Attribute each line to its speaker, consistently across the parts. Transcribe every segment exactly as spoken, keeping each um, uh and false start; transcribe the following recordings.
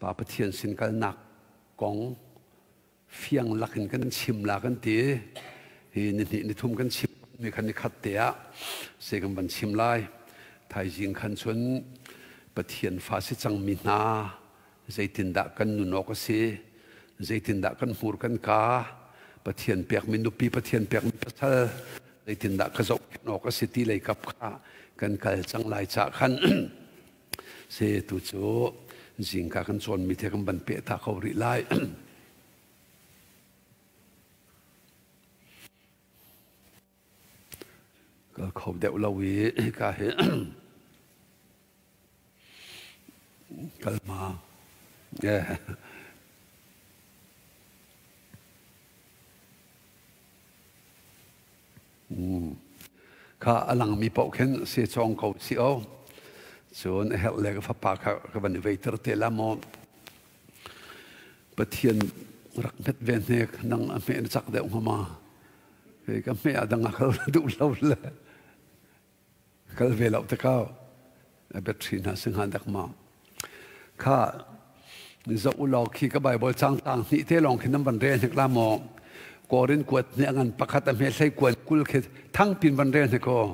Speaker 1: ป่าประเทียนสินกันหนักกองเฟียงลักกันกันชิมลากันตีนี่นี่นี่ทุ่มกันชิมมีคันนี้ขัดเตะเสกันบันชิมไล่ไทยจิงคันชนประเทียนฟ้าสิจังมีนาใจตินดากันนุนอกสิใจตินดากันหูกันกาประเทียนเปียกมินุปีประเทียนเปียกมิปัสสะใจตินดากระจกนอกสิตีเลยกับข้ากันกัลจังลายจากขันเสตุโจจิงกันชนมีเทกันบันเปตาเขาริไลก็เขาเดวลาวีก็เห็นกัลมาเย่ข้าอลังมีปอกเห็นเสียจองเขาเสียวส่วนเฮลเล็กฟ้าปากกับวันเวทร์เตลามอประเทียนรักเม็ดเวนเนกนังอเมริจักเดวมาเฮ้ยก็ไม่อาดังเขาดูเราเลยก็เวลาตะก้าวเบตรีน่าสิงหันดักมาข้าจะอุลอกขี้กระบายบอลจังต่างนี่เทลองขึ้นน้ำบันเรนกลามอกอรินกวดเนี่ยงันประคัตอเมใช้กวดกุลเขตทั้งปินบันเรนเนก็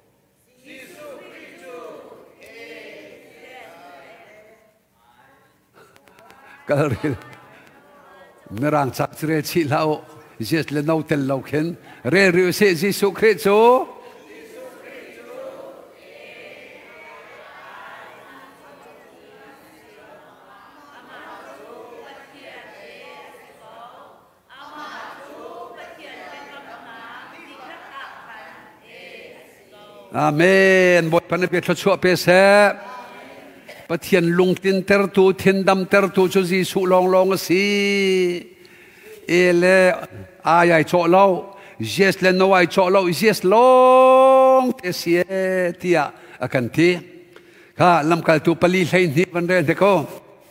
Speaker 1: ก็เรียนเมื่อร่างจักรเรชิลาวเจสเลนเอาเตลลาวเข็นเรริวเซจิสุคริโซอาเมนบทพันธุ์เปียทชัวเปเสปะเทียนลุงตินเตอร์ตูเทียนดำเตอร์ตูจุจีสุลองลองสีเอเลอายายโจเล่าเจสเลนโนไอโจเล่าเจสลองเตเสียที่อากันที่ข้าลำกัลตูปลีเลยนี่วันเรนเด็กก็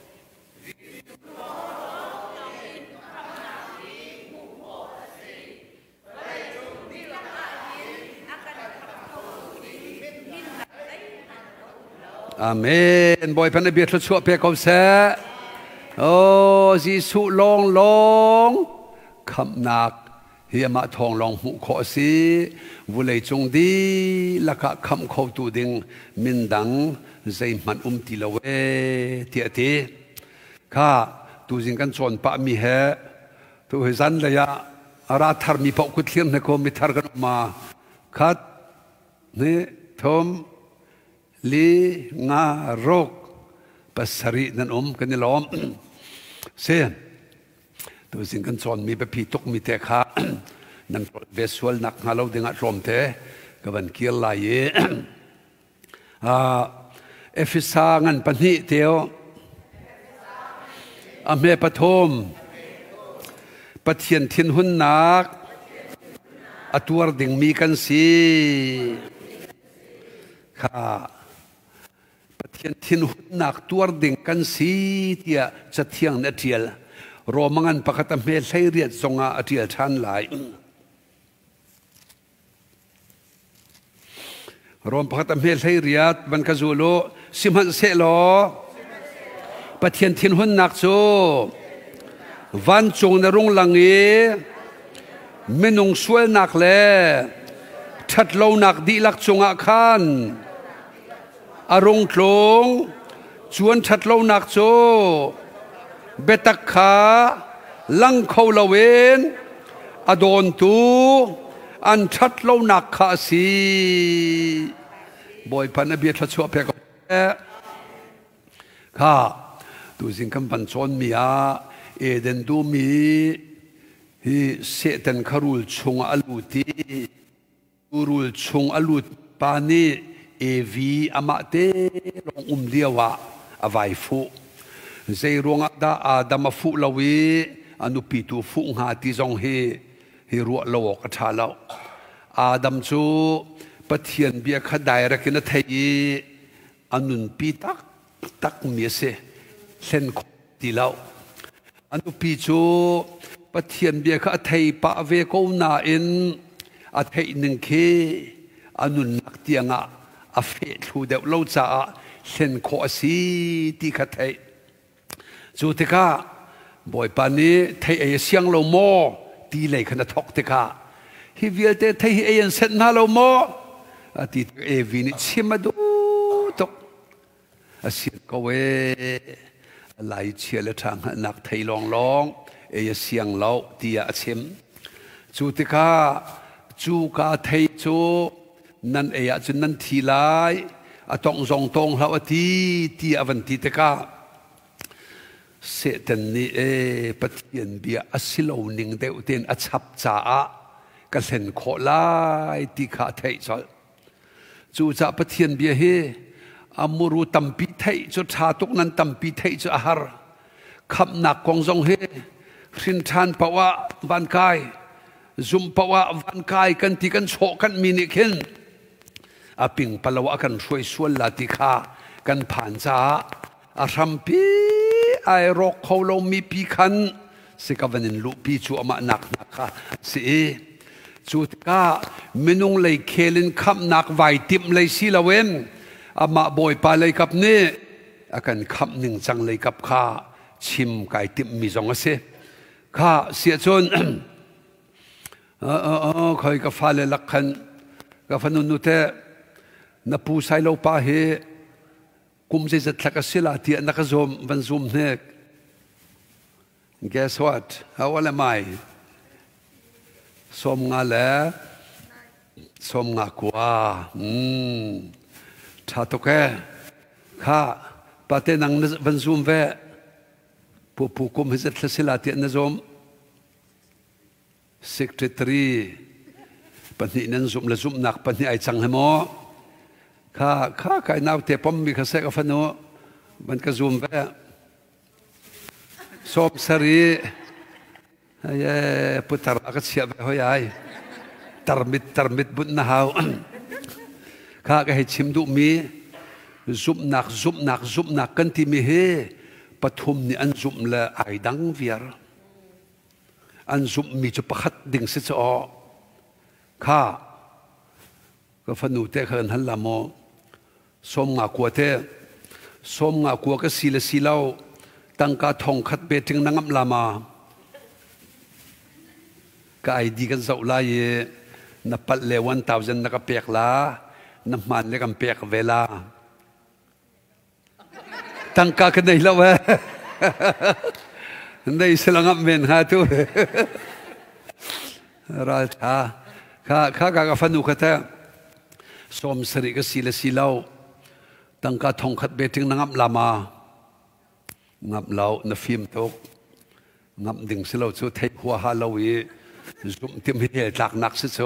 Speaker 1: อาเมนบอยพันธุ์เบียร์ชั่วเพียกเอาเสโอ้จีสุลองลองคำนักเฮียมาทองลองหูขอสีวุเลยจงดีละกะคำเขาตูดิงมินดังใจมันอุ้มตีละเวเทียทีข้าตูจิงกันชนปะมีเหตูเฮซันเลยะอาราธาร์มีปกุศลเนโคมิธาร์กันมาคัดนี่ทอมลีงารกปัสรินันอมกันนี่ล้อมเสียตัวสิ่งกันสอนมีแบบพี่ตกมีเตะขานั่นเวสวลนักหาเราดึงอัดลมเตะกับวันเกียร์ลายเอฟิซางันปนิเตียวอเมปฐมปะเทียนทินหุนนักอตัวดิ่งมีกันสีข้าเทียนทินหุนนักตัวดิ่งกันสีเดียจะเที่ยงนาทีลรอมังันปะคัตเมลใช้เรียดทรงอาเทียลชันหลายรอมปะคัตเมลใช้เรียดวันกจูโลสิมันเสลอปะเทียนทินหุนนักโซวันจงนรงลังเอไม่นงสวยนักแลชัดโลนักดีลักจงอาคันอารมณ์หลงชวนชัดเล่านักโจเบตักขาลังเขาละเวนอดอนตูอันชัดเล่านักขาสีบ่อยพันอเบียดชัวเพียกข้าดูสิ่งคำพันชนมีอาเอเดนดูมีฮีเสตันคารุลชงอลูตีรุลชงอลูตปานีเอวีอามาเตลงอุ้มเลียวะอวัยฟุใจรวงดาอาดามฟุลาวีอนุปิตูฟุงหาติจงเฮเฮรัวลวกชาลาวอาดัมจูปะเทียนเบียขดายรักินเทยอนุนปีตักตักเมียเสเส้นตีลาวอนุปิจูปะเทียนเบียขเทยปะเวโกนาอินอเทยหนึ่งเคอนุนนักเตียงะอาเฟทูเดวเราจะเส้นขอสีที่ขัดให้จูติกาบ่อยปานนี้ไทยเอเสียงเราโมตีเลยขนาดทอกติกาฮิวิลเตไทยเอียนเซนนาเราโมอาทิตย์เอวินิชิมาดูตกอาศัยก็เวไล่เชียร์ทางนักไทยลองลองเอเสียงเราตีอาชิมจูติกาจูกาไทยจูนั่นเอจุนนั่นทีไลอะตองจงตองเราทีที่อวันติตกาเสตันนี่เอปฏิญเบียอสิโลนิงเดวเตนอัชับจ้าก็เห็นโคลายที่ขาไทยจอจูจ่าปฏิญเบียเฮอามูรุตัมปีไทยจุดชาตุกนั้นตัมปีไทยจุอาหารขับหนักกองจงเฮสินทานปะวะวันกายซุมปะวะวันกายกันที่กันโชกันมินิคินอาปิงปะละวะกันช่วยส่วนลาติคากันผ่านจ้าอารัมปีไอรอกเขาเรามีปีคันสิกาวันนินลุปีจูอามาหนักหนักค่ะสิจูตกาเมนุงเลยเคลินขับหนักไวติมเลยสิละเวนอามาบ่อยปาเลยกับเน่อากันขับหนึ่งจังเลยกับข้าชิมไก่ติมมีสองเสข้าเสียจนเออเออเออคอยกับฟ้าเลยลักขันกับฟันนุเตนับผู้ใส่เราป้าเฮกุมใจจะทักษิลาที่นักซมวันซุมเนก guess what how old am I สมงาแล้วสมงากว่าอืมถ้าตกแค่ข้าปะเตนังวันซุมเวผู้ผู้กุมใจจะทักษิลาที่นักซม secretary ปัญญานั้นซุมละซุมนักปัญญาไอจังเหมอข้าข้าใครนาวเทปมมีข้าเสกฟันโนมันก็ซูมไปสอบสรีเฮ้ยพุทธรักษ์เสียไปเฮ้ยตรมิดตรมิดบุญนะฮาวข้าก็ให้ชิมดูมีซุมนักซุมนักซุมนักกันที่มีเฮปฐุมนี่อันซุมละไอดังเวียร์อันซุมมีจุดประคัดดิ่งสิจอข้าก็ฟันโนเตะเขินฮัลลามอสมงากัวเทสมงากัวก็สีละสีเล่าตั้งกาทองขัดเบถึงนังอัมลามาก็ไอดีกันเจ้าลายนับปัดเลวันตาวจันนักเปียกลานับมันเลกันเปียกเวลาตั้งกากันได้แล้วเว้ยได้สลังอับเมนฮาตุราชาข้าข้ากาฟันนุขัดเทสมสริกสีละสีเล่าตั้งกาทองขัดเบถึงนังอัมลามางับเล่านฟิมตกงับดิ่งสิเราสู้เทหัวฮาลาวีซุ่มทิมเหตุหลักนักสิโซ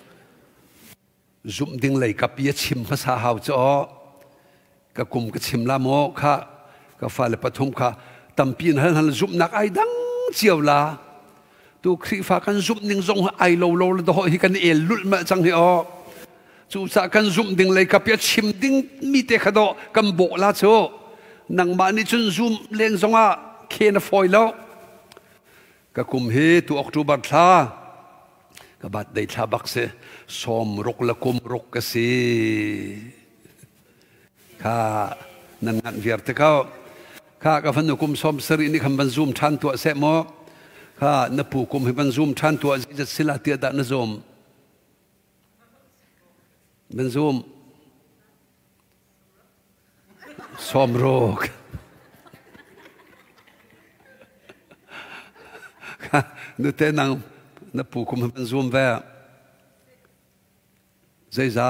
Speaker 1: ซุ่มดิ่งเลยกับเยชิมภาษาฮาวจ้อกะกุมกะชิมลาโมค่ะกะฟาเลปฐุมค่ะตัมปีนฮันฮันซุ่มนักไอดังเจียวลาตูครีฟ้ากันซุ่มนิ่งทรงไอโลโลแล้วดอกฮิกันเอลลุดมาจังเฮอจูสักกันซุ่มดิ่งเลยกับเยชิมดิ่งมีเตะขดอกันโบลาโซนังมานี่จนซุ่มเลี้ยงทรงอ่ะเคนฟอยแล้วก็คุมเหตุออกตุบัตลาก็บัดได้ทาบักเสสมรกละคุมรกกสีข้านั่นงานเวียร์ตะเขาข้ากับฟันนุคุมสมสรีนี่คำบรรจุมทันตัวเสมอข้านปูคุมให้บรรจุมทันตัวจะสิลาเตียดานซมบรรจุมสมรกนึกแต่นังนับผู้คุมเป็นซูมแวร์ใจจ้า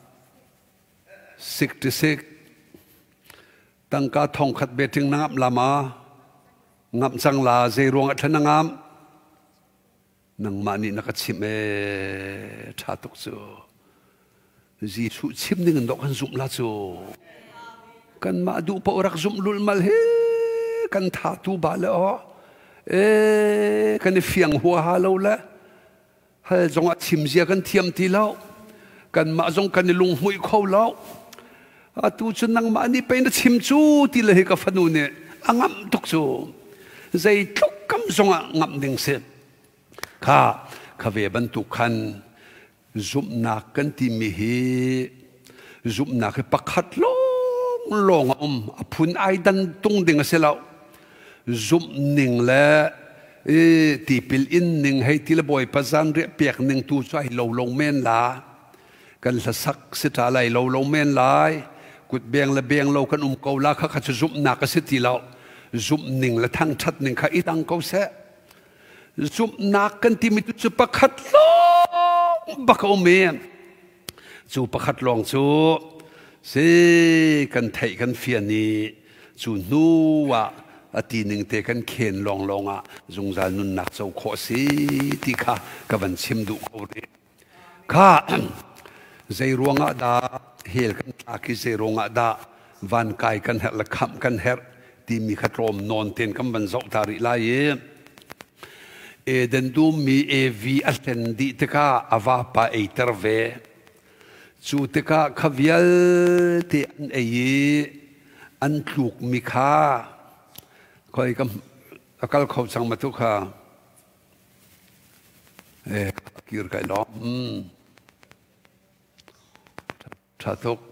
Speaker 1: สิกที่สิกตั้งกาทองขัดเบถึงนับลามางับจังลาใจรวงอัฐนังามนังมานี่นักชิมเอชาตุกจูจีสุชิมนึงดอกกันซุมลาจูกันมาดูปอรักซุมลุลมาเฮกันทาตูบาเลอเอ๊กันเฟียงหัวฮาโลละให้จงอัดชิมเสียกันเทียมทีแล้วกันมาจงกันลุงหุยเข้าแล้วอาตูจนนังมานี่ไปนัดชิมจูที่เลยกับฟันนูเนี่ยangamทุกจูใจทุกคำจงangamดิ่งเสพข้าข้าเวบันทุกขันจุบนักกันที่มีเหจุบนักปักขัดลงลงอมพุนไอดันตุงดิ่งเสแล้วซุ่มหนึ่งและตีปิลอินหนึ่งให้ทีละบ่อยประจันเรียเปียกหนึ่งตูใจเราลงเม่นลากันละสักสิทาไรเราลงเม่นลายกุดเบียงละเบียงเรากันอุ้มเกาลาข้าขัดซุ่มหนักสิทีเราซุ่มหนึ่งละทั้งชัดหนึ่งข้าอีตังเกาเสซุ่มหนักกันที่มีตุจุปขัดลองบักเอาเมียนจูปขัดลองจูเสกันไทยกันเฟียนีจูนัวอตีหนึ่งเตกันเข็นลองลองอ่ะจงจานุนนักเจ้าขอสิที่ข้ากับวันชิมดูเขาเรียข้าใจรวงอ่ะดาเฮลกันตาคิใจรวงอ่ะดาวันกายกันเฮละคำกันเฮรที่มีขัดลมนอนเต็นกันบันเจ้าตาริลายเอเดนดูมีเอวีอัลเทนดีตก้าอาวาปาเอเตอร์เวจูตก้าขวิลเตอันเออันถูกมีค่าคอยกำอากาศเขาสั่งมาทุกข้าเอ๊ะกิรไก่ล้อมถ้าทุก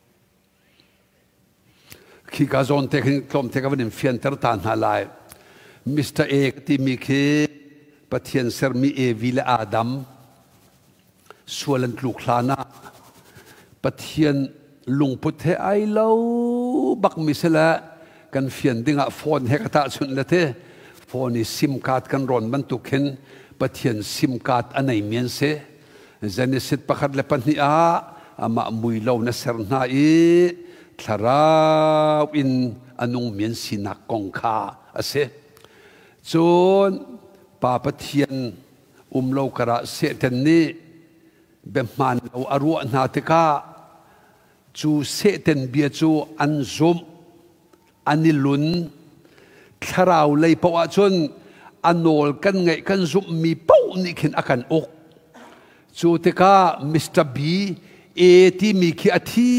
Speaker 1: ขี้กาโซนเทคนิคลมเทควันนี้เฟียนเตอร์ตานฮาไลมิสเตอร์เอกที่มีเคปะเทียนเซอร์มีเอวิลอาดัมส่วนลูกคลานาปะเทียนลุงพุทธไอเล่าบักมิสละกันเฟียนดิ้งอ่ะโฟนเฮกตาชุนละเทโฟนนี่ซิมการ์ดกันรอนบรรทุกเห็นปะเทียนซิมการ์ดอันไหนเมียนเสเจนิสิตประคัดเล็บนี้อ่ะอามามุยเล่านะเสร์นาอีทาราวินอนุเมียนสินักกองคาอาเสจนป่าปะเทียนอุ้มเล่ากระเสเทนนี้เบมันเราอรุณนาติกาจูเสเทนเบียจูอันซุมอันนี้ลุนถ้าเราเลยเพราะว่าจนอันโนลกันไงกันซุมมีเป้านี่ขึ้นอาการอกจูเตกามิสเตอร์บีเอที่มีขี้อธิ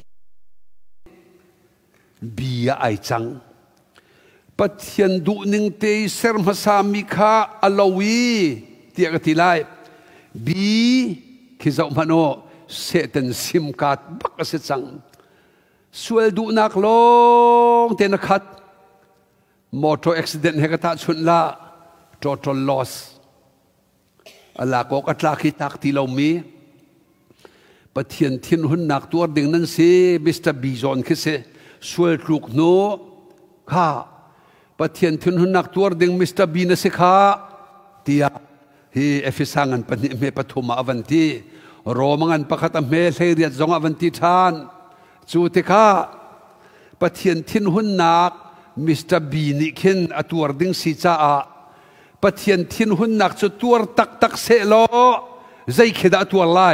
Speaker 1: บีไอจังปะเทียนดูหนึ่งเตยเซร์มาสามิคาอลาวีเตียกติไลบีคิดว่ามันโอเสตันซิมการ์ดบักเสจังส่วนดูนักลงเตนักขัดมอเตอร์อุบิเหตุเฮกตาชุนละ total loss อัลลาก็กัตลาคิตักที่เรามีปะเทียนเทียนหุ่นนักตัวดึงนั้นสิมิสเตอร์บีจอนคิดเสส่วนลูกโน่ข้าปะเทียนเทียนหุ่นนักตัวดึงมิสเตอร์บีนั่นสิข้าเตียฮีเอฟิสังอันปนิเมปฐุมอวันตีโรมังอันปะขัตเมลเฮเรียดจงอวันตีทานจูติกาปะเทียนทินหุ่นนักมิสเตอร์บีนิคินอตัวดึงสีจ้าปะเทียนทินหุ่นนักจุดตัวตักตักเสโลใจคิดอตัวไล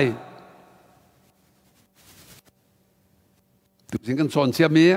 Speaker 1: ตุสิงกันสอนเสียมี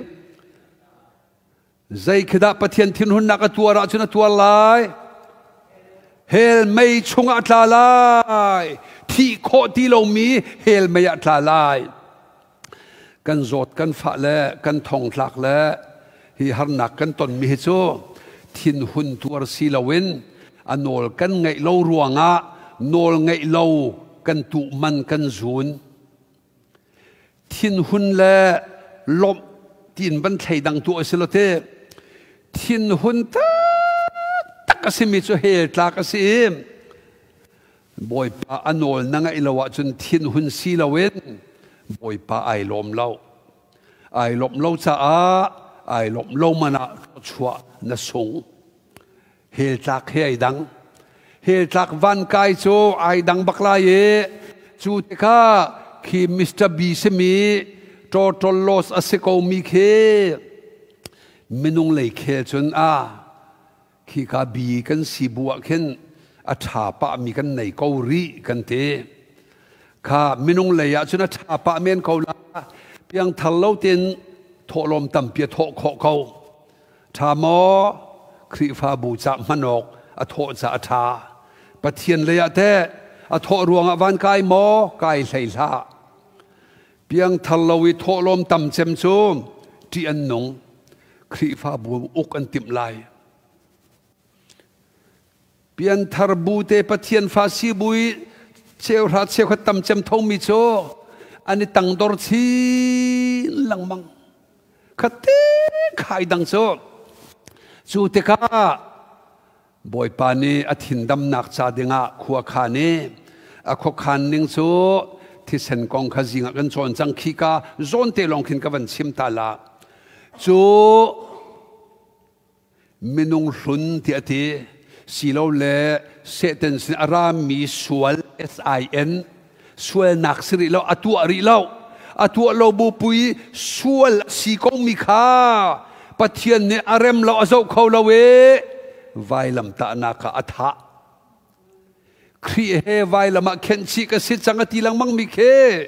Speaker 1: ใจคิดอปะเทียนทินหุ่นนักอตัวระจุนอตัวไลเฮลไม่ชงอัตลาไลที่โคที่เรามีเฮลไม่อัตลาไลกันโจดกันฝ่าและกันทองหลักและฮีฮาร์นักกันตนมีเหตุทินหุ่นตัวสีลาวินอันโนลกันไงเล่ารวงะโนลไงเล่ากันตุมันกันจูนทินหุ่นและลบทินบันไทยดังตัวสิลเตทินหุ่นตาตักสิมิจุเฮตลากสิมบอยปะอันโนลนั่งไงเล่าจนทินหุ่นสีลาวินบอยปะไอลมเล่าไอลมเล่าจะอาไอลมเล่ามันอะชัวนะสงเฮลักเฮไอดังเฮลักวันกายโจไอดังบักลายจูเตก้าคีมิสเตอร์บีเซมีโตโตลอสอเซโกมีเคมินุงเลยเคจนอาคีกาบีกันสีบัวเข็นอัฐาปะมีกันในเกาหลีกันเตข้ามินุงเลยอะจนอัฐาปะเมนเขาละเพียงทะเลาะเต็นโถลมต่ำเปียโถโคเขาทามอครีฟาบูจับมันออกอโถจะอัฐาปะเทียนเลยอะแต่อโถรวงอวันกายมอกายใส่ละเพียงทะเลาะวิโถลมต่ำเจมซูมที่อันนงครีฟาบูอุกอันติมลายเพียงทารบูเตปะเทียนฟาซีบุยเชลรัดเชลขัดต่ำเจมทงมิโซอันนี้ตั้งดอร์ชีลังมังขัดเตะขายดังโซจูเตกาบอยปานีอธินดำนักชาดิงะขัวขานีอขคันนิงจูที่เซนกองขจิงกันจนจังขีกาจนเตลองขินกันชิมตาลาจูมินุงสุนที่อธิสิโลเลเซตันสิอารามีสวล S I N สวลนักสิริเราอตัวริเราอตัวเราบุปุยสวลสีกงมีค่าปะเทียนเนอารมเราอเจ้าเขาเราเวไวลำตานาคาอัฐะครีเฮไวลำมาเข็นชีกสิจังตีลังมังมีเค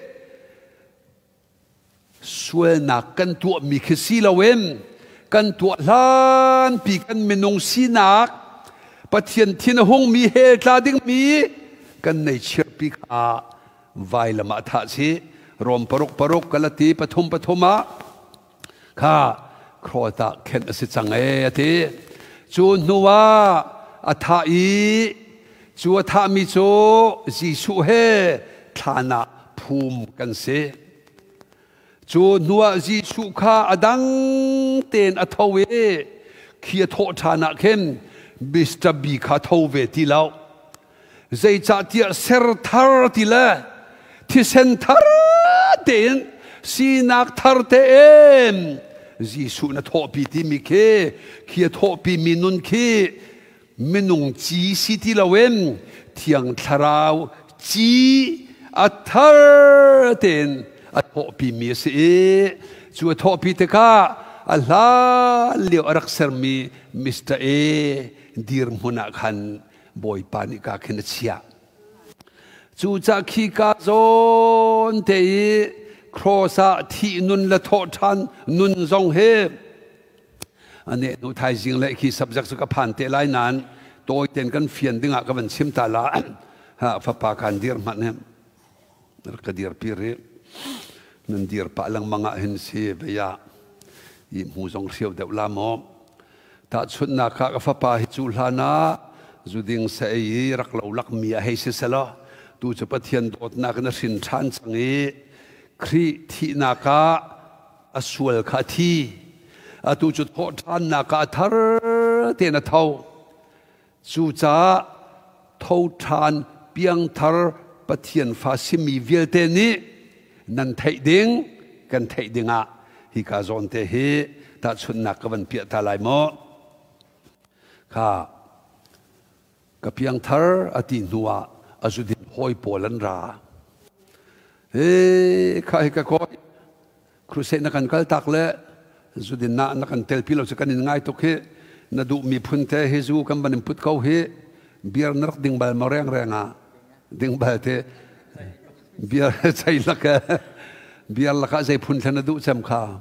Speaker 1: สวลนักกันตัวมีเคสีเราเวนกันตัวล้านปีกันเมนงสีนักปะเทียนที่นหงมีเฮตาดิ้งมีกันในเชื่อปีกาไวละมาทัศิรวมปรกปรกกลตีปฐุมปฐุมะข้าครอตาเข็นสิจังเอทีจูนัวอัฐาอีจูอัฐามิโจจีสุเฮฐานะภูมิกันเสจูนัวจีสุข้าอดังเตนอัทเวเขียโทฐานะเข็นบิสตาบีข้าทเวทีแล้วใจจัดที่เซอร์ทาร์ทีละที่เซนทาร์เตนสีนักทาร์เตนจีสุนทบีที่มีเคเขียทบีมินุนเคมินุงจีสิที่ละเวนเทียงทาราวจีอัทาร์เตนอัทบีมีเสจูอัทบีเตก้าอัลลาเลียวรักษามีมิสเตอร์เอดีร์มุนักขันบอยปานิกาขินเชียจูจักขีกาโซนเตยครอสะที่นุนละโททันนุนจงเฮอันนี้นุไทยจริงเลยขีสับจักสุขพันเตไลนั้นโดยเต็นกันเฟียนดึงอ่ะกันชิมตาลาฮะฟ้าปากันดีร์มันเนี่ยรักดีร์ปีรีนันดีร์ปะลังมังอ่ะเห็นสิเบียยิมหูจงเสียวเดวลามอถ้าชุดนักข้าฟ้าปาฮิจูลานาจุดิงเสียรักเราลักมีให้เสียละดูจะปะเทียนโดดนักนักสินชันสังเอครีที่นักอสวลคาทีดูจุดโคทานนักทาร์เตนเท่าจูจ้าเท่าทานเปียงทาร์ปะเทียนฟาซิมีเวลเตนี้นันไทยดิงกันไทยดิงอ่ะฮิกาจอนเตเฮถ้าชุดนักกันเปียตาลายโมข้ากับเพียงทาร์อตินัวอสุดินหอยโปลันราเฮ้ข้าให้กับคอยครูเซนักันกัลตักเล่สุดินน่านักันเตลพิลาสกันง่ายตุกเฮนาดูมีพุนเตเฮซูกันบันพุทธเขาเฮเบียร์นักดิ่งบาลมาแรงแรงอ่ะดิ่งบาลเตเบียร์ใจลักเบียร์ลักใจพุนเทนาดูจำข้า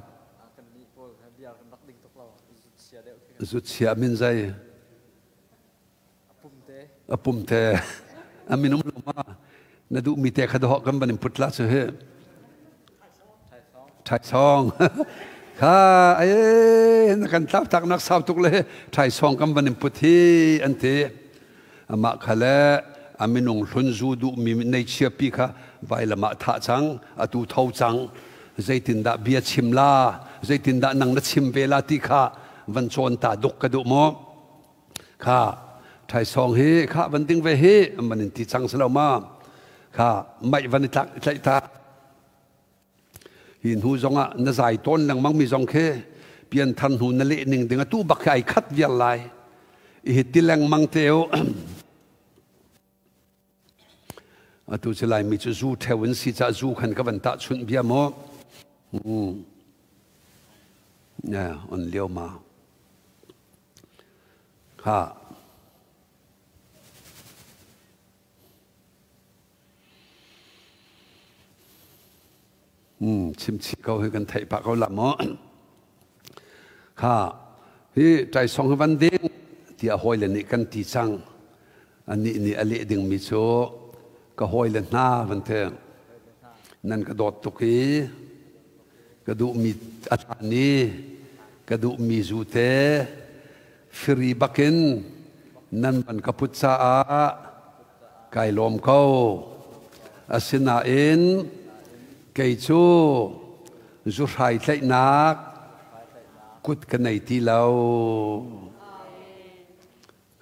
Speaker 1: สุดเสียมินใจอปุ่มเตอามินุมลงมานาดูมีแต่ขดหอกกันบันพุทธละเสเหไทยซองข้าเอ้นักการทับทักนักสาวตุกเลยไทยซองกันบันพุทธิอันเตอามาขละอามินุงลุนจูดูมีในเชียปีค่ะไวละมาท่าจังอตูเท่าจังใจตินดาเบียชิมลาใจตินดานังนัชิมเวลาที่ข้าวันโจนตาดุกกระดูมอข้าไทยซองเฮข้าวันดิ้งเวเฮมันที่จังสลามาข้าไม่วันนี้ตักใจตาหินหูจงอ่ะน่าใจต้นหลังมังมีจงเคเปลี่ยนทันหูนั่นเละหนึ่งดึงตู้บักไก่คัดเวียนลายอิติแรงมังเตียวตู้จะลายมีจะจูเทวินสิจะจูขันกับวันตาชุนเบียมออืมเนี่ยอันเลี้ยวมาข้าอืมชิมชิเขาให้กันไทยปากเขาละมอข้าที่ใจสองวันเด้งที่อาหอยเลยนี่กันตีจังอันนี้นี่อเละดึงมิโซก็หอยเลยหน้าวันเถอะนั่นกระโดดตุกีกระดูมีอัฐานีกระดูมีจูเตฟรีบักินนั่นมันกพุทธาไก่ลมเขาอาศินาเอ็นไก่ชูจุดไฮไลนักกุดกันในที่เรา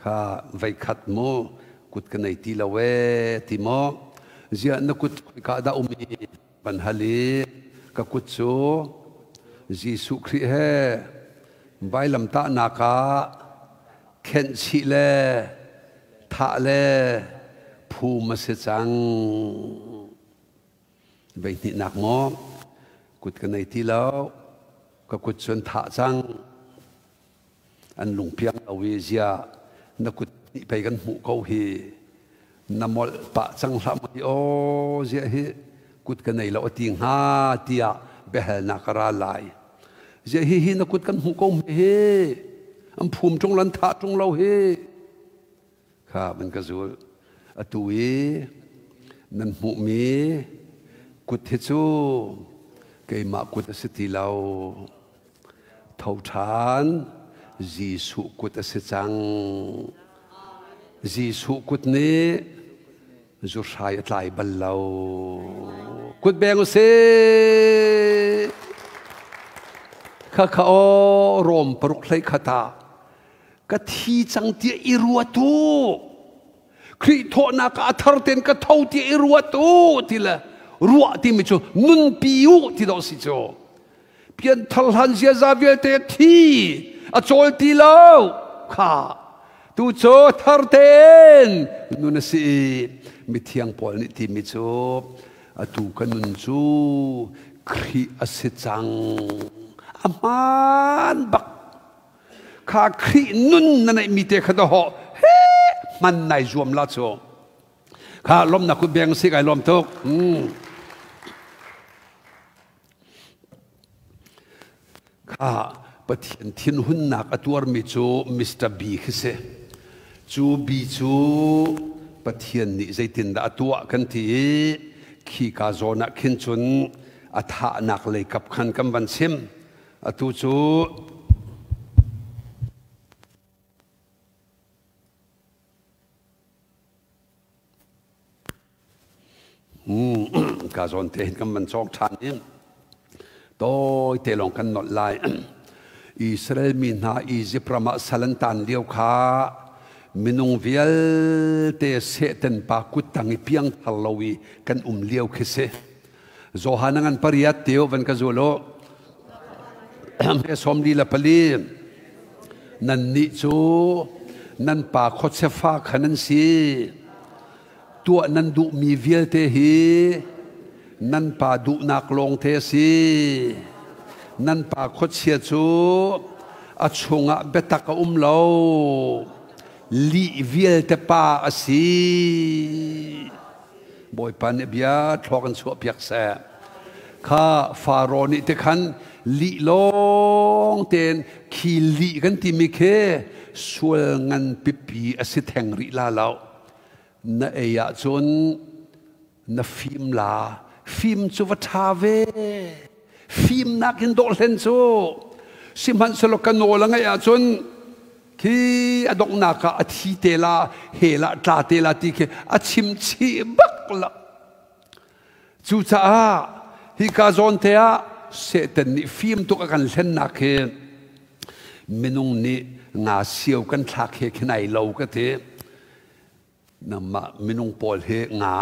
Speaker 1: ข้าไว้ขัดโมกุดกันในทีละเวทีโมเจียนกุดข้าดาอุมีปัญหาลีก็กุดซูจีสุครีเฮใบลำตานาคาเข็นชีเลทะเลภูมิเสจังใบนี้นักโมกุดกันในทีแล้วก็กุดส่วนทะจังอันหลงเพียงเอาเวียนักกุดไปกันหูเขาฮีนำมลปะจังสามีโอเจียฮีกุดกันในเราติงฮาเตียเบหนักราลายเจียฮีฮีนักกุดกันหูเขาเฮอันภูมิจงลันทะจงเราเฮข้ามันก็จูอตุยนันหูมีกุดเฮจูเกี่ยมากุดสติเราเท่าทานจีสุกุดเสจังจีสุกุดนี้จุชายตายบัลลากุดแบงเสข้าข้ารวมปรุกเลยขตากะทีจังเตียอิรัวตูคริโตนักอัธรเตนกะเท่าเตียอิรัวตูทีละรัวที่มิจูนุนปิวที่ดอสิจูเพียงทัลฮันเซียซาเวลเตทีอโจลตีเลวข้าตูโจทาร์เทนนุนสิมิเทียงปอลนิติมิโจอตูกันนุนจูครีอสิจังอามันบักข้าครีนุนนั่นไอมิเตขดหอเฮ้มันในจวมลาโจข้าล้มนักกุเบียงสิกไอล้มทุกข้าปะเทียนทินหุ่นนักอตัวมิจูมิสเตอร์บีขึ้นเสจูบีจูปะเทียนนี่ใจตินดาตัวกันทีขี้กาโซนักขึ้นจนอัฐานักเลยกับขันกำบันเซมอตูจูอืมกาโซนเทนกำบันชอกชันนี่โตเตลองกันนอดไลอิสราเอลมีนาอิจิปรามาสัลันตันเดียวขามินุงเวียลเตเสตันปากุตังอิเพียงทะลวีกันอุ้มเลี้ยวขึ้นเสโจฮานังปริยัตเตียววันกันโจโลเฮสอมดีละพลีนันนิจูนันปาโคเซฟ้าขันันสีตัวนันดุมีเวียลเตฮีนันปาดุนักลงเทสีนั่นปากคดเชียจูอาชงะเบตักอุ้มเราลีเวียลเตปาอสีบอยปันเนบียทอกันสวบยักแสข้าฟาโรนิเตคันลีลงเตนขีลีกันที่มิเคสวลงันปิปีอสิแห่งริลาเราณเอียจนณฟิมลาฟิมจุวัฒาเวฟิมนักอินโดเลนโซสิมันสโลกันโนละไงอาจนคีอดอกนักอาทิเตลาเฮลาตาเตลาติเคอาชิมชีบักละจูจ้าฮิกาซอนเทียเสตันนี่ฟิมตุกกันเล่นนักเฮมินุงนี่งาเสียวกันทักเฮขนายเราก็เทนั่นมามินุงปอลเฮงา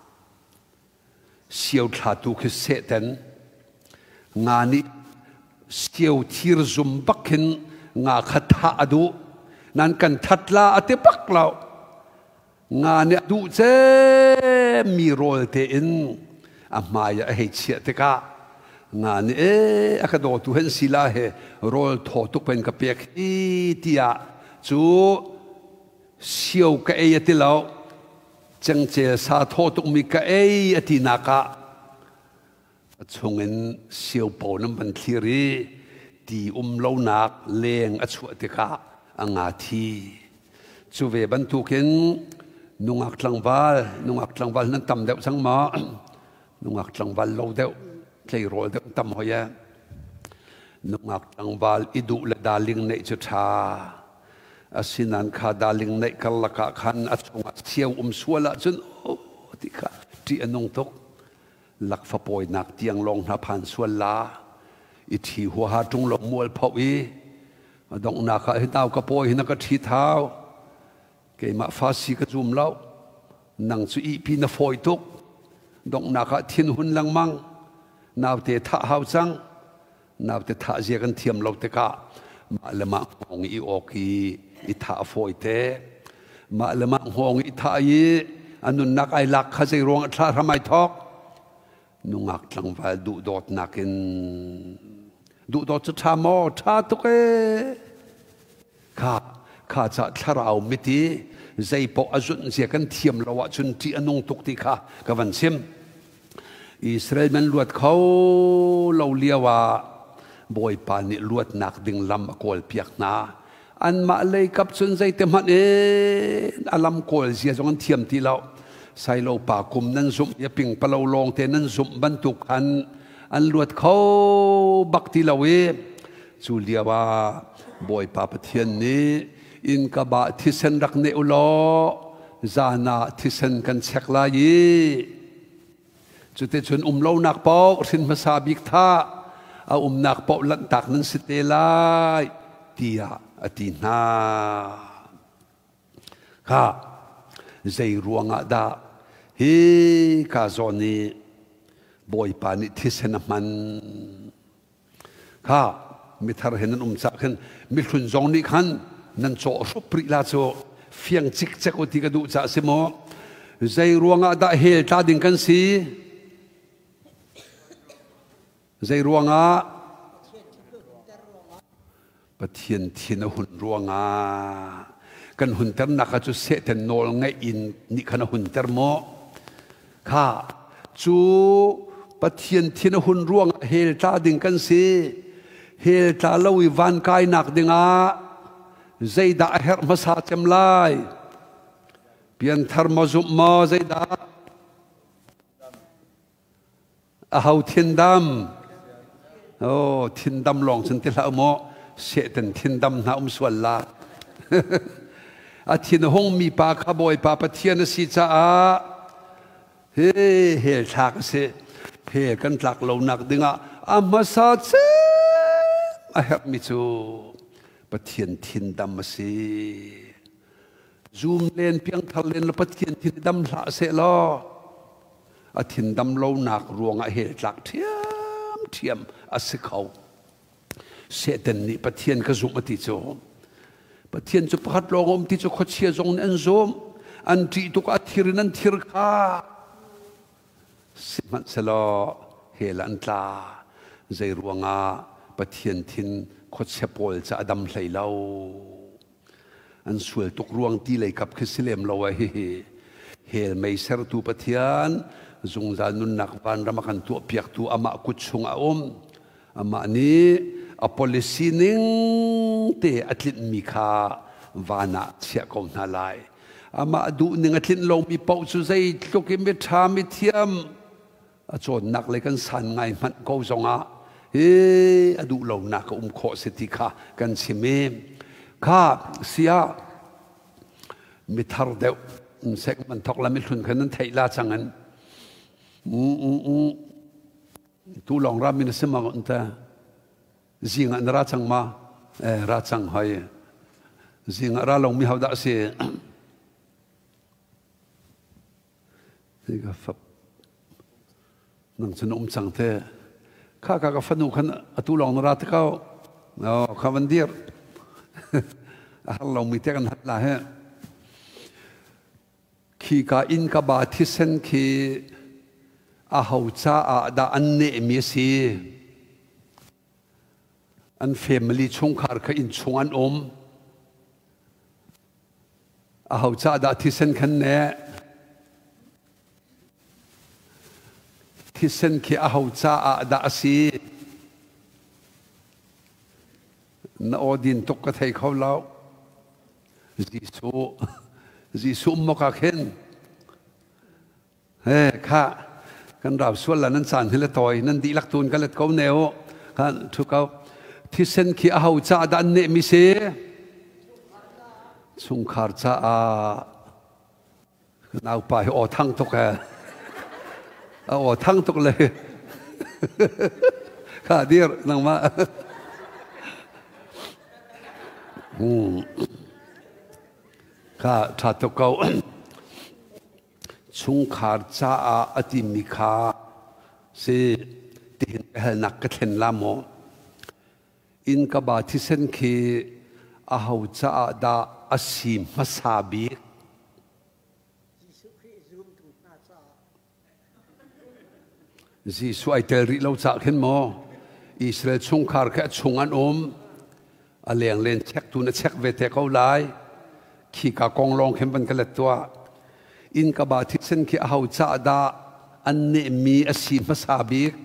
Speaker 1: เสียวทัดตุกเสตันงานนี้เสียวทีรซุมบักหินงาขัดหาดูนั่นกันทัดลาอเตปักเรางานนี้ดูเจมีโรลเตอินอามาอย่าให้เชียตกางานนี้เอ๊ะอากาศดูเห็นสิลาเฮโรลทอตุกเป็นกับเปียกอีที่อ่ะจูเสียวกะเอยติเราจังเจสาทอตุกมีกะเอยตินักะชงเงินเสียวปอน้ำมันทีรีตีอุ้มเล่านักเลงอชวติกะอ่างาทีจูเวบันทุกินนุงอักลังวาลนุงอักลังวาลนั้นตำเดวสังมานุงอักลังวาลเล่าเดวใช่โรยเดวตำหอยนุงอักลังวาลอิดุและดาลิงในจุชาอาศินันขาดาลิงในกัลละกะขันอชงเสียวอุ้มสวละจนโอ้ติกะที่อนงตกหลักฝปอยนักเตียงลงหน้าผ่านส่วนลาอิทีหัวหาจงหลงมัวพอวีดองนาคาให้ดาวกระโปยนักทีเท้าเกมาฟาสีกระจุมเล่านังสุอีพีนฟอยตุกดงนักทิ้นหุ่นลังมังนาวเตท่าหาวจังนาวเตท่าเจียกันเทียมเราเตกะมาละมังหงอีโอกีอิท่าฟอยเตมาละมังหงอิท่ายีอันนุนนักไอลักข้าใจรวงท่าทำไมทอกนุงักลังว่าดูดอดนักินดูดอดจะทำมอท่าตุกเอข้าข้าจะทารามิติใจปอกอจุนเสียกันเทียมละวะจุนที่อนงตุกติข้ากวันซิมอิสราเอลมันลวดเขาเราเลียว่าบอยปานิลวดนักดึงลำกอลเปียกนาอันมาเลยกับจุนใจเต็มหันเอ็นอลัมกอลเสียจงเทียมที่เราใส่เราปากุมนั่นซุมยาปิงปะเราลองเทนั่นซุมบรรทุกอันอันลวดเขาบักที่เราเอจูเลียว่าบอยปาปะเทียนนี้อินกบะทิเซนรักเนอุโลจานาทิเซนกันเช็คลายจุดที่ชนอุ้มเล่านักเป้าสินภาษาบิกท่าเอาอุ้มนักเป้าลันตักนั้นสเตลายเตียอตินาข้าใจรวงอาดาเฮกาจอนีบอยปานิทิเซนมันข้ามิทาร์เห็นนั้นอุ้มจักขันมิทุนจงนี้ขันนั่นโจสุปริลาโจเฟียงจิกจักอุติกดูจ่าสิโมใจรวงอาดาเฮลตาดิงกันสีใจรวงอาปะเทียนเทียนหุ่นรวงอากันหุ่นเตอร์นักจูเสตนโนลไงอินนิขันหุ่นเตอร์โมข้าจูปะเทียนเทียนหุ่นรวงเฮลตาดิงกันสีเฮลตาลวิวันกายนักดิงอาใจด่าเฮร์มาสาจำลายเปลี่ยนทาร์มาจุมมาใจด่าอาหาวทินดำโอ้ทินดำลองฉันที่ละโมเสตันทินดำน่าอุมสวลลาอาทินหงมีปากขบอยปาปะเทียนสิจ้าเฮ้เฮลทักเสเฮกันหลักเราหนักดึงอ่ะอามาสาเซอาเฮมิจูปะเทียนทินดำมาสิซูมเลนเพียงทะเลนแล้วปะเทียนทินดำละเสลออาทินดำเราหนักรวงอาเฮลทักเทียมเทียมอาศัยเขาเสด็จนี่ปะเทียนก็ซุมติโจปะเทียนจะพัดลงอมที่จะขดเชียจงนันโจมอันที่ตุกอัธิรนันทิรคาสิมันเสลอเฮลันตาใจรวงอาปะเทียนทินขดเชปอลจะอดัมไหลเล่าอันสวยตุกรวงที่เลยกับคริสเลมเราไว้เฮลไม่เสรตูปะเทียนจงจานุนนักบานรำกันตัวเปียกตัวอามากุดชงอาอมอามานี้อพอลิซีนิงเตอัตลินมีคาวานาเสียกองนาลายอามาดูหนึ่งอัตลินลงมีเป้าสุดใจทุกิมิทามิเทียมอาจนนักเลยกันสันไงมันก็จงอาเฮ้อดูเรานักอุ้มโคสติกากันสิเมข้าเสียมิทาร์เดวเสกมันทอกละมิทุนกันนั้นไทยลาจังงันอืมอืมอืมตูลองรามินสมาอุนตาจิงอันราจังมาเออราจังหอยจิงราลงมีหาวดักเสียนี่ก็ฟับนั่งสนุมจังเทข้าก็ฟันุขันตูลองนราตเขาอ๋อคาวันเดียร์ฮัลโหลมีเทกันฮัลลาเฮขีกาอินกบาทิเซนขีอาหาวจ้าอาดาอันเนมีสีอันเฟมิลี่ชงคาร์กอินชงอันอมอาหาวจ้าดาทิเซนขันเนทิเซนขีอาหาวจ้าอาดาสีนอดินตกกระไทยเขาเล่าจีสูจีสูมกาเข็นเฮ้ข้ากันราบส่วนละนั้นสันให้ละต่อยนั่นดีลักตูนกันละเขาแนวกันทุกเขาที่เส้นขี้เอาจ้าดันเนมิเสสุงคาร์จ้าเอาไปออทั้งตกแกเอาออทั้งตกเลยข้าเดียร์นั่งมาข้าถ้าตัวเก่าชุงขาดจ้าอติมิคาสิตินเฮนักกะเทนลามออินกบาทิเซนคีอาหูจ้าดาอาศิมมาซาบิกจีสวยเตอริเราจะเห็นมออิสราเอลชุงขาดแค่ชุงอันอมอเลียงเลนเช็คตัวนั้นเช็คเวทเขาไล่ขี้กากองลองเข้มบันกันเลยตัวอินกบาทิเซนคีอาหูจ้าดาอันเนมีอาศิมมาซาบิก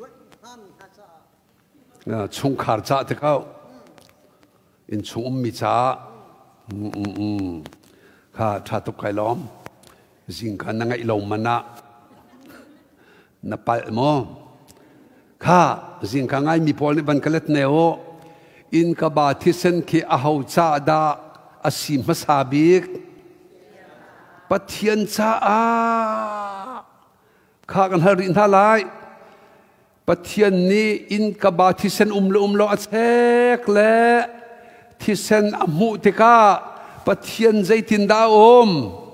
Speaker 1: ชุงขาดจ้าที่เขาอินชุงอมมิจ้าอืมอืมอืมข้าถ้าตุกไก่ล้อมสิ่งกันนั่งไอ้ลงมันนะนับไปมั้งข้าสิ่งกันไงมีพอลในบันกเล็ดเนโออินกับบาทิเซนคีอาหูจ้าดาอาศิมาซาบิกปะเทียนจ้าอาข้ากันฮารินท่าไลปะเทียนนี้อินกับบาทิเซนอุมลุอุมโลอัเชกเละที่เซนอมุติกาปะเทียนใจตินดาอม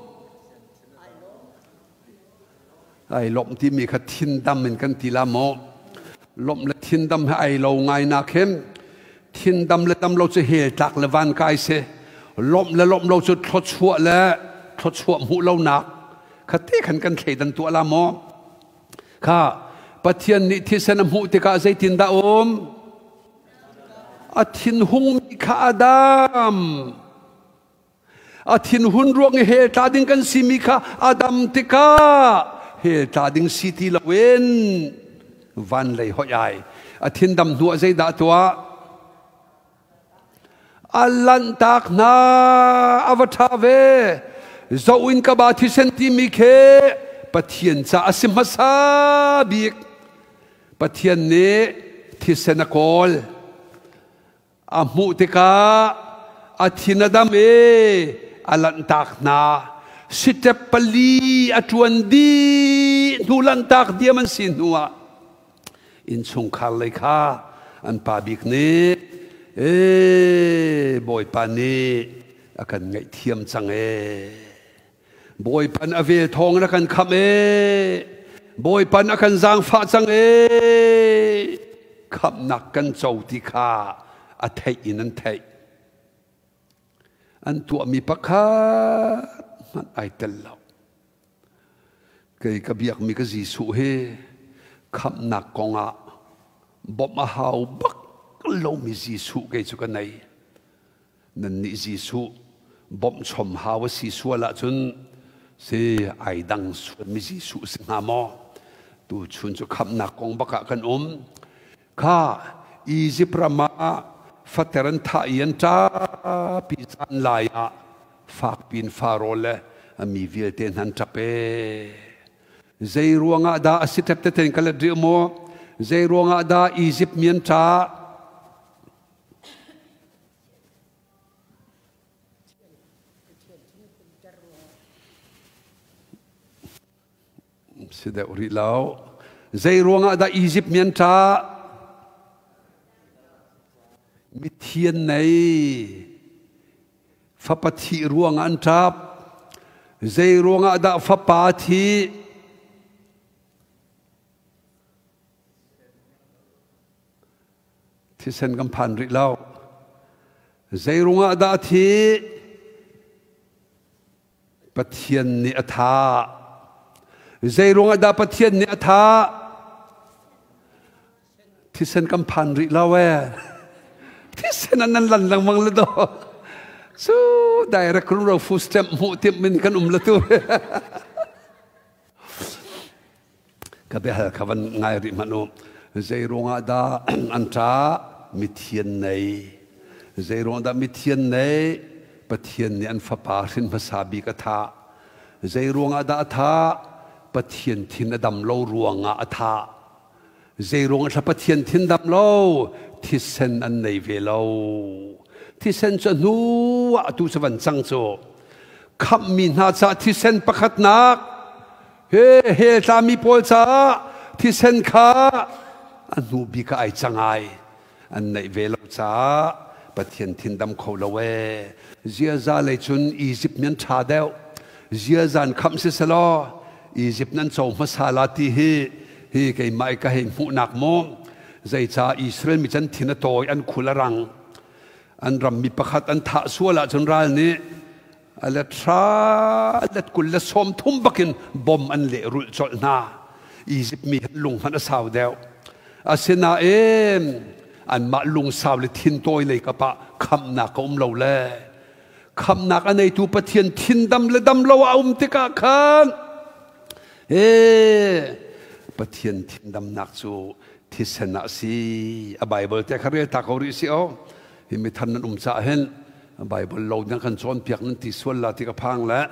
Speaker 1: ไอ้ลมที่มีขัดทินดำเหมือนกันทีละโมลมและทินดำให้ไอ้เราไงนาเข้มทินดำและดำเราจะเหตุจากละวันกายเสลมและลมเราจะทดชั่วและทดชั่วหูเราหนักขัดที่ขันกันเขดันตัวละโมข้าปะเทียนนี้ที่เซนอมุติกาใจตินดาอมอาทินหุงมีข้าอาดามอาทินหุนรวงเฮตาดิงกันสิมีข้าอาดัมติกาเฮตาดิงสิติละเวนวันเลยหอยายอาทินดำหัวใจดาตัวอัลลันตักนาอวตารเวจาวินกบาทิเซนติมิเคปะเทียนจะอาศิมาซาบิกปะเทียนเนทิเซนโกลอามุติกาอาทินาดามเออลันตักนาสิเตปลีอจวนดีนูลันตักเดียมันสินหัวอินชงคาเลยค่ะอันปาบิกเนเอบ่อยปานีอากันไงเทียมจังเอบ่อยปันอเวทองอากันคำเอบ่อยปันอากันจางฟ้าจังเอคำนักกันเจ้าติคาอัฐินันเทอันตัวมีปักขามันไอเตลเราเกยกระเบียกมีกระสีสุเฮคำหนักกองอ่ะบ่มาหาวบักเรามีสีสุเกยสุกันไหนนั่นนี่สีสุบ่มชมหาวสีสุละจนเสียไอดังส่วนมีสีสุสิงหามอตูชุนจะคำหนักกองบักกันอมข้าอีจิปรามาฟัตรันทายันจ้าพิจันลายะฝากปินฟาโรเลมีวิลเทนฮันจับเอใจรวงอาดาสิทธิ์เตนกันเลยเดียวโมใจรวงอาดาอียิปต์เมียนจ้าสิเดอุริลาวใจรวงอาดาอียิปต์เมียนจ้ามิเทียนในฟ้าปฏิรวงอันทับใจรวงอาดาฟ้าปฏิที่เส้นกำพันริเล่าใจรวงอาดาที่ปฏิเทียนเนอธาใจรวงอาดาปฏิเทียนเนอธาที่เส้นกำพันริเล่าแวที่เส้นนั้นลันลังมังเลยดอสู้ได้รักรู้เราฟูสเต็มหูเต็มมินกันอุ้มละตัวก็เบลคันง่ายริมันโอใจรวงอาดาอันท้ามิเทียนในใจรวงอาดามิเทียนในปะเทียนเนี่ยอันฟ้าป่าสินภาษาบีกธาใจรวงอาดาธาปะเทียนทินอดำเล่ารวงอาธาใจรวงอาดาปะเทียนทินดำเล่าที่เส้นอันในเวลาที่เส้นจะนัวตุสวรรค์จังโจคำมีนาจาที่เส้นประคัดนักเฮ้เฮ้ตามีโพลจ้าที่เส้นขาอันนูบิกไอจังไออันในเวลาจ้าปะเทียนทินดำเขาละเวเจียซาเลยจุนอียิปต์นั้นชาเดวเจียซานคำสิสลออียิปต์นั้นส่งมาซาลาตีฮีฮีไก่ไม่ก็ให้มุนักโมใจจ้าอิสราเอลมีจันทินโตยอันคุลรังอันรำมีประคัดอันท้าสัวละจนรัลนี้อัลทราอัลกุลละสมทุ่มบักินบอมอันเละรุจลนาอียิปต์มีลุงมันสาวเดียวอาเซนาเอ็มอันมาลุงสาวเลยทินโตยเลยกับปะคำนักอมเราเลยคำนักอันในตัวปะเทียนทินดำเลยดำเราเอาอุมติกาขันเอ๊ปะเทียนทินดำนักจูที่สนาสีไบเบิลแต่เขาเรียกตาเขาริสิโอที่มีท่านนั้นอุ้มจ่าเห็นไบเบิลเราเนี่ยกันจนเพียงนั้นที่ส่วนละที่กระพังแล้ว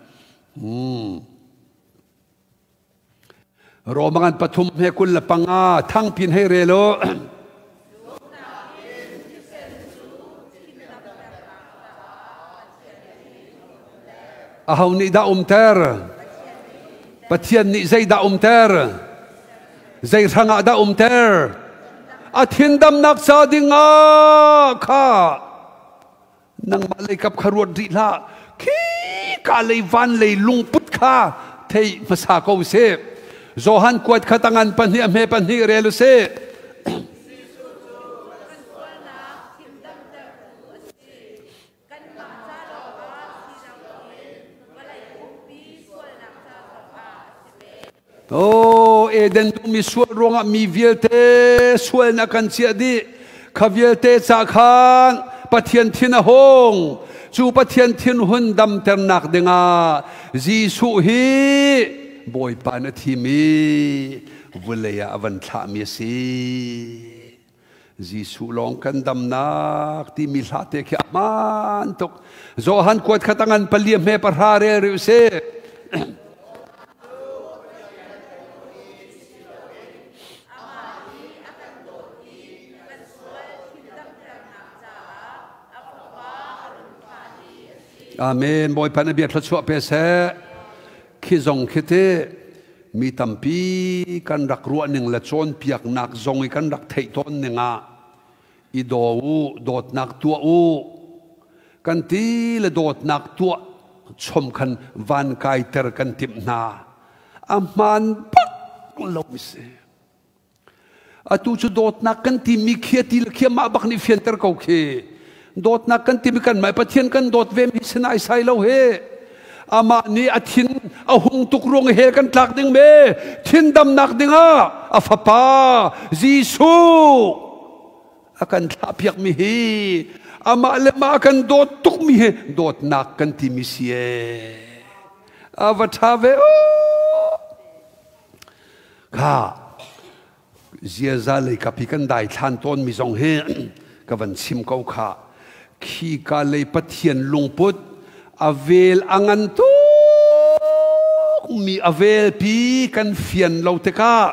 Speaker 1: รอมันปฐุมให้คุณละปังอาทั้งพินให้เรโลอาหนิดาอุมเตอร์ปะเทียนนิใจดาอุมเตอร์ใจทางดาอุมเตอร์อาทินดำนักซาดิงาข้านังมาเลยกับขรวดดีละขี้กาเลยวันเลยลุงพุทธข้าเทยภาษาเขาเสพโจฮันกวดขตังันปันเฮียเมปันเฮียเรลุเซโอ้เอเดนดูมีส่วนรวงมีเวลเตส่วนนักการเสียดีขวิลเตจากขันปะเทียนทินหงจูปะเทียนทินหุ่นดำเต็มนักเดงาจีสุฮีบอยปานทีมีวุลยาอวันทามีสีจีสุลองกันดำนักที่มีลาเตกอามันตกโจฮันกวดขตังันปลียมเมปะฮาเรริวเซอาเมนบอยพันเบียดพระชวเปเสขี้จงคิดมีตัมปีกันรักรัวหนึ่งละจนเปียกหนักจงกันรักเทยต้นหนึ่งอ่ะอีโดอูโดดหนักตัวอูกันตีละโดดหนักตัวชมกันวันกายเตอร์กันติมนาอามันปักลมเสอาตูจะโดดหนักกันที่มีเขียตีละเขียมาบักนิเฟียนเตอร์เขาเคโดดนักกันที่มีกันหมายปะเทียนกันโดดเวมิสนายไซเราเฮอามานี่อาทินอาหงตุกรงเฮกันตักดึงเมทินดำนักดึงอ่ะอาฟปาจีซูอากันทับยักมีเฮอามาเลมากันโดดตุกมีเฮโดดนักกันที่มีเสียอาวัตาเวโอข้าเจียซาเลยกับพี่กันได้ทันต้นมีสองเฮกับวันชิมเก้าข้าขี้กาเลยปะเทียนลุงพุทธอเวลอังันตุมีอเวลปีกันเฟียนเราเตก้า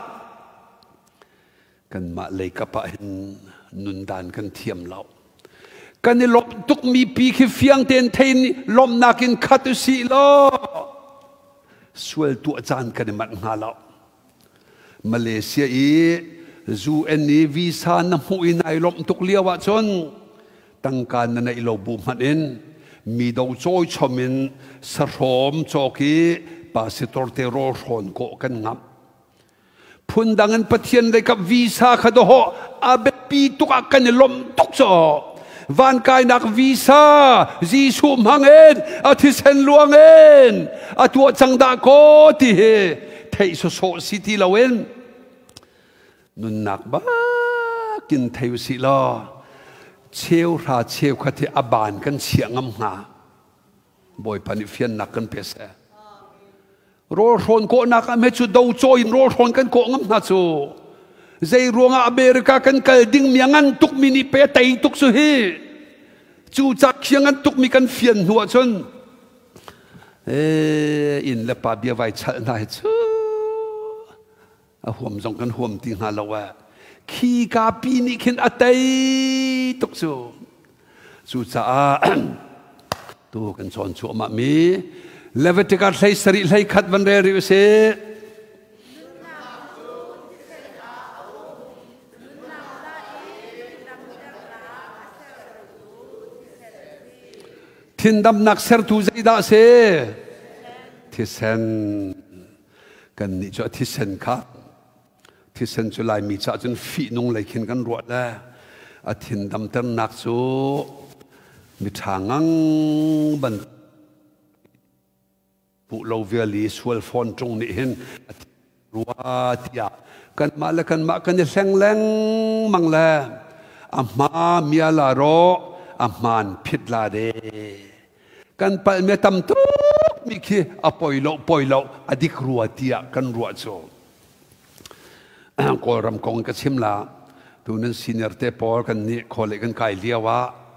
Speaker 1: กันมาเลยกับปะเห็นนุนดานกันเทียมเรากันนี่ลบตุกมีปีขี้เฟียงเต็นเทนลมนักินคัตุสีโลสวลตัวจานกันมันหาเรามาเลเซียอีจูเอ็นนีวีซ่าน้ำหูอินไอลมตุกเลียวะจนตั้งการในโลบุมันเองมีดาวโจยชมินสรมโจกีปาสิตรเตโรชนโกกันงับพุ่นดังนั้นปะเทียนได้กับวีซ่าขดโหอาเบปีตุกกันลมตุกโจวันกายนักวีซ่าจีสุมหังเอ็นอาทิเซนลวงเอ็นอาตัวจังดาโกติเฮเทยโซโซซิตี้ลาเวนนุนนักบ้ากินเทวสิลาเชี่ยวราเชี่ยวขัดที่อบานกันเสียงงหาบ่อยพันเฟียนนักกันเปเสโรชนโกนักเมจุดาวโจยโรชนกันโกงหาจูใจรวงอเมริกากันกัลดิ้งเมียงันตุกมินิเปตายตุกสุฮีจูจักเชียงันตุกมีกันเฟียนหัวชนเออินเลปาเบียไว้ชันได้จูห่วมจงกันห่วมติงหาเราว่าขี้กาปีนี่ขึ้นอัตย์ตุกสูสูจ้าตัวกันชนชัวมามีเลเวติกาใช้สริใช้ขัดวันเรียเสทินดำนักเสรตูใจดาเซที่เซนกันนี่จะที่เซนค่ะที่เซนจุลายมีจ่าจนฝีนงเลยขินกันรวดแล้วอาทินดำเติมนักสูมีทางงังบันผู้เราเวลีสวลฟอนตรงนี้เห็นรัวที่อยากกันมาแล้วกันมากันจะแรงแรงมังแล้วอามามีอะไรรออามันผิดลาเดกันไปเมื่อทำทุกมีแค่อปอยโลปอยโลอดีครัวที่อยากกันรัวโซ่ก็รำกองกันชิมลาตัวนั้นซีเนียร์เตปอร์กันนี่ขอเล็กกันไกลเลียวะ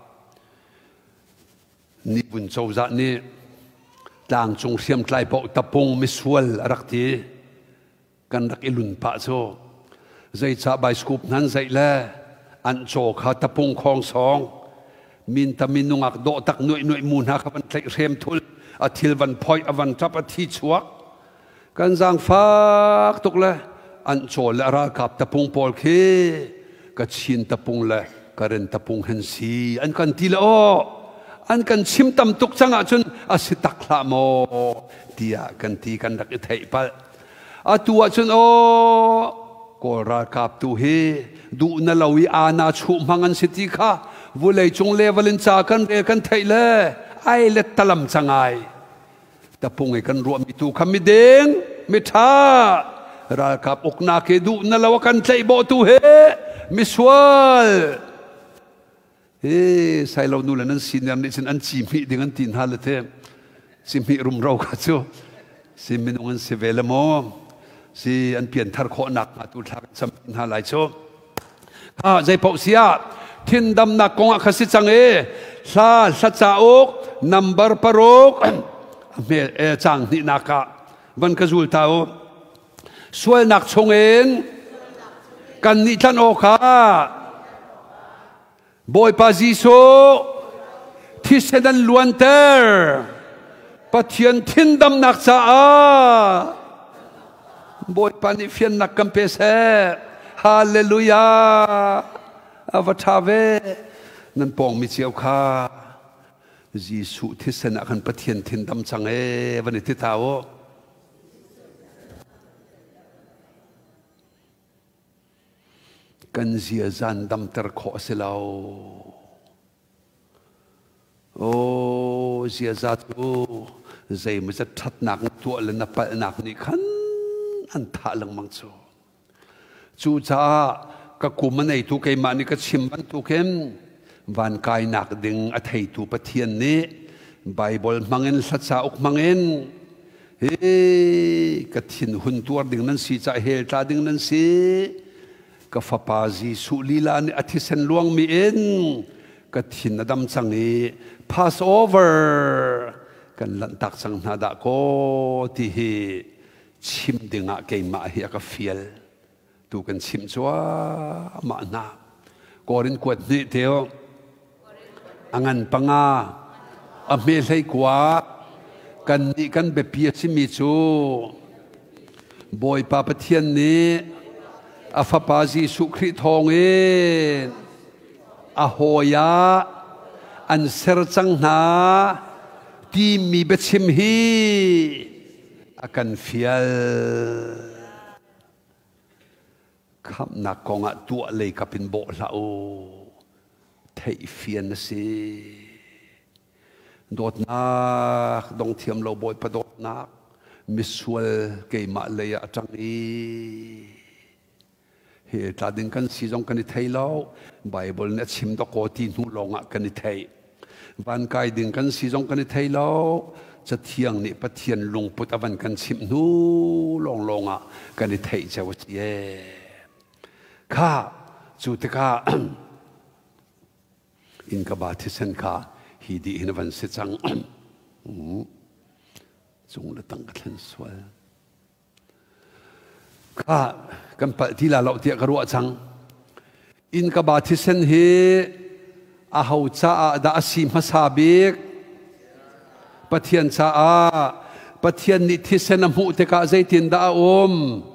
Speaker 1: นี่บุญโซ่จะนี่ต่างจงเสียมไกลปอกตะปงมิสวลรักทีกันรักอิลุนปะโซ่ใจจะใบสกูปนั้นใจแลอันโจขาตะปงคลองสองมินตามินุงักโดตักหน่วยหน่วยมูนักบันเทเรียมทุลอาทิลวันพอยอวันทับอาทิชวกกันจางฟ้าตุกเลยอันโจและรากับตะปงปอลเคกัดชินตะปงเลยกันเรนตะปงเฮนซีอันกันทีละโออันกันชิมตำตุกจังอาจนอาศิตักละโมเดียกันทีกันรักอิทธิปัลอาตัวจนโอก็รากับตัวเฮดูนลาวิอาณาชุมังอันสิทธิค่ะวุเลยจงเลวลินจากันเรกันไทยเลไอเล็ดตะลำจังไงแต่พงไอกันรวมมีตัวคำมิเด้งมิท่ารากับอกนาเกดูนลาวกันไทยบ่ตัวเฮมิสวลเฮ้ใส่เราดูแลนั้นสินยังนี่ฉันอันจิมิdengan tin halเทมสิมิรุมเรากันจ้ะสิมินงันเสเวลโมสิอันเปลี่ยนทาร์โคนักมาตุทักสมินหาหลายจ้ะข้าใจพกเสียทินดำนักกงอักษิจังเอซาสัจจาอกนัมเบอร์ปรกเมเอจังนี่นักะวันกจูลตาโอสวยนักชงเองกันนิทันโอคาบอยปาจิโซที่เสด็จล้วนเตอร์ปัจจัยทินดำนักจ้าบอยปานิเฟียนนักกัมเพเซฮาเลลูยาอวตารเวนั่นปองมิเชียวข้าจีสุที่เสนาขันปะเทียนทินดำจังเอวันนี้ที่ท้าวกันเสียจันดำตะขอเสลาโอ้เสียจัดโอ้ใจมันจะทัดหนักตัวเลยนับไปหนักนี่ขันอันท่าลังมังโซจูจ้ากะกุมันไอทุกไอมานี่ก็ชิมวันทุกเข็มวันกายหนักดึงอัฐิตุปะเทียนนี้ไบเบิลมังเงินสัจจะอกมังเงินเฮ้กะทินหุ่นตัวดึงนั้นสีจะเฮลตาดึงนั้นสีกะฟปาจีสุลีลานี่อธิเซนลวงมีเอ็นกะทินนดำสังนี้ pass over กันลันตักสังนาดะโกที่เฮชิมดึงอะเกยมาเฮียกะเฟียลตูกันชิมชัวมาหน้ากอรินกวดนี่เทียวอังันปังอาอเมลัยกว่ากันนี่กันแบบเปียชิมิจูบอยปาปเทียนนี้อาฟปาจีสุคริทองเองอาโฮยาอันเซรจังนาที่มีเบชิมฮีอากันเฟียลคำนักกองอ่ะตัวเลยกับเป็นโบละโอไทยเฟียนสิโดดนักดองเทียมเราบ่อยประโดดนักมิสวลเกยมาเลยอะจังนี้เหตุการณ์กันซีจงกันในไทยแล้วไบเบิลเนี่ยชิมตะโกตีนูลงอ่ะกันในไทยวันกายดึงกันซีจงกันในไทยแล้วจะเที่ยงนี่ปะเทียนลงปุตตะวันกันชิมนูลงลงอ่ะกันในไทยจะว่าเย่ข้าจุดข้าอินกบาทิเซนข้าฮีดีอินวันเสจังจงละตั้งกันสวลข้ากันปะที่ละเราเที่ยกรัวจังอินกบาทิเซนเฮอาหูจ้าดาสิมาซาบิกปะเทียนจ้าปะเทียนนิทิเซนมุเตกาใจตินดาอม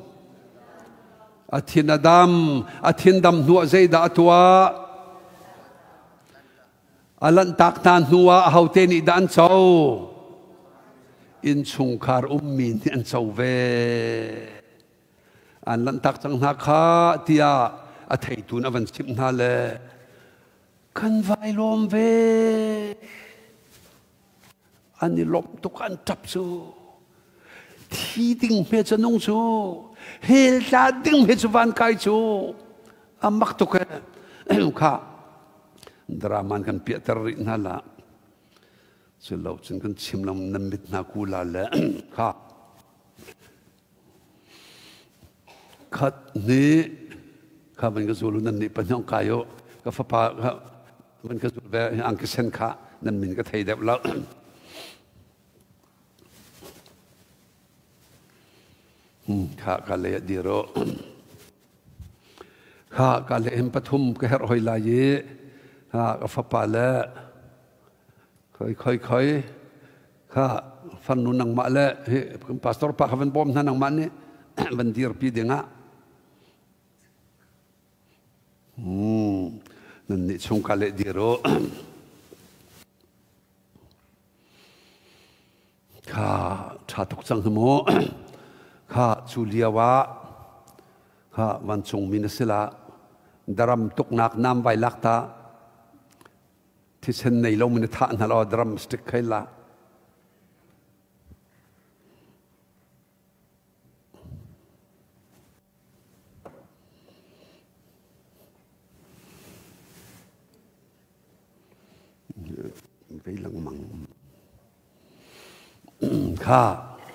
Speaker 1: อาทินดำอาทินดำหัวใจดาตัวอลันตักนานหัวเฮาเตนิดันเจ้าอินชุงคาร์อุมมินอันเจ้าเวอันลันตักจังนักข้าที่อาอัฐิตุนอวันสิบนาเลขันไวลมเวอันนี้ลมตุกันจับสูที่ดิ่งเมจนงสูเฮลดาดิ่งเมจวันไกสูอามักตุกเอข้าดรามันกันเปียตรินั่นละสุดแล้วฉันกันชิมลำน้ำมิดนาคูลาเลยข้าขัดนี้ข้ามันก็สูรุนันนี่ปัญญากายโยก็ฟ้าป่ามันก็สูรุแบบอังกฤษเซนข้านั่นมินก็ไทยเด็บแล้วข้ากาเลดีโรข้ากาเลมปฐุมก็เฮรอยลายข้าก็ฟ้าป่าแล้วค่อยค่อยค่อยข้าฟันนุนังมาแล้วเฮ้ยพาสตอร์ปาขับเป็นบอมนั่นนังมันนี่บันดีร์ปีเดงะอืมนั่นนี่ชงกาเลดีโรข้าชาตุกจังหโมข้าจูเลียวะข้าวันชงมินสิลาดรามตุกนักน้ำใบลักตาที่เช่นในโลกมันท่านเราดรามสติกให้ละไปหลังมังข้า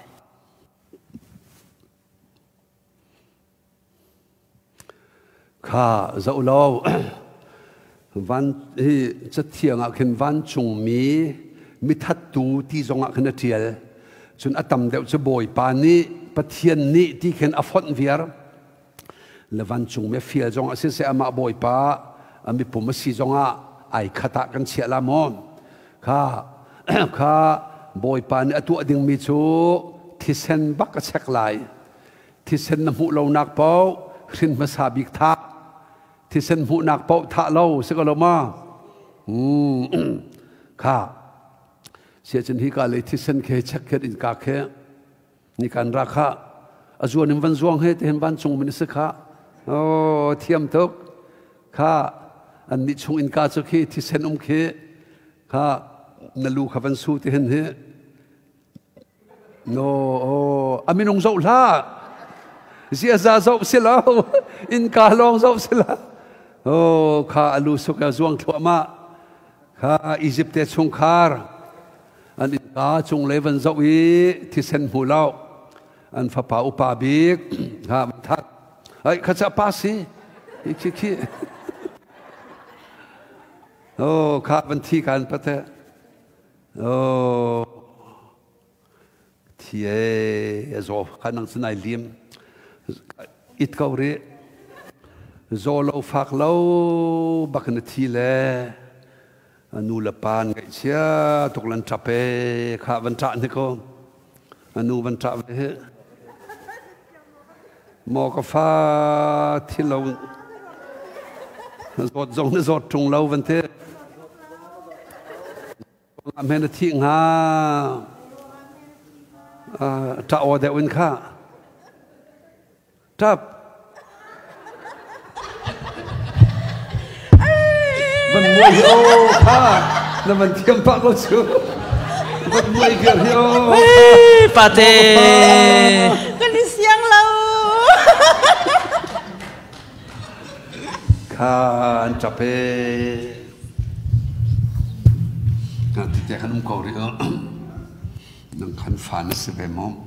Speaker 1: ข้าจะอุลาววันที่จะเที่ยงอ่ะคือวันจงมีมิทัดตูที่จงอ่ะคือนาทีลจนอัตมเดียวจะบ่อยปานี้ปะเทียนนี้ที่คืออฟอนเวียร์และวันจงมีเฟียจงอ่ะเสียเสียมาบ่อยปาอ่ะมีปุ่มสีจงอ่ะไอ้ขตะกันเสียละมอนข้าข้าบ่อยปานี้ตัวดิ่งมีชูที่เซนบักกระเชกไหลที่เซนน้ำหูเราหนักเป้ารินมาสาบิกทักที่เส้นหูนักเป่าท่าเล่าสักละมาอืมข้าเสียจนที่กาเลยที่เส้นเคชักเคอินกาเคนี่การราคาอาจวนวันจวงให้เห็นวันจงมันสักข้าโอ้เทียมทุกข้าอันนี้ชงอินกาสักที่ที่เส้นอมเคข้านลูกขับวันสู้ที่เห็นเฮโนโอ้อามินงโซล่าเสียซาโซสิลาอินกาลองโซสิลาโอ้ข้าลูสุกจวงทั่วมาข้าอียิปต์ชงคาร์อันอินกาชงเลวันโซวีที่เซนหูเล่าอันฟ้าป่าอุปาบิกข้ามันทัดไอ้ข้าจะปัสสิอีกขี้โอ้ข้าบันทีการประเทศโอ้ที่เอโซข้านังสนายลิมอิดเกาหลีโซโลฟักเล่าบักนทีเล่นูละปานไงเชียตุกลันจับเปข้าวันจันทร์นี่ก็นูวันจับเฮมอกฟ้าที่เราสดจงสดจงเราวันเทอเมนทิ้งหาจะอดเดวินข้าจับมันมวยโอ้ข้าแล้วมันเทียมปากเราชูมันมวยเกี่ยวโอ้
Speaker 2: ปาเต้
Speaker 3: ก็นี่เสียงเรา
Speaker 1: ข้าจับเป้งานที่แจกขนมเกาหลีอ่ะนั่งขันฝันสิบเอ็มอม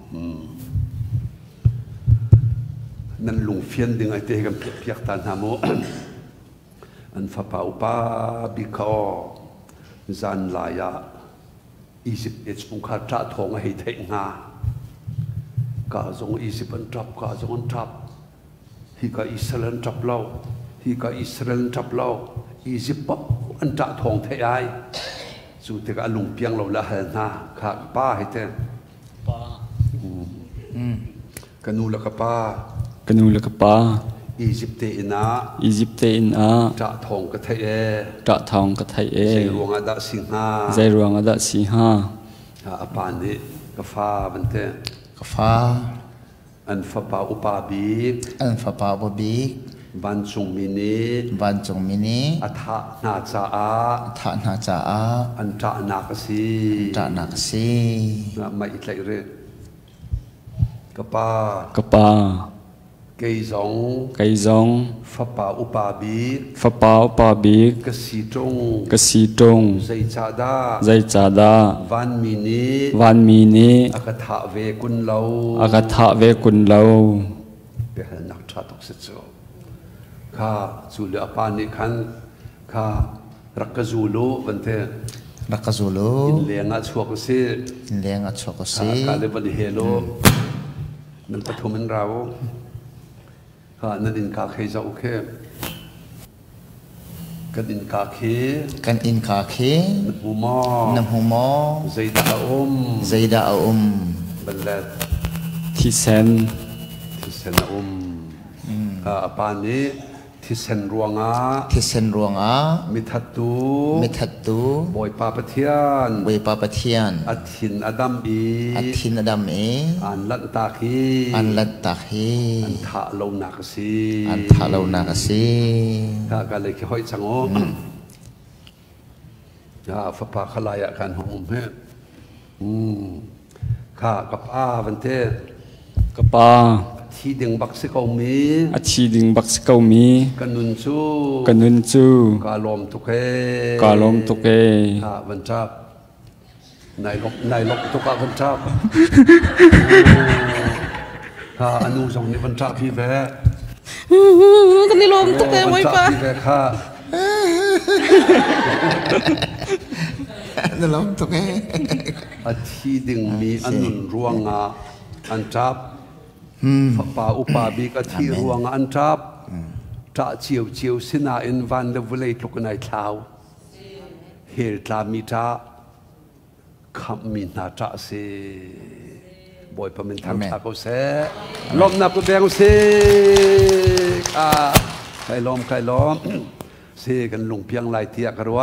Speaker 1: นั่นลุงเฟียนดึงไอเตะกันเพียกตาหาโมอันฟ้าป่าอุปาบิคอจันลายาอีสิบเอ็ดมุขจ้าทองให้เทงากาจงอีสิบอันจับกาจงอันจับฮีกาอิสราเอลจับเล่าฮีกาอิสราเอลจับเล่าอีสิบปะอันจ้าทองเทไอสุดที่กาลุงเพียงเราละเห็นนาข้าป้าให้เต้ป้ากันนูละกับป้า
Speaker 2: กันนูละกับป้า
Speaker 1: อียิปต์อินา
Speaker 2: อียิปต์อินา
Speaker 1: จะทองกระไทเอ
Speaker 2: จะทองกระไทเอ
Speaker 1: ใจรวงอดาสิงหา
Speaker 2: ใจรวงอดาสิงหา
Speaker 1: อปานิกฟ้าบันเท
Speaker 4: กฟ้า
Speaker 1: อันฟ้าปาอุปาบี
Speaker 4: อันฟ้าปาอุปาบี
Speaker 1: บันจงมินี
Speaker 4: บันจงมินี
Speaker 1: อัฐนาจาอา
Speaker 4: อัฐนาจาอา
Speaker 1: อันจานักสี
Speaker 4: จานักสี
Speaker 1: ไม่อิตเลยเรกปาก
Speaker 2: ปา
Speaker 1: ไก่จง
Speaker 2: ไก่จง
Speaker 1: ฟ้าปาอุปาบี
Speaker 2: ฟ้าปาอุปาบี
Speaker 1: กสีจง
Speaker 2: กสีจง
Speaker 1: ใจจาดา
Speaker 2: ใจจาดา
Speaker 1: วันมินี
Speaker 2: วันมินี
Speaker 1: อากาศเวกุนเลา
Speaker 2: อากาศเวกุนเลา
Speaker 1: เป็นนักชาตุสิโจข้าจูเลอปานิคันข้ารักจูลูวันเท
Speaker 4: รักจูลู
Speaker 1: อินเลี้ยงอัชวกสี
Speaker 4: อินเลี้ยงอัชวกสี
Speaker 1: ข้าเลวันเฮโลนั่นปฐมันเราข้านั่นอินคาเคจะโอเคกันอินคาเค
Speaker 4: กันอินคาเค
Speaker 1: น้ำหูมอ
Speaker 4: น้ำหูมอ
Speaker 1: ใจดาอุม
Speaker 4: ใจดาอุม
Speaker 1: บัลเลต
Speaker 2: ที่เซน
Speaker 1: ที่เซนอุมข้าปานิที่เซนรวงอา
Speaker 4: ที่เซนรวงอา
Speaker 1: มิทัตตู
Speaker 4: มิทัตตู
Speaker 1: บอยปาปะเทียน
Speaker 4: บอยปาปะเทียน
Speaker 1: อัทินอดัมอี
Speaker 4: อัทินอดัมเอ
Speaker 1: อันลันตาคี
Speaker 4: อันลันตาคี
Speaker 1: อันทะโลนักสี
Speaker 4: อันทะโลนักสี
Speaker 1: ถ้าการเลยคิดห้อยจังโอจ้าฟ้าปาขลายกันหอมเพ่อืมข้ากับอาวันเท
Speaker 2: กับปา
Speaker 1: ที่ดึงบักสกามี
Speaker 2: อาชีดึงบักสกามี
Speaker 1: กันนุนจู
Speaker 2: กันนุนจู
Speaker 1: กาลมตุกเก
Speaker 2: กาลมตุกเก
Speaker 1: ฮะบรรจับนายลกนายลกตุกะบรรจับฮะอนุสงนี่บรรจับพี่แว่
Speaker 3: กันนี่ลมตุกเกไว้ปะ
Speaker 1: พี่แว่ค่ะ
Speaker 4: นี่ลมตุกเก
Speaker 1: อาชีดึงมีอนุนรวงอ่ะอันจับฟ้าป่าอุปาบีกที่รวงอันจับจะเจียวเจียวสินาอินวันเดวเลยทุกนายเท้าเฮลตามิจ้าคำมินาจ้าเสบอยพมินทางชาเขาเสลมนับก็แบงเสอ่าใครล้อมใครล้อมเสกันลงเพียงลายเทียกรัว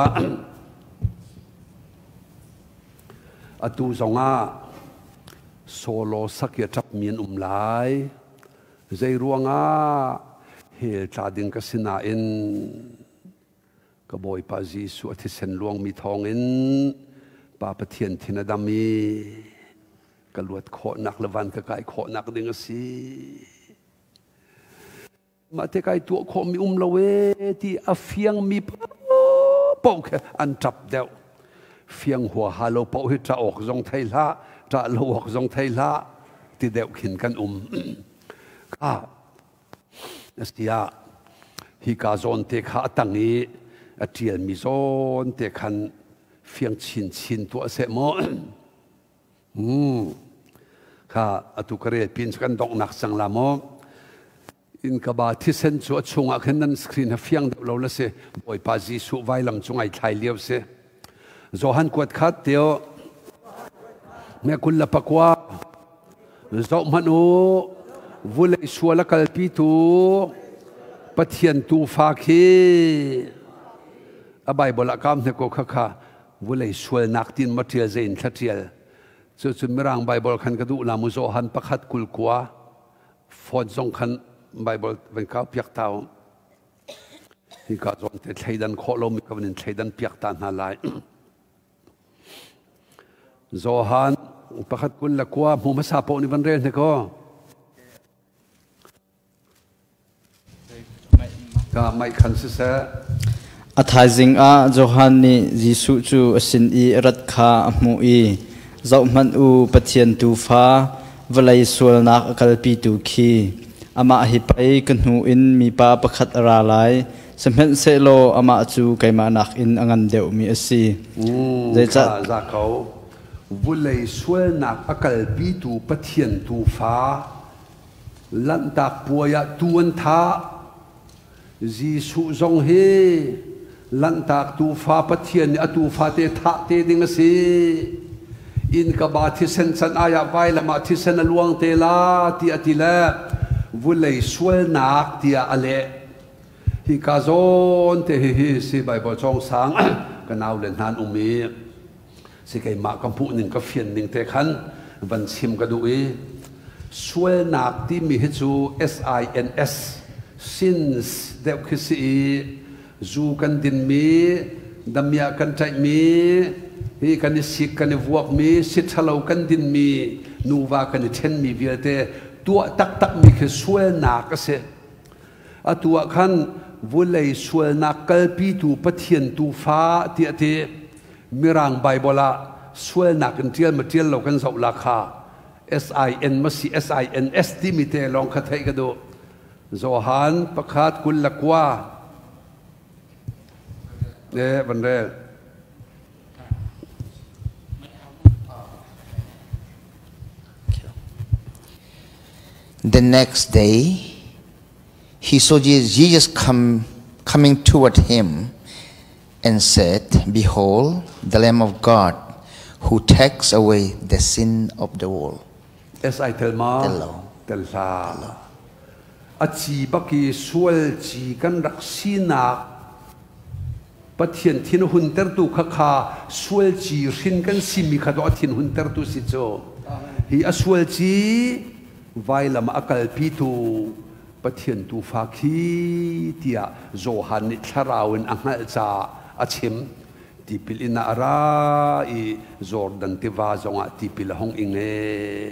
Speaker 1: อตูสองอาโซโลสักยจับมีนอุมลายใจรวงอาเฮลตาดิงกสินาอินกบอยปาจีสุอธิเซนลวงมีทองอินปาปเทียนทินดามีกลวดโคนักละวันกะไก่โคนักดิงสีมาเทไก่ตัวโคมีอุมละเวที่อเฟียงมีปอกอันจับเดวเฟียงหัวฮาโลปอกจะออกจงไทยละจะลวกจงไทยละที่เดวขินกันอุมข้าเสียฮิกาโซนเตขาตังนี้อาเจียนมีโซนเตขันเฟียงชินชินตัวเสมออืมข้าอตุกเรปินกันดอกหนักสังลามออินกบาที่เซนชัวชงอักนั้นสกรีนเฟียงเราละเสบอยปาจีสุไวลังจงไอไทยเลียวเสโจฮันกวดขัดเดียวแม่คุณละปักว่าโจมันโอวุเลยชัวละกัลปีตูปะเทียนตูฟาคีอบายบลกรรมเนี่ยก็ข้าวุเลยชัวนักดินมาเทียเซนทัดเทียสุดสุดไม่ร่างใบบลคันกระดูลามุโจฮันปักขัดกุลกัวฟอนซงคันใบบลเป็นข้าวเปียกเท้าที่ข้าจนแต่ใช้ดันโคลมิกับนินใช้ดันเปียกตานาลายโจฮันปักขัดกุลละกัวมูมาซาโปนิวันเรนเนี่ยก็ก็ไม่คันเสีย
Speaker 2: อาทายจิงอาโจฮันนี่ยิสุจูสินอีรัตคามูอีเจ้ามันอูปะเทียนตูฟ้าวลัยสวลนักกัลปีตูคีอามาฮิไปกันหูอินมีปาประคัดราไลสมเหตุเซโลอามาจูไกมานักอินอังันเดียวมีอสี
Speaker 1: เดจ้าจากเขาวลัยสวลนักกัลปีตูปะเทียนตูฟ้าลันตักปัวยตวนท้าจีสุจงเฮลันตักตูฟ้าปะเทียนอตูฟ้าเตทะเตดิงสีอินกบาทิเซนสันอายาไวละมาทิเซนลวงเตลาที่อติละ vui lấy xuân nạc tia ale hi cả zon te hi hi si bài bảo trong sáng cái nào lên han umi si cái mạ cầm phụ nín cái phiền nín te khăn vẫn chim cái đuôi xuân nạc ti mi hi chu S I N S since đẹp khi si du kan din mi damya kan chạy mi hi kan si kan vuak mi sit hello kan din mi nuwa kan chen mi viate tua tak tak mi khi xuân nạc cái se a tua khan vui lấy xuân nạc kalpi tu pathian tu pha tia te mirang bible xuân nạc kan tial material lo kan zau la kha S I N masi S I N S ti mi te long kha thai ka do Zohan pakhat kul lakwa ne bande
Speaker 4: The next day, he saw Jesus come, coming toward him and said, Behold, the Lamb of God, who takes away the sin of the world.
Speaker 1: S I Telma
Speaker 4: Tello.
Speaker 1: Telsa Achi baki sual chi kan raksina pathian thin hun ter tu kha kha sual chi rin kan simi kha do thin hun ter tu si cho hi a sual chi vai lam akal pi tu pathian tu fa khi tia zo han ni tharawin angal cha achim ti pilina ara i jordan ti va zonga ti pil hong inge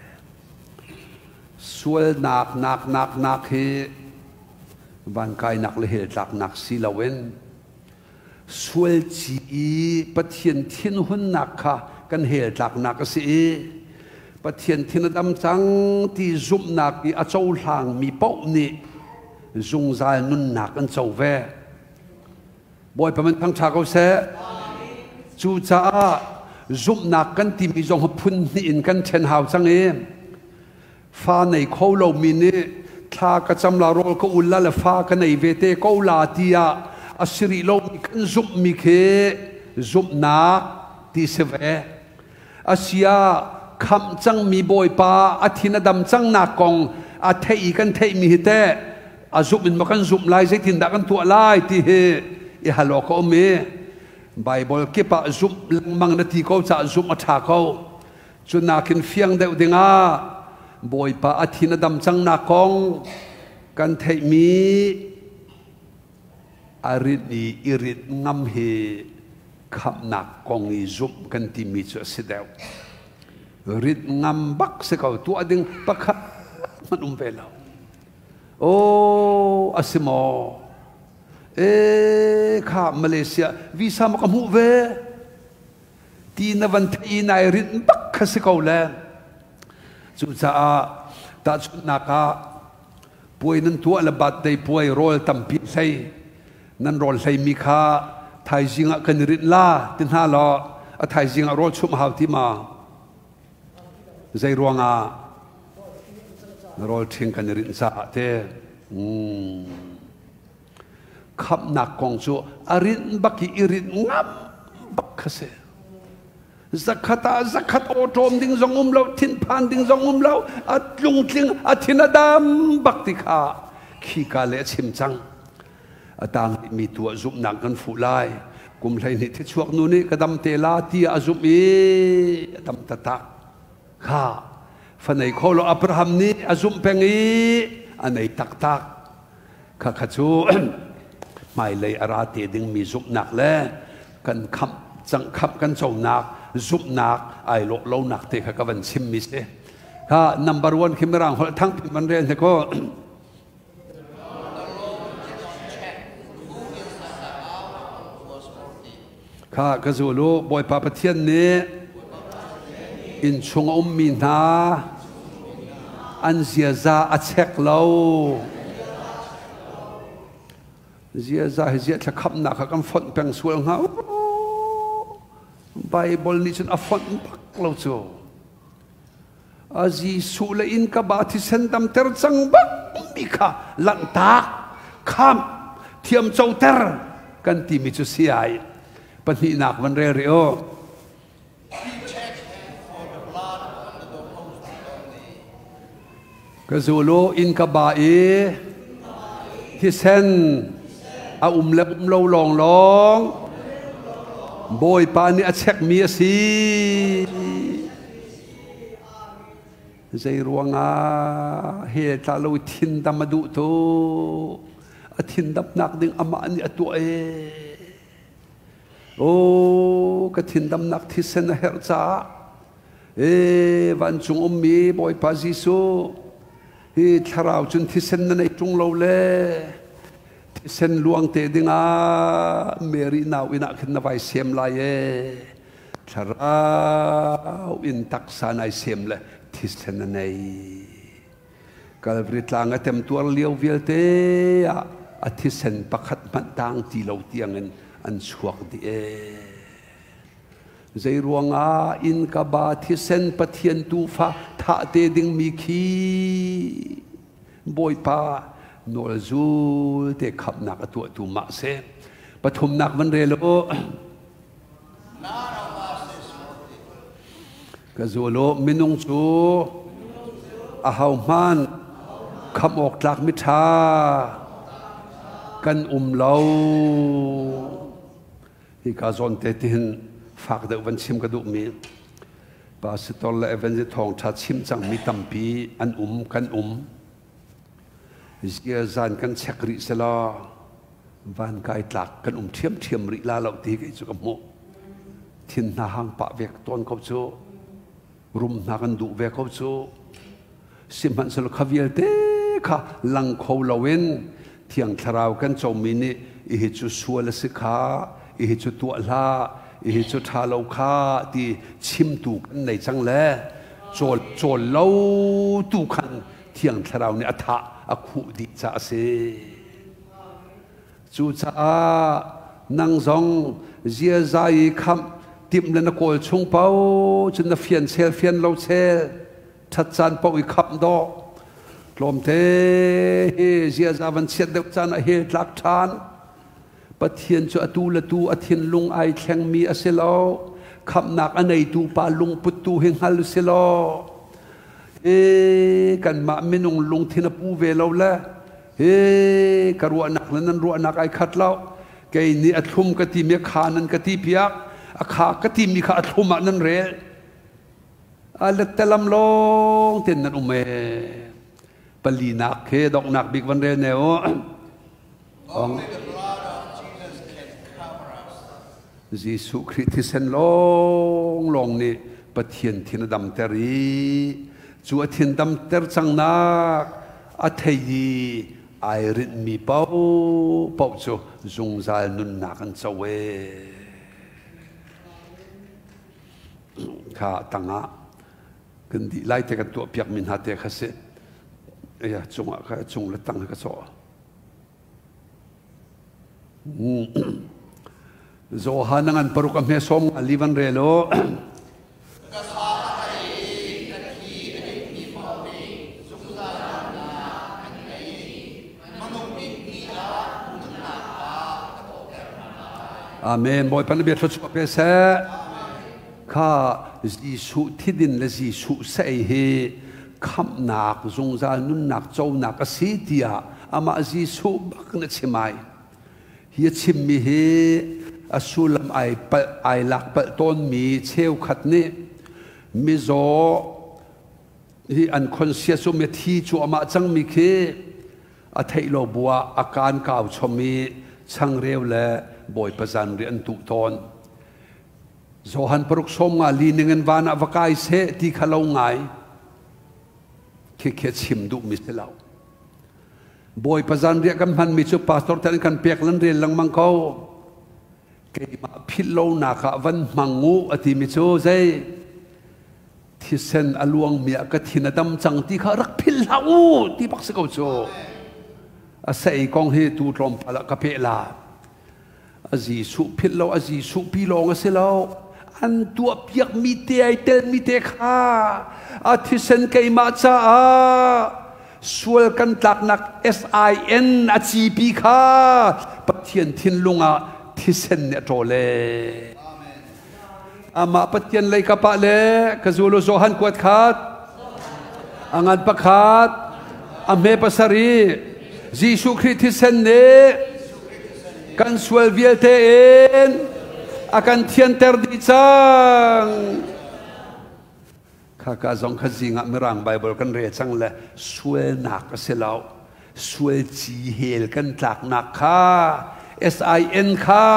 Speaker 1: sual nak nak nak nak he ban kai nak le he tak nak si lawen sual chi pathian thin hun nak kha kan he tak nak si pathian thin dam chang ti zum nak i a chou hlang mi pau ni zung zal nun nak an chou ve boy paman thang cha ko se chu cha zum nak kan ti mi zong phun ni in kan chen hau chang e pha này khâu lâu mi nè tha cả trăm la rol ko ulla la pha cái này về te ko la tia asiri lâu mi kan zum mi khe zum na ti se ve asia kham chang mi boy pa athina dam chang na kong a thei kan thei mi te a zum in ma kan zum lai zai tin da kan tu lai ti he e halo ko me bible ke pa zum mang na ti ko cha zum a tha ko chu na kin fiang deuh dinga boy pa athina dam chang na kong kan thei mi arit ni irit ngam he kham nak kong i zum kan ti mi chu sideu rit ngam bak se ko tu ading pakha man um velo o asimo e kha Malaysia visa ma kamu ve ti na van thei na rit bak kha se ko le chu cha ta chu na ka puai nan tu ala bat dei puai rol tampi sei nan rol sei mi kha thai jinga kan rit la tin ha lo a thai jinga rol chum hau ti ma zai ruanga rol thing kan rit sa te um khap nak kong chu arin baki irit ngam bak khase zakata zakat otom ding zong um lo tin pan ding zong um lo at lung tling athinadam bakti kha khi ka le chim chang atang mi tu zum nak kan fu lai kum lai ni thi chuak nu ni kadam te la ti azum e tam ta ta kha fanai kholo abraham ni azum pengi anei tak tak kha kha chu mai lei arate ding mi zum nak le kan kham chang khap kan chau nak giúp nạc ai lộ lâu nạc thì các bạn xem mi se ha number one khi mà rằng họ thắng thì mình ra thì có ha cái dù lô boy papa thiên nè in chung om min ha an zia za a check lâu zia za hay zia chắc khắp nạc các con phận bèn xuôi ha Bible ni chun afon pak lo chu azi su le in ka ba thi sen tam ter chang bak mi kha lan ta kham thiam chau ter kan ti mi chu si ai pan hi nak van re re o cái zulu in cả ba e thì sen à um lệ um lâu lòng lòng bồi pa ni a check mi si dây ruang à he ta lâu thiên đam mà đủ to a thiên đam nạc đinh ama ni a tuổi ô cái thiên đam nạc thì sen a her cha ê van chung om mi bồi pa Giêsu hi tharau chun thì sen này chung lâu le sen luang te dinga Mary now ina khin na vai sem la ye tharau in taksa nai sem le thi sen nei Calvary tlang a tem tuar liau vial te a thi sen pakhat man tang ti lo tiang en an chuak di e zai ruanga in ka ba thi sen pathian tu fa tha te ding mi khi boy pa nol zul te khap nak atua tu ma se pathum nak van re lo ka zolo minung chu a hau man kham ok tlak mi tha kan um lo hi ka zon te tin fak de van chim ka du mi pastor la evangelist thong tha chim chang mi tampi an um kan um Zia zan kan chakri sela van kai tlak kan um thiam thiam ri la lo ti kai chu mo thin na hang pa vek ton ko chu rum na kan du vek ko chu simhan sel khaviel te kha lang kho lowen thiang tharau kan chaw mi ni i hi chu sual se kha i hi chu tu la i hi chu tha lo kha ti chim tu kan nei chang le chol chol lo tu khan thiang tharau ni atha a khu di cha se chu cha nang zong zia zai kham tim le na kol chung pau chen na fian sel fian lo sel that chan pau i khap do lom te he zia za van chet de chan a he tlak than pathian chu atu la tu athin lung ai thleng mi aselo khap nak anei tu pa lung put tu heng hal selo ê kan ma minung lung thina pu ve lo la ê karua nak lan ru nak ai khat lo ke ni athum ka ti me khanan ka ti piak a kha ka ti mi kha athum nan re alat talam long tin nan ume pali nak ke dok nak big van re ne o ong Giêsu Christ sen long long ni pathian thina dam teri chu a thiên đam ter chang nak a thei di ai rit mi pau pau chu zung zal nun nak an chawe kha tanga kan di lai te kan tu piak min ha te kha se ya chung a kha chung la tang ka so zo hanangan paruk am he som alivan relo Amen. Boy pan biat chu pe sa kha Giêsu thidin le Giêsu sai he kham nak zung za nun nak chau nak a si tia ama Giêsu bak na chimai hi chim mi he asulam ai pa ai lak pa ton mi cheu khat ni mi zo hi unconscious me thi chu ama chang mi khe a thailo bua akan kaw chomi chang reu le boy pazan ri an tu ton zohan paruk som nga li ningen wana vakai se ti khalo ngai ke ke chim du mi selau boy pazan ri kan han mi chu pastor tan kan pek lan ri lang mang ko ke ma philo na kha van mangu ati mi chu zai thi sen aluang mi ka thina dam chang ti kha rak phil lau ti pak se ko chu a sei kong he tu trom pala ka pe la azi su philo azi su pi long a se lo an tua piak mi te ai tel mi te kha a thi sen kai ma cha a sual kan tlak nak s i n a chi pi kha pathian thin lunga thi sen ne to le ama pathian lai ka pa le ka zulu zohan kwat khat angan pakhat a me pasari Giêsu Christ thi sen ne kan sual vial te en akan thian ter di chang kha ka zong kha zinga mirang Bible kan re chang le sual nak se lao sual chi hel kan tlak nak kha S I N kha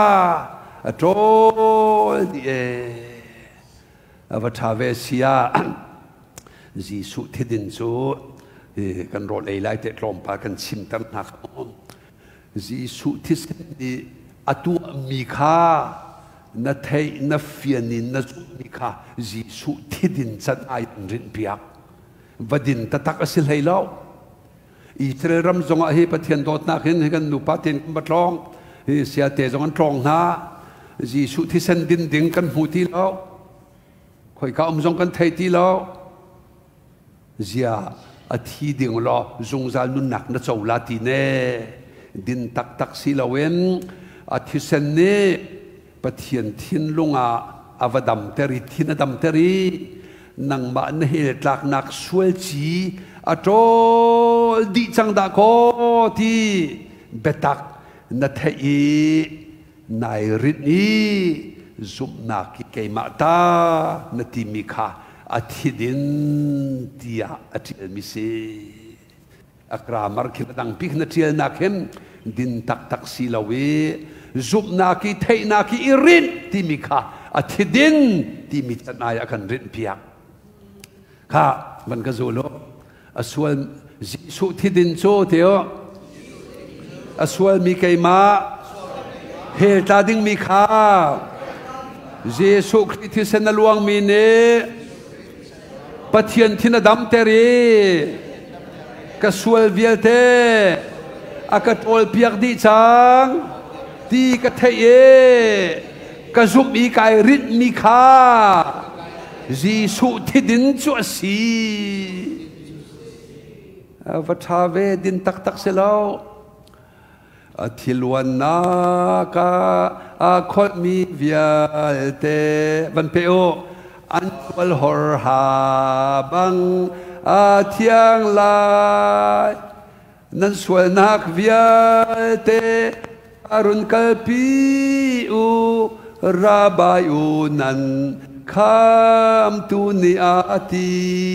Speaker 1: atol di e avatave sia Giêsu thi din chu kan ro lei lai te tlom pa kan chim tan nak Giêsu thi sen ni atu mi kha na thei na fianin na zu mi kha Giêsu thi din chan ai rin piak vadin ta tak asil hei lo Israel ram zonga he pathian dot na khin kan nu patin kan batlong he sia te zong an tlong na Giêsu thi sen din ding kan hu ti lo khoi ka om zong kan thei ti lo zia a thi ding lo zung zal nun nak na chaw la ti ne din tak tak si lawen a thi sen ne pathian thin lunga avadam teri thin adam teri nang ma na he tlak nak sual chi a tol di chang da ko ti betak na thei nai rit ni zum na ki ke ma ta na ti mi kha a thi din tia a ti mi se akra mar ki dang pik na tiel na khem din tak tak si lawe zum na ki thei na ki irin ti mi kha a thi din ti mi tan ai akan rin piak kha ban ka zo lo aswal Giêsu thi din cho teo aswal mi ke ma he ta ding mi kha Giêsu Christ thi sen na luang mi ne pathian thina dam teri ka sual vial te akatol piak di chang ti ka thei e ka zum i kai rit mi kha Giêsu thi din chu si avatave din tak tak selo athilwan na ka a khot mi vial te van peo an wal hor ha bang a thiang lai nan sual nak vial te arun kalpi u rabai u nan kham tu ni ati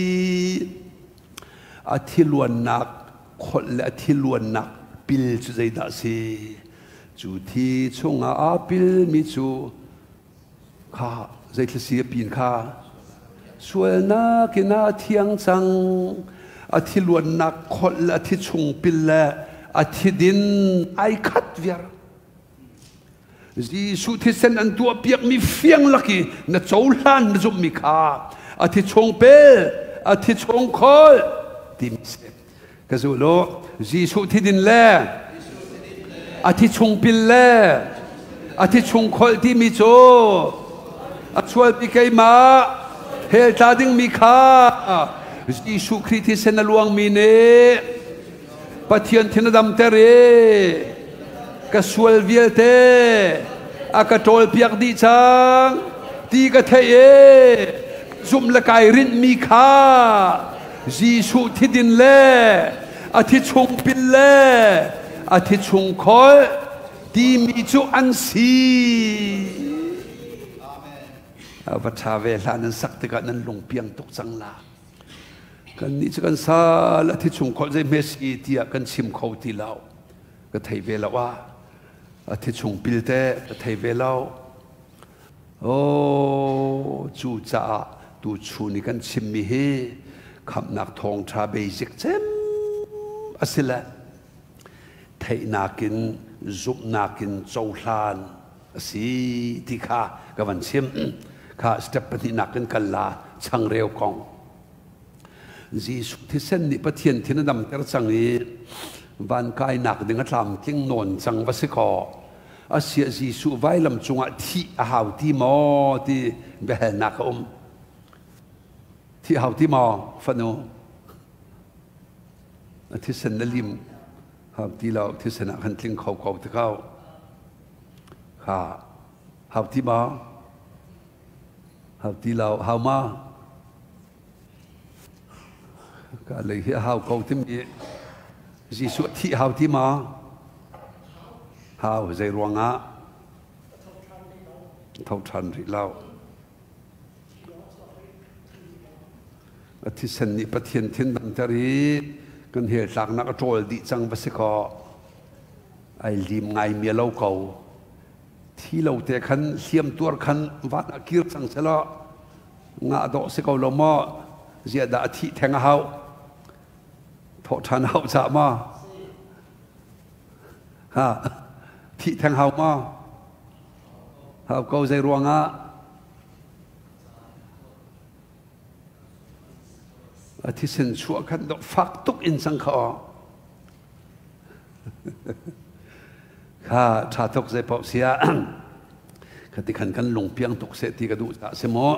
Speaker 1: athilwan nak khot le athilwan nak pil chu zai da si chu thi chunga a pil mi chu kha zai thsi pin kha sual na kina thiang chang athilwan nak khot le athi chung pil le athi din ai khat viar Giêsu thi sen an tua piak mi fiang laki na choulan na zum mi kha athi chung pel athi chung khol ti mi se ka zo lo Giêsu thi din le athi chung pil le athi chung khol ti mi cho a chual pi kai ma hel ta ding mi kha Giêsu Christ thi sen na luang mi ne pathian thina dam te re ka sual vial te akatol piak di chang ti ka thei e zum la kai rin mi kha Giêsu thi din le athi chung pil le athi chung khol ti mi chu an si avatave lan sak te ka nan lung piang tok chang la kan ni kan sa la thi chung khol je mesi tia kan chim khau ti lao ka thei ve la wa athi chung pil te ka thei ve lao o chu cha tu chu ni kan chim mi he kham nak thong tha be jik chem asila thei nakin zup nakin chouhlan asi ti kha ka van chim kha step pati nakin kalla chang reu kong Giêsu thi sen ni pathian thina dam ter changi van kai nak ding atlam king non chang vasiko asia Giêsu vai lam chunga thi a hau ti mo ti behel nak om thi hau ti mo fanu thi sen na lim hau ti lao thi sen a khan tling khau khau te khau kha hau ti ma hau ti lao hau ma ka le hi hau khau ti mi Giêsu thi hào thi mà hào dây ruộng á thâu trần rị lao thì sen ni bắt thiên thiên đam tari cần hiểu lạc nãy trôi đi chăng bác sĩ có ai lim ngày mía lâu cầu thi lâu te khăn xiêm tuar khăn vắt akir chăng sẽ lo ngã độ sẽ cầu lâu mò giờ đã thi thèn hào thọ trần hào chả mà ha thị thèn hào mà hào cầu dây ruộng á thì sen chúa khăn độ phát tục in sang khó ha cha tục dây bảo xia cái thì khăn khăn lồng piang tục sẽ thì cái đủ đã xem mò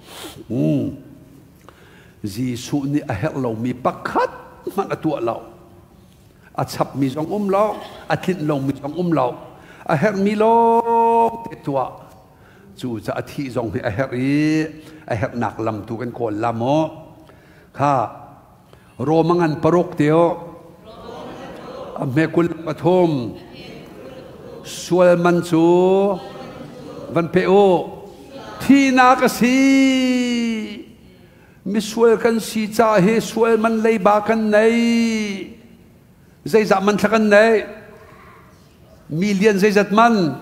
Speaker 1: Giêsu ni a hẹn lâu mi bắc khát mà là tua lâu a chập mi trong um lâu a thịt lâu mi trong um lâu a hẹn mi lâu thế tua chú cha thị trong mi a hẹn ý a hẹn nạc làm tu cái còn làm mò ha romangan parok teo amekul pathom sual manchu van peo thina ka si mi sual kan si cha he sual man lei ba kan nei zai za man thakan nei million zai zat man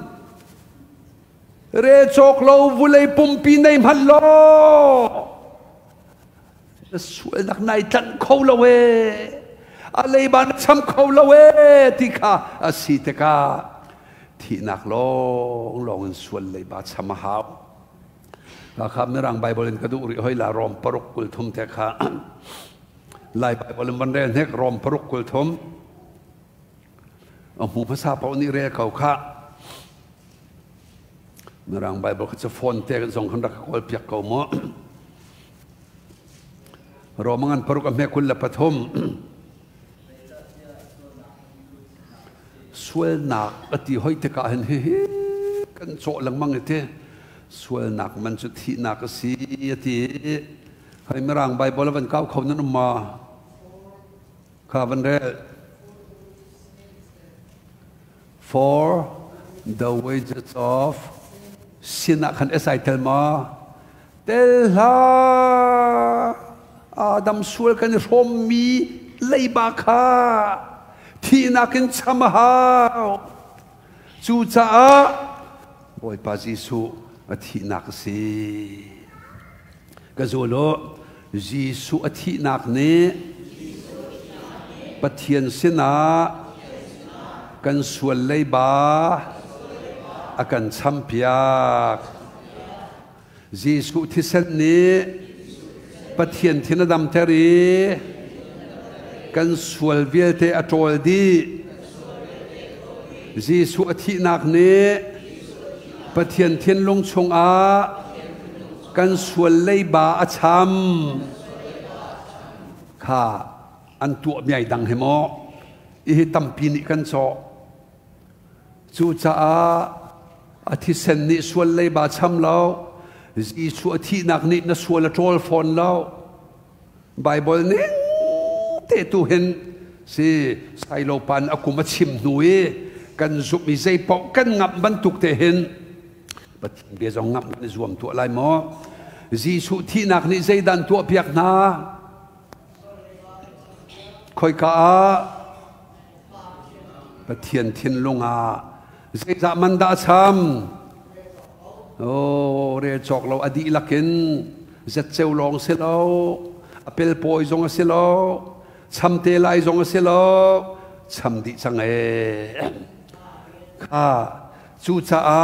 Speaker 1: re chok lo vulei pumpi nei man lo suy nặc này chân khâu lâu ê, à lấy bàn chăm khâu lâu ê, thì cả à xí thế cả, thì nặc long long suy lấy bàn chăm hào, và khám nơi rang Bible cái đủ rồi là rom parok kul thum thế cả, lại Bible vấn đề hết rom parok kul thum, ông phụภาษา bảo ni re cầu cả, nơi rang Bible cái số phone thế cái dòng khăn đặc kul piak cầu mỏ romangan paruk amhe kulla pathom sual nak ati hoi te ka hen he kan cho lang mang te sual nak man chu thi nak si ati hai marang Bible van kau khau nan ma kha van re for the wages of sin kan esai tel ma tel ha Adam sual kan rom mi lei ba kha thi na kan cham hao chu cha boy pa Giêsu a thi nak si ka zolo Giêsu a thi nak ne pathian sina kan sual lei ba akan cham piak Giêsu thi sen ne bắt hiện thiên đam thế ri kan sual vial te atol di Giêsu athi nak ne bắt hiện thiên long chung a kan sual lei ba acham kha an tu miai dang hemo i tampi ni kan cho chu cha a athi sen ni sual lei ba cham lo Giêsu athi nak ni na sual a tol phone lo Bible ni te tu hen si sai lo pan akuma chim nui kan zup mi zai pok kan ngap ban tuk te hen bat be zong ngap ni zuam tu lai mo Giêsu thi nak ni zai dan tu piak na khoi ka bat thian thiên lunga zai za man da cham oh re chok lo adi lakin zat cheu long se lo apel poi zong a se lo cham te lai zong a se lo cham di chang e kha chu cha a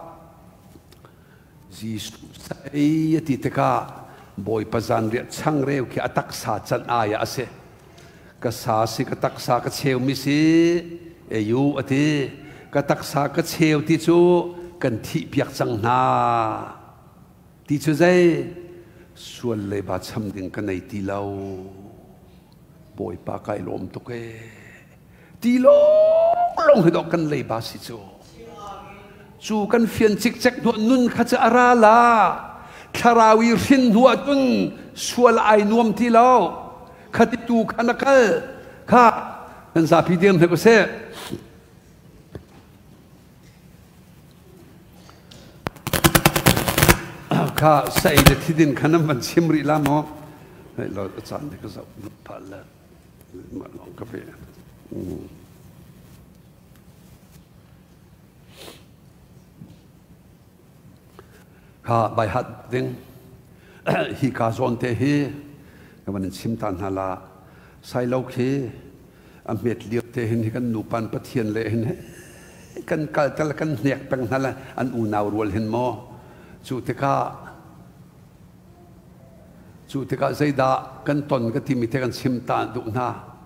Speaker 1: Giêsu sai ti te ka boy pazan ria chang reu ki atak sa chan aya ase ka sa si ka tak sa ka cheu mi si e yu ati ka tak sa ka cheu ti chu kan thi piak chang na ti chu zai sual le ba cham ding kan nei ti lau boy pa kai lom to ke ti long long hedok kan le ba si chu chu kan fian chik chek do nun kha cha ara la tharawi rin huwa tun sual ai nuam ti lau khati tu khanakal kha kan za pi dem ne ko se kha sai de thidin khanam ban simri la mo hai lo chan de ko za pa la ma long ka pe kha bai hat ding hi ka zon te hi ka ban sim tan hala sai lo khi a met liep te hin kan nu pan pathian le hin kan kal tal kan nek pang hala an u naw rol hin mo chu te ka chu te ka zaida kan ton ka ti mi te kan sim tan du na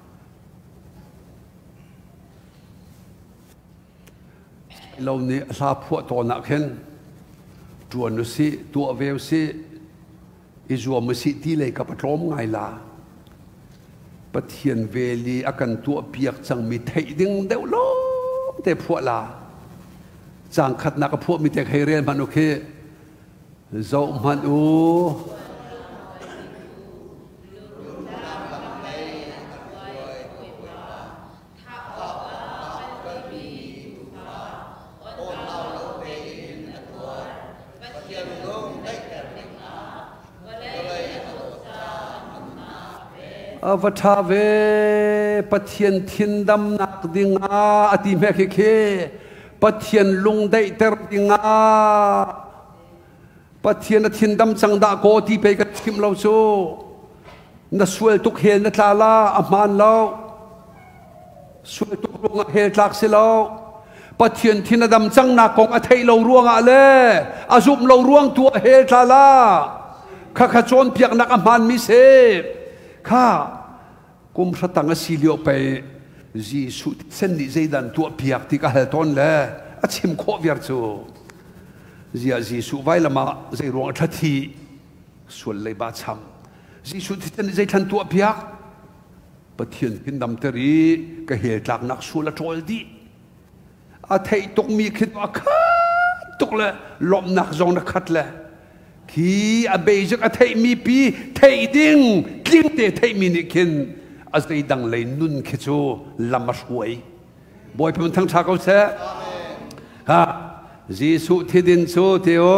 Speaker 1: lo ni sa phu to na khen tuan nu si tua veu si izua ma si ti le ka patlom ngai la pathian veli akan tua piak chang mi thei ding deuh lo te phu la chang khat na ka phu mi te khei ren manu khe zo man u avatave pathian thin dam nak dinga ati me khe khe pathian lung dei ter dinga pathian thin dam chang da ko ti pe ka kim lo chu na suel tuk hel na tla la aman lo suel tuk lung hel tlak se lo pathian thin dam chang na kong a thei lo ruang a le azum lo ruang tu hel tla la kha kha chon piak nak aman mi se kha kum satang a silio pe ji su sen ni zeidan tu piak ti ka hel ton le a chim kho viar chu ji a ji su vai lama zei rong thathi sul le ba cham ji su ti ten zei than tu piak pathian kin dam teri ka hel tlak nak su la trol di a thei tok mi khit a kha tok le lom nak zong na khat le khi a beijak a thei mi pi thei ding kling te thei mi ni kin as dei dang lei nun khi chu lama huai boy pum thang tha ko se ha jisu thidin chu teo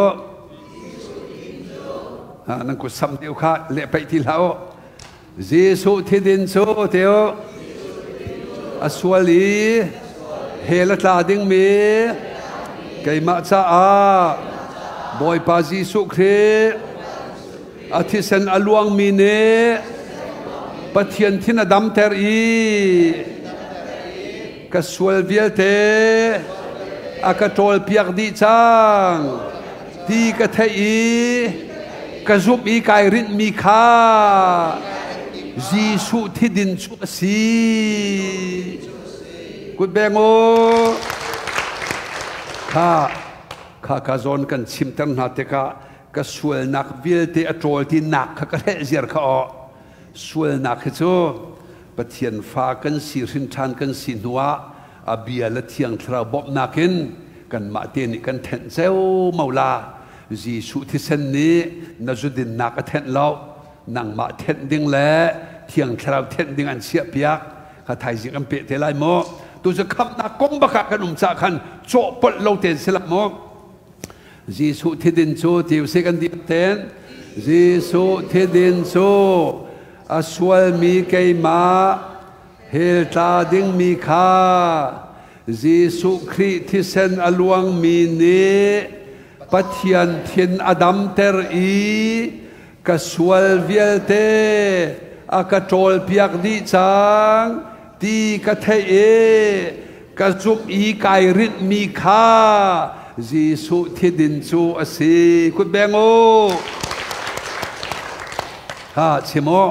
Speaker 1: ha nang ko sam teo kha le pai ti lao jisu thidin chu teo aswali hela tla ding mi kai ma cha a boy pa jisu khre athisen aluang mi ne pathian thin adam ter i ka sual vial te akatol piak di chang ti ka thei i ka zup i kai rin mi kha jisu thidin chu si kut bengo kha kha ka zon kan chim tan na te ka ka sual nak vial te atol ti nak ka ka le ziar kha o sual nak chu pathian fa kan si rin than kan si nuwa abia la thiang thra bob nakin kan ma te ni kan then zeu maula ji su thi sen ni na judin nak a then lo nang ma then ding le thiang thra then ding an sia piak kha thai jing am pe te lai mo tuจะขับนักกงบักกันอุมจากขันโจปลโลเตนสลับมอกจีสุเทดินโจเทียวเซกันดีเตนจีสุเทดินโจอาสวลมีเกยมาเฮลตาดิงมีคาจีสุคริทิเซนอลวงมีเนปัทยันเทียนอดัมเตอร์อีกสวลเวลเตอากาโตลเปียกดีจังตีกะเทเอกะจุบอีไกริดมีคาจีสุที่ดินจูอสีคุณแบงโอฮะชิโม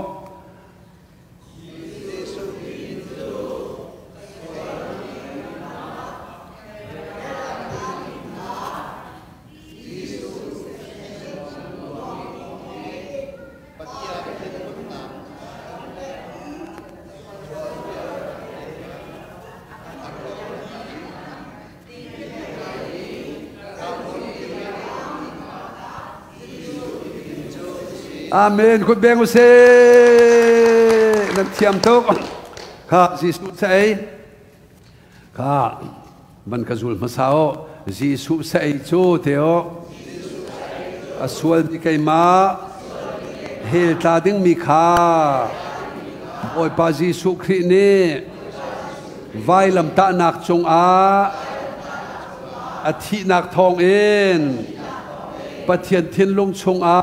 Speaker 1: อาเมนคุณเบงอุเซนั่นเทียมทุก kha Giêsu say kha ban ka zul masao Giêsu say chu theo asual di kai ma hel ta ding mi kha oi pa Giêsu Christ ni vai lam ta nak chung a athi nak thong in pathian thiên lung chung a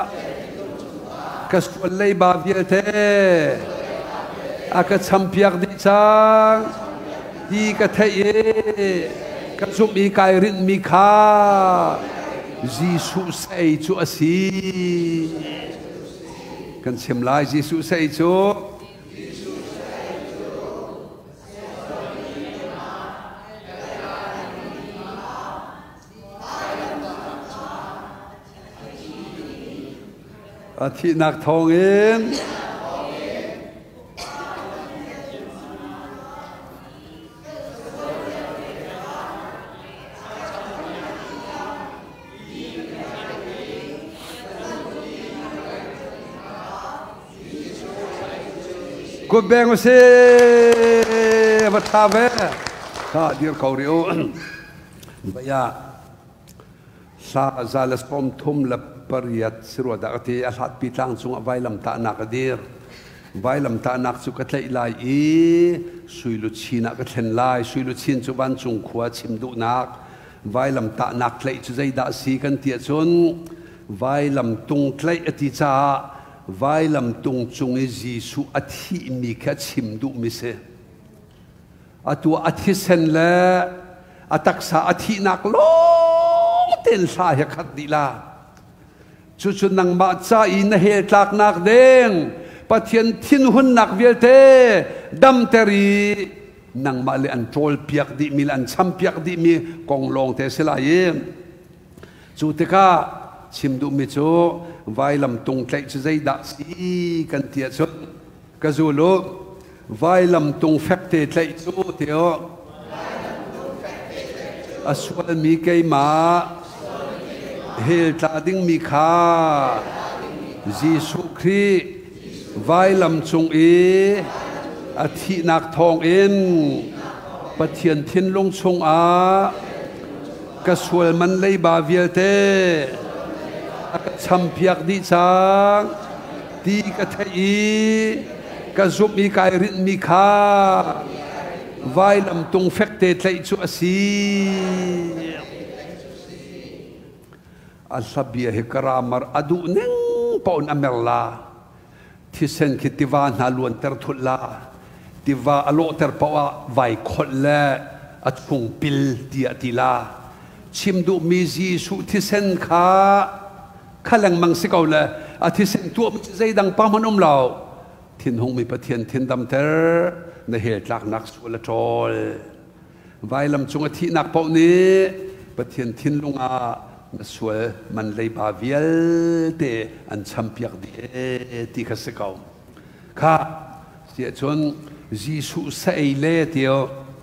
Speaker 1: kasual lei ba vial te aka champiak di chang di ka thai e ka zum i kai rin mi kha Giêsu say chu asi kan sem lai Giêsu say chu athi nak thong in cô bèn xe vật thà về ta đi cầu riu bây giờ sa za las pom thum la pariat sirwa da ati alat pitang chung vai lam ta nak dir vai lam ta nak chu ka thlei lai i suilu china ka thlen lai suilu chin chu ban chung khua chim du nak vai lam ta nak thlei chu zai da si kan tia chun vai lam tung thlei ati cha vai lam tung chung e Giêsu athi mi kha chim du mi se atu athi sen le ataksa athi nak lo ten sa ya khat di la chu chu nang ma cha in he tlak nak deng pathian thin hun nak vial te dam teri nang ma le an trol piak di mi an cham piak di mi kong long te sela yin chu te ka chim du mi chu vai lam tung tlai chu zai da si kan tia chu ka zu lo vai lam tung fek te tlai chu teo aswal mi kai ma hel ta ding mi kha Giêsu Christ vai lam chung e athi nak thong in pathian thiên long chung a kasual man lei ba vial te cham piak di chang ti ka thai ka zup mi kai rin mi kha vai lam tung fek te tlai chu asi alsabia he karamar adu neng paun amerla thisen kitiwa na luan ter thutla tiwa alo ter pawa vai kholle atkung pil dia tila chimdu mi Giêsu thisen kha khalang mang sikaula athisen tu zai dang pamanum law thin hong mi pathian thin dam ter na he tlak nak sula tol vai lam chung athi nak pau ni pathian thin lunga na sual man lei ba vial te an champiak di ti kha sekau kha sia chon Giêsu sai le tio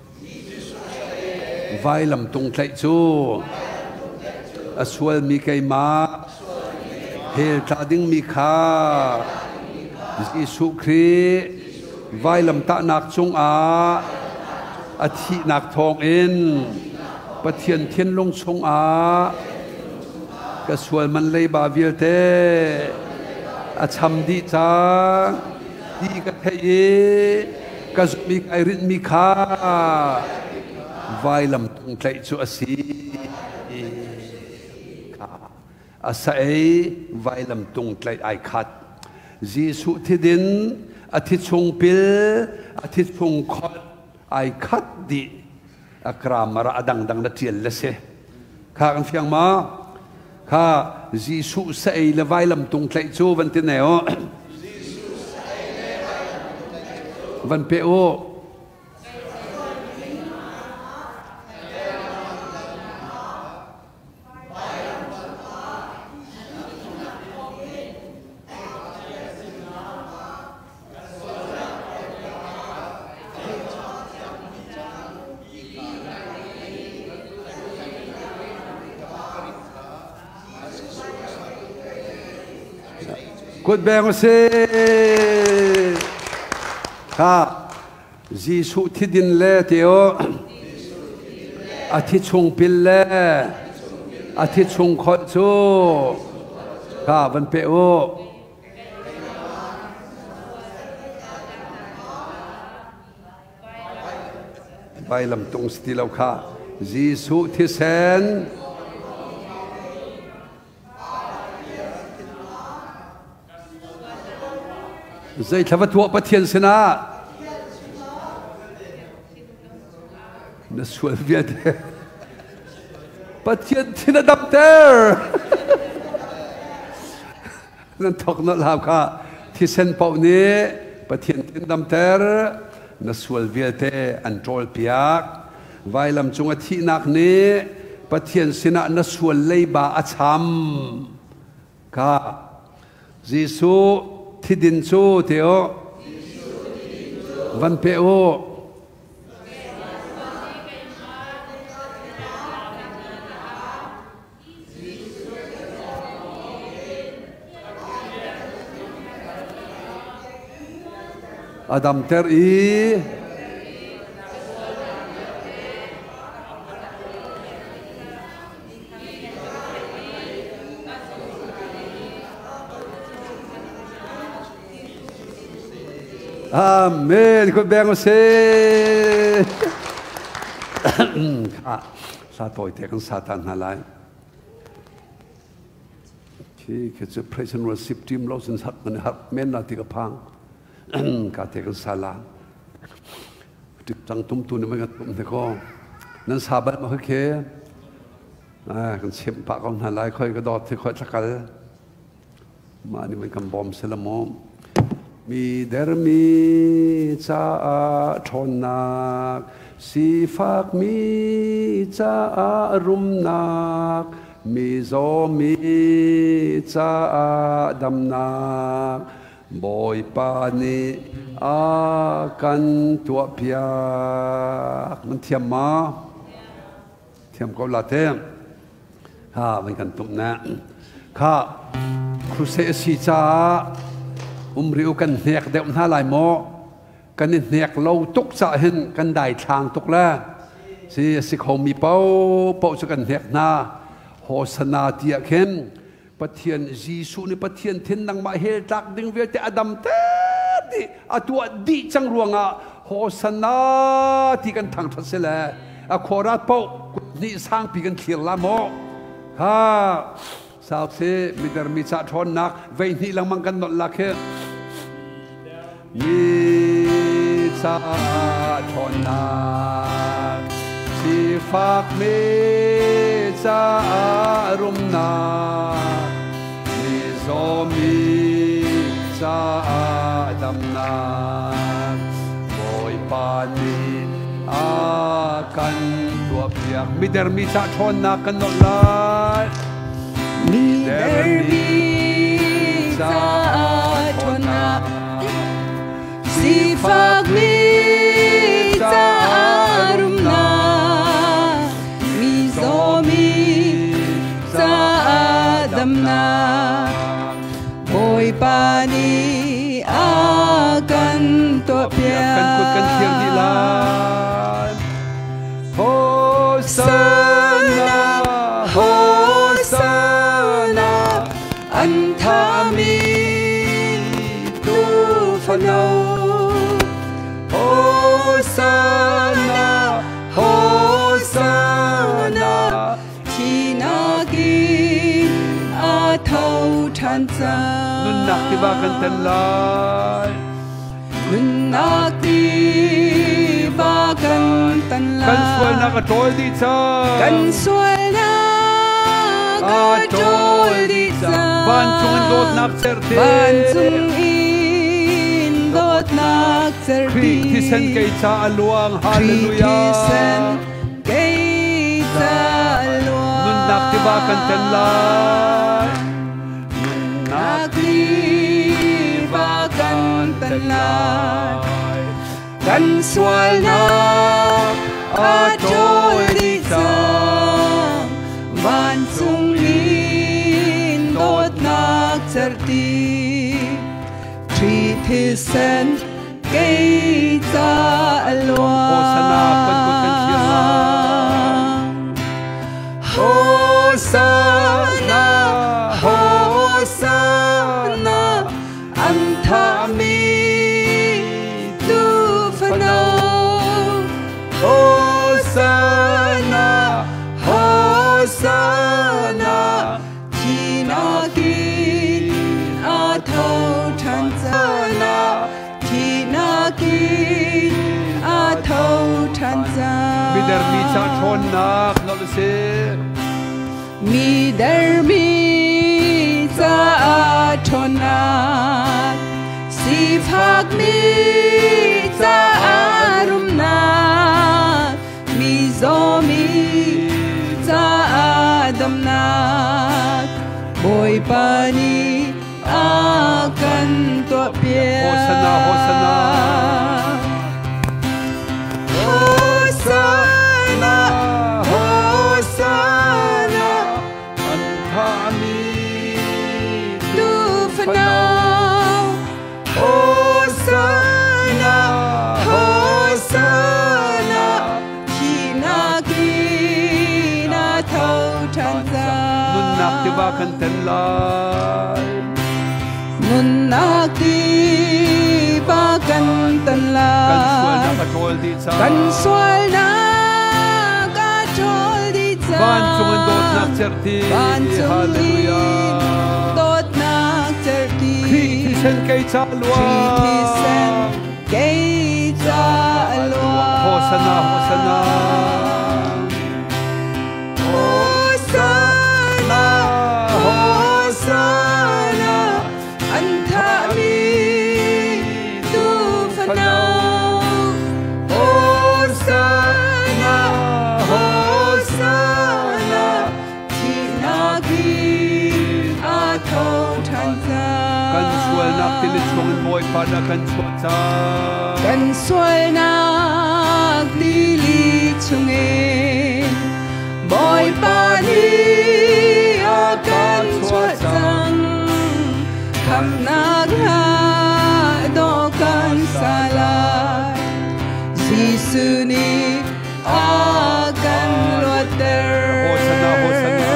Speaker 1: vai lam tung tlai chu asual mi kai ma hel ta ding mi kha Giêsu Christ vai lam ta nak chung a athi nak thong in pathian thiên long chung a kasual man lei ba vial te acham di chang di ka thei kazmi kai rin mi kha vai lam tung tlai chu asi asai vai lam tung tlai ai khat Giêsu thidin athi chung pil athi chung khot ai khat di akramara adang dang na tiel la se kha kan fiang ma kha Giêsu sai le vai lam tung tlai chu van tin neo van pe o Good bang se kha Giêsu thi din le teo athi chung pil le athi chung khot chu ka van pe o vai lam tung sti lo kha Giêsu thi sen zai thava thua pathian sena na sual viat pathian thina dam ter nan thok na law kha thi sen pau ni pathian tin dam ter na sual viat an trol piak vai lam chunga thi nak ni pathian sina na sual leiba acham ka Giêsu thi din chu teo van pe o Adam ter i Amen. Ko beng se. Sa toy te kan satan halai. Ki ke chu praise and worship team lo sin sat man hat men na ti ka phang. Ka te kan sala. Tik tang tum tu ni ma tum te ko. Nan sa ba ma ke. Ah kan chem pa kon halai khoi ka dot ti khoi takal. Ma ni man kan bom selamo. Mi dermi cha thonak si fak mi cha rumnak mi zo mi cha damnak boy pa ni a kan tua piak man thiam ma thiam ko la te ha man kan tum na kha khu se si cha umriu kan nek de um halai mo kan nek lo tuk cha hin kan dai thang tuk la si si khom mi pau pau chu kan nek na hosana tia khen pathian Giêsu ni pathian thin nang ma hel tak ding ve te adam te di atua di chang ruanga hosana ti kan thang thasela a khorat pau ni sang pi kan khil la mo ha sao se mi der mi cha thon nak ve ni lang mang kan not la khe mi cha thon nak si fak mi cha rum na mi zo mi cha dam na boy pa ni a kan tua piak mi der mi cha thon nak kan not la
Speaker 3: Mi dermi sa thona si fak mi sa rumna mi zo mi sa damna boy pani akan to pia
Speaker 1: kan kut kan thiam ni lan Hosanna Hosanna
Speaker 3: Antami tu fano Hosanna Hosanna Tinagi atau tanza
Speaker 1: nun nak tiba kan ten lai
Speaker 3: Nunak tiba kan tanla
Speaker 1: kan sual nak atol di cha
Speaker 3: Kan sual na atol di cha
Speaker 1: ban chung dot nak serte
Speaker 3: Ban chung in dot nak serti
Speaker 1: Kriti sen kay cha aluang hallelujah
Speaker 3: Kriti sen kay cha aluang
Speaker 1: nun nak tiba kan ten lai
Speaker 3: Nak tiba kan tanla Kan sual na atol di cha Ban chung in dot nak serti Treat his and gate cha alwa
Speaker 1: Hosanna kan ko kan chila Hosanna Hosanna
Speaker 3: anta mi tu fano
Speaker 1: Hosanna Hosanna
Speaker 3: Tinakin atau tanzana Tinakin atau tanzana
Speaker 1: Bidar mi cha thon nak lol se
Speaker 3: Mi dermi za atonat Sifak mi za arumnat Mi zomi za adamnat Boy pani akan tua pia
Speaker 1: Hosanna Hosanna
Speaker 3: Hosanna Hosanna
Speaker 1: anta mi
Speaker 3: tu fanau
Speaker 1: Hosanna
Speaker 3: Hosanna Kinakina thau tanza
Speaker 1: nun nak ti ba kan ten lai
Speaker 3: Munak di bakan tanla
Speaker 1: kan sual na ka tol di cha
Speaker 3: Kan sual na ka chol di cha
Speaker 1: ban chungan dot nak cherti
Speaker 3: Ban chungin
Speaker 1: hallelujah
Speaker 3: dot nak cherti
Speaker 1: Khi thi sen kai cha lua
Speaker 3: Kriti sen kay cha alwa
Speaker 1: Hosanna Hosanna
Speaker 3: Hosanna Hosanna anta mi tu fanau Hosanna Hosanna Tinakin atau tanza
Speaker 1: kan sual nak ti le chungan boy pa na kan sual cha
Speaker 3: Kan sual nak dili chungin Boy pani akan suatang Kam nagha dokan salat Yesu ni akan luater
Speaker 1: Hosanna Hosanna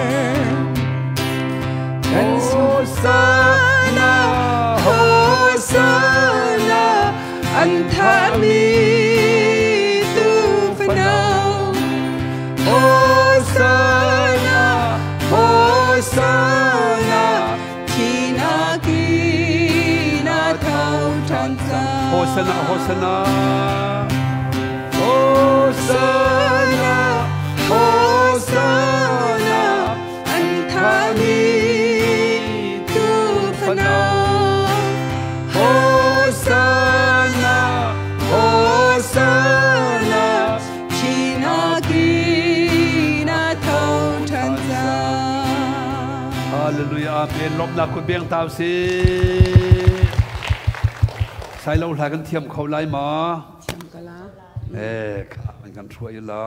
Speaker 3: Kan Hosanna Hosanna Antami tu fanau Hosanna Hosanna Kinakina thau tanza
Speaker 1: Hosanna Hosanna Hosanna
Speaker 3: Hosanna Antami tu fanau Hosanna Hosanna Kinakina thau tanza
Speaker 1: Hallelujah amen lop na kun beng tau si sai lo la kan thiam khau lai ma
Speaker 3: Cham kala
Speaker 1: eh kha man kan thua la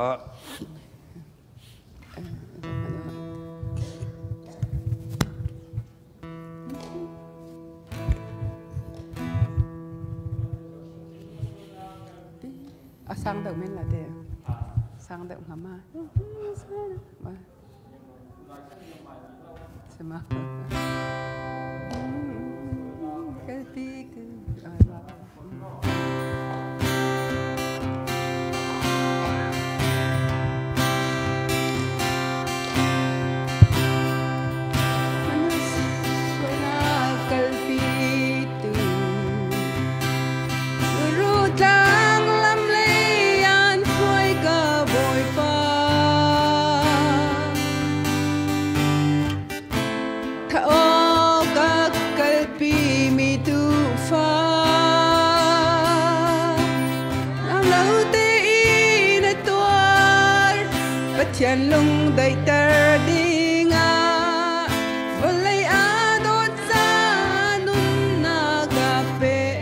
Speaker 3: À, sang động men là thế sang động hả ma xem mà cái tí cái Thiên lung đầy tờ đi ngã và lấy á đốt ra nung na cà phê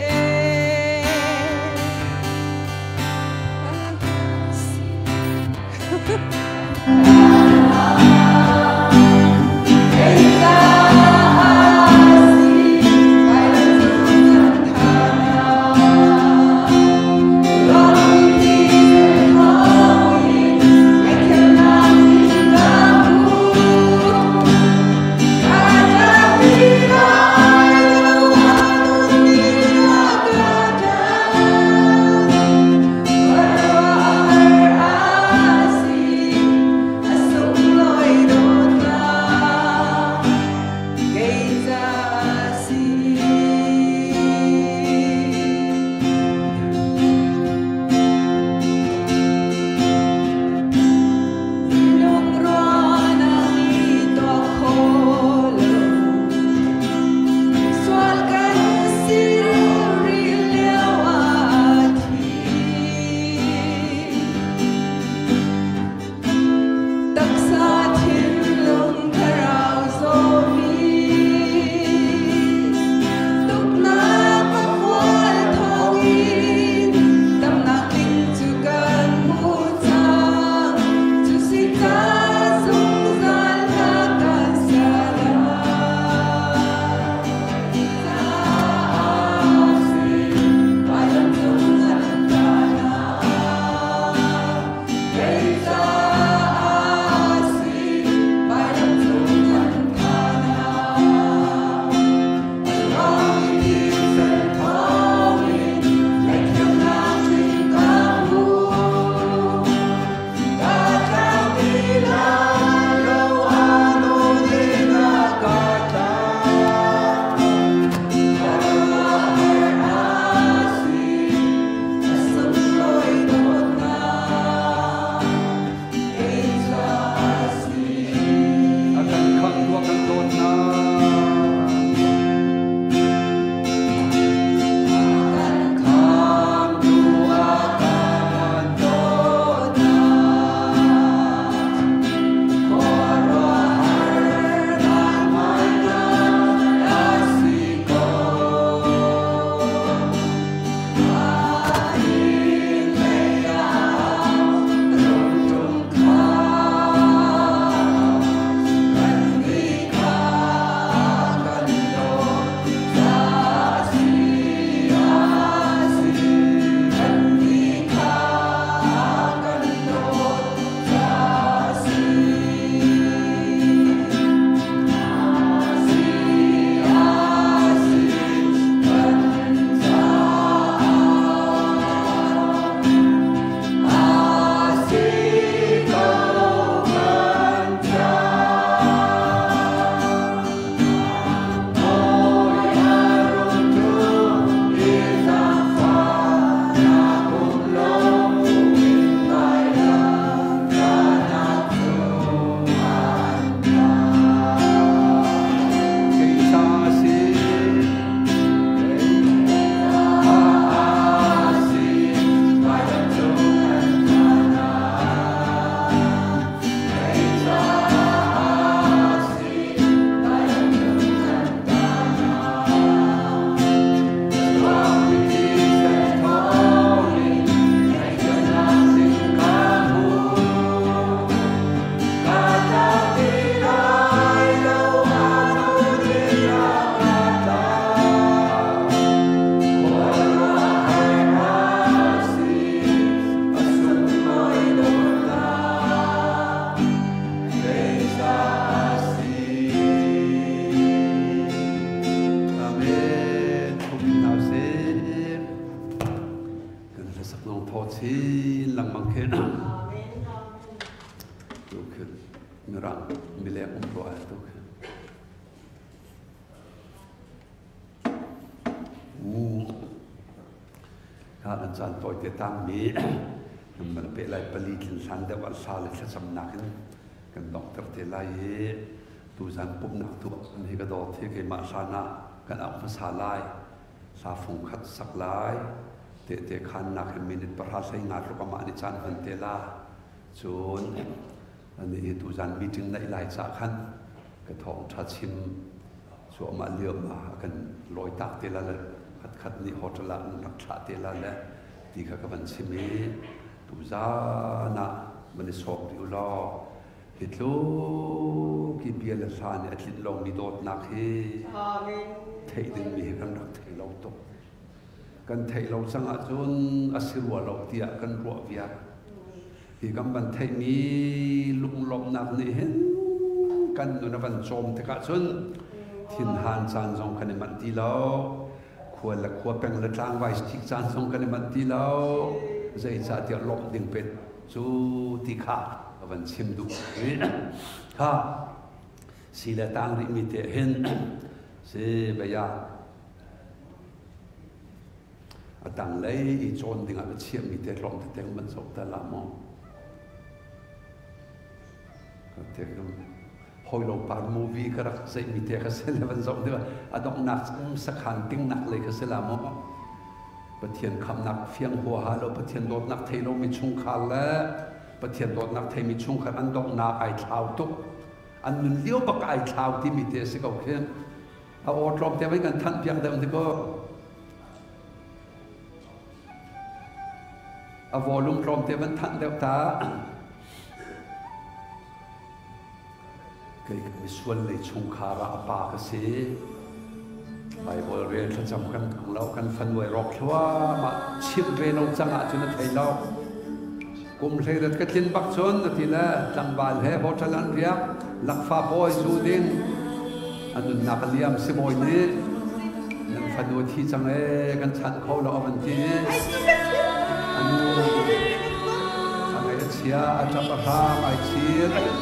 Speaker 1: ถ้าอันจันตัวเตตั้งมีมันเป็นอะไรผลิตสันเดวันซาเลชสำนักกันดอกเตอร์เทลายตูจันปุ๊บนักตัวนี่ก็ดอกที่เกมาสานะกันเอาภาษาลายสาฟงขัดสักลายเตเตขันนักมินิตประหารใช้งานรูปมาในจันพันเตลาจนอันนี้ตูจันมีถึงในหลายสาขันกระทองทัดชิมสวมมาเลือมากันลอยตักเตลาเลยขัดขัดนี่ฮอตละนักชาเตลาเลยที่เขาก็บันชิมีตูจานะมันสอบอยู่รอฮิตลูกิเบียร์ละสานอาทิตย์ลงมีโดดนักเฮเทดึงมีกันนักเทเราตกกันเทเราสังอาจุนอาศิรัวเราเตียกันรัวเวียที่กำบันเทมีลุงลมนักนี่เห็นกันนุนบันโจมเทกัจุนทินหันจานจงกันมันตีเราควรละควรเป็นละจางไว้ทิกจานจงกันมันตีเราใจจะเดียวลบดึงเป็ดจูติขาวันชิมดูค่ะสีละต่างริมิเตเห็นเสบยาต่างเลยอีโจนดึงเอาเชี่ยมิเตลงแต่เต็งมันสกตะละมองเต็งหอยลงปานมูวีก็รักใจมิเตก็เสลวันสกเดียวอดองนักสักขันติ้งนักเลยก็เสละมองปะเทียนคำนักเฟียงหัวหาเราปะเทียนโดดนักเทโลมีชุงขาแล้วปะเทียนโดดนักเทมีชุงขาอันดอกนาไอเท้าตุกอันนุนเลี้ยวปากไอเท้าที่มีเตสิกเอาเข้มเอาอดรอมแต่ไว้กันทันเพียงเดิมที่ก็เอาวอลุ่มรอมแต่วันทันเดียวตาเคยมีส่วนเลยชุงขาระปากเสียไปบริเวณที่จำกันของเรากันฟันไว้รอกเพราะว่ามาชิมเวลงจังอาจจะไทยเรากุมเสด็จกฐินบักชนทีละจังบาลเฮโฮทลันเรียบลักฟ้าบอยสูดินอันนั้นนักเลี้ยงสิบอยนี้นั่นฟันไว้ที่จังเอกันชันเขาเราเอามันทีอันนู้จังเอเชียอาจจะประพาไอเชีย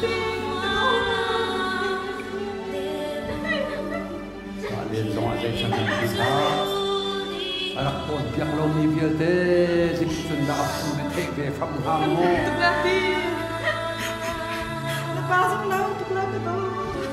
Speaker 1: เรียนจงอาศัยฉันที่ตาอารักคนเพียงเรามีเพียงแต่สิ่งสุดดาบสุดเทกเบฟังหางโง่ทุกนาทีนับป้าสักแล้วทุกนาทีต้อง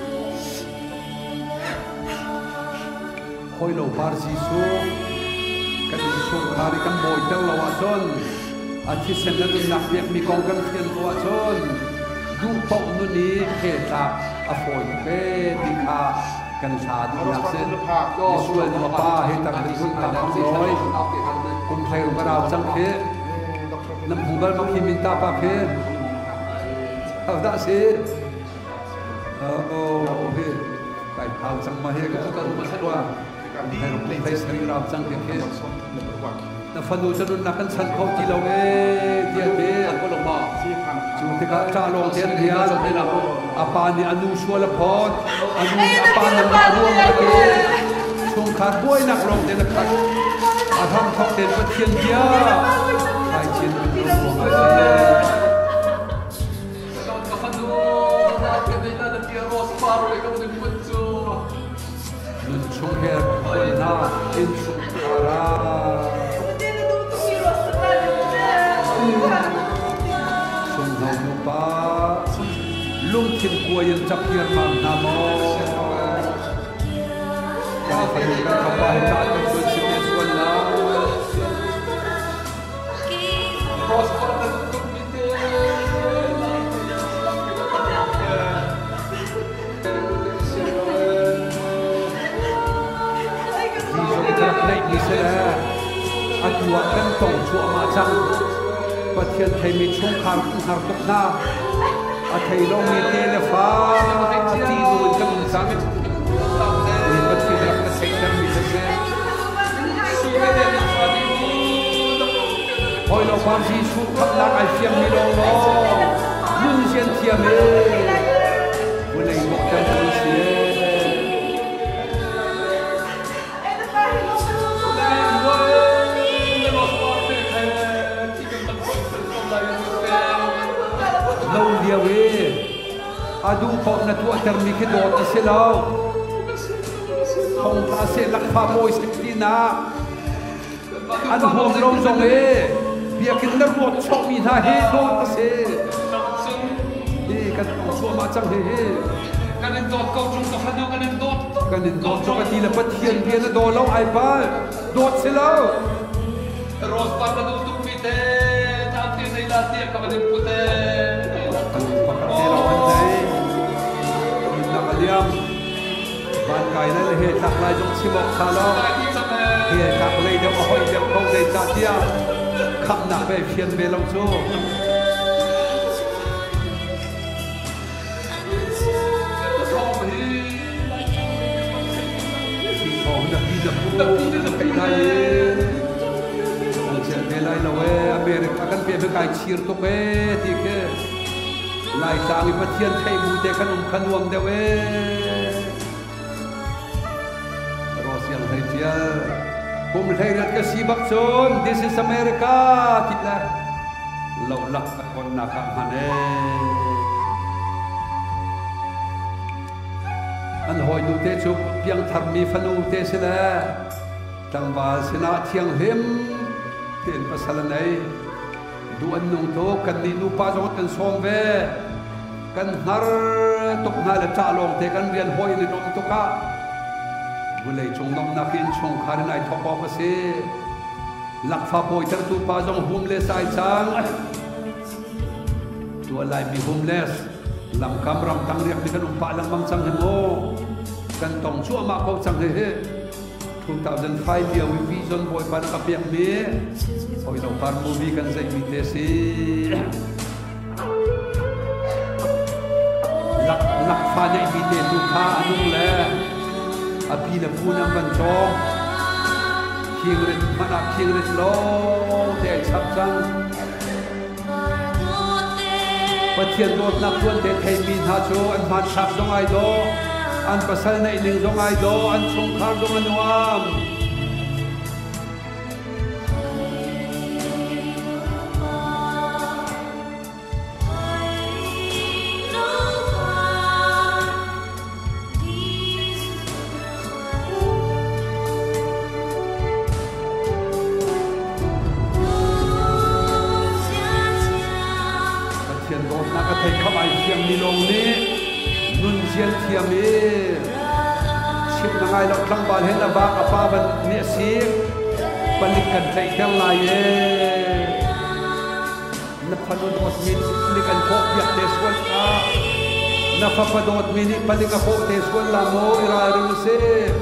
Speaker 1: คอยเราปาร์ซีสูกันสูงขาริกันบ่อยเจ้าเราอาจนอาทิตย์เสนอหนักเพียงมีกองกันเพียงตัวชนดูปกนุ่นนี้เหตุจากอโฟนเปติคากันชาดีนักเส้นส่วนมาป้าให้ตั้งที่สุดตั้งร้อยกุมเพลงกระดาษจังเพน้ำหูบาลมักหิมินตาป้าเพเอาได้สิโอ้โหไปเผาจังมาเฮก็ต้องมาสักว่าให้เราเพลงสรีราจังเพน้ำฟันดูจะรุนนักกันฉันเขาจีเราเอเดียเดียก็ลงมาจูติกาจ้าลงเทียนเทียนอาปานี่อนุชัวละพอดอนุอาปานี่มาร่วมกันชงขาดบ้วยนักลงเดนขัดอาทำทอกเด่นประเทียนเดียใครชินเป็นลงมาเลยต้องฟันดูรักกันได้แต่เดียร์โรสฟาร์เลยก็ไม่คุ้นจูนุ่นชงเฮร์คนหน้าอินสุขาราส่งเราลูกป้าลุงทินกลัวยันจับเพียรทางนาโมการพยุงกันเข้าไปจ่ายเป็นส่วนสิ่งส่วนน้ำรอสปอร์ตตุกมิเตที่สมจักในมิเสลอันตัวกันต้องชัวมาจังประเทศไทยมีช่วงขาดหาตกหน้าอาไทยเรามีเทเลฟ้าที่ดูจังสังมีประเทศรักประเทศนั้นมีเสน่ห์พอยเราความที่สุขขับนักไอเสียงมีลงล้อมุ่งเชียนเทียมเองวันนี้บอกกันทั้งเสียเราเดียวเออาดูพอนัตัวเทอร์มิกโดดที่เสลาคงพาเสลักพาโมยสิดีนา anh hồn lâu rong ê bia kinh đất một chọc mi na he đốt ta se đi cái ông xua mà chẳng he
Speaker 5: cái nên đốt câu chung tộc hắn cái nên đốt
Speaker 1: cái nên đốt cho cái gì là bất hiền bia nó đốt lâu ai ba đốt se lâu
Speaker 5: rồi bắt đầu tụt mi thế chạm tiền này là tiền các bạn đừng phụ thế
Speaker 1: anh bắt cái lâu anh đấy mình làm cái liam ban cái này là hệ chặt lại trong chim bọc xa lo hệ chặt lại đều có hỏi đều không để chặt dia khắp nạp về phiền về lòng số thì thong đã đi được cũng cái này anh sẽ về lại là về America kan về với cái chia to về thì cái lại sang cái phát triển thay mùi để khăn ông khăn uống đều về yang hai dia kum hai rat ka sibak chon this is America tila lo lak kon na ka mane an hoi nu te chu piang thar mi phanu te sela tang ba sina thiang hem ten pasal nei du an nong to kan ni nu pa zo kan som ve kan har tok na la cha long te kan rian hoi ni nom to ka Mulai chung nom na kin chung kharin ai thok pa se lak pha poi tar tu pa jong homeless ai chang tu lai mi homeless lam kam ram tang riak ni kan um pa lang mang chang hemo kan tong chu ma ko chang he he two thousand five year we vision boy pan ka piak me oi lo par movie kan sai mi te se lak lak pha nei mi te tu kha anung le api na punang bancong kingrit mana kingrit lo de chap chang pathian dot na tuan de thei min ha chu an man thap dong ai do an pasal nei ning dong ai do an chung khar dong anuam thầy khắp ai thiam ni long ni nun chian thiam ni chip na ngai lo thlang ban hen la ba ka pa ban ni si panik kan thei thang lai e na phanun os min ni kan khok yak te swal a na fa pa dot min ni panik ka khok te swal la mo ira ru se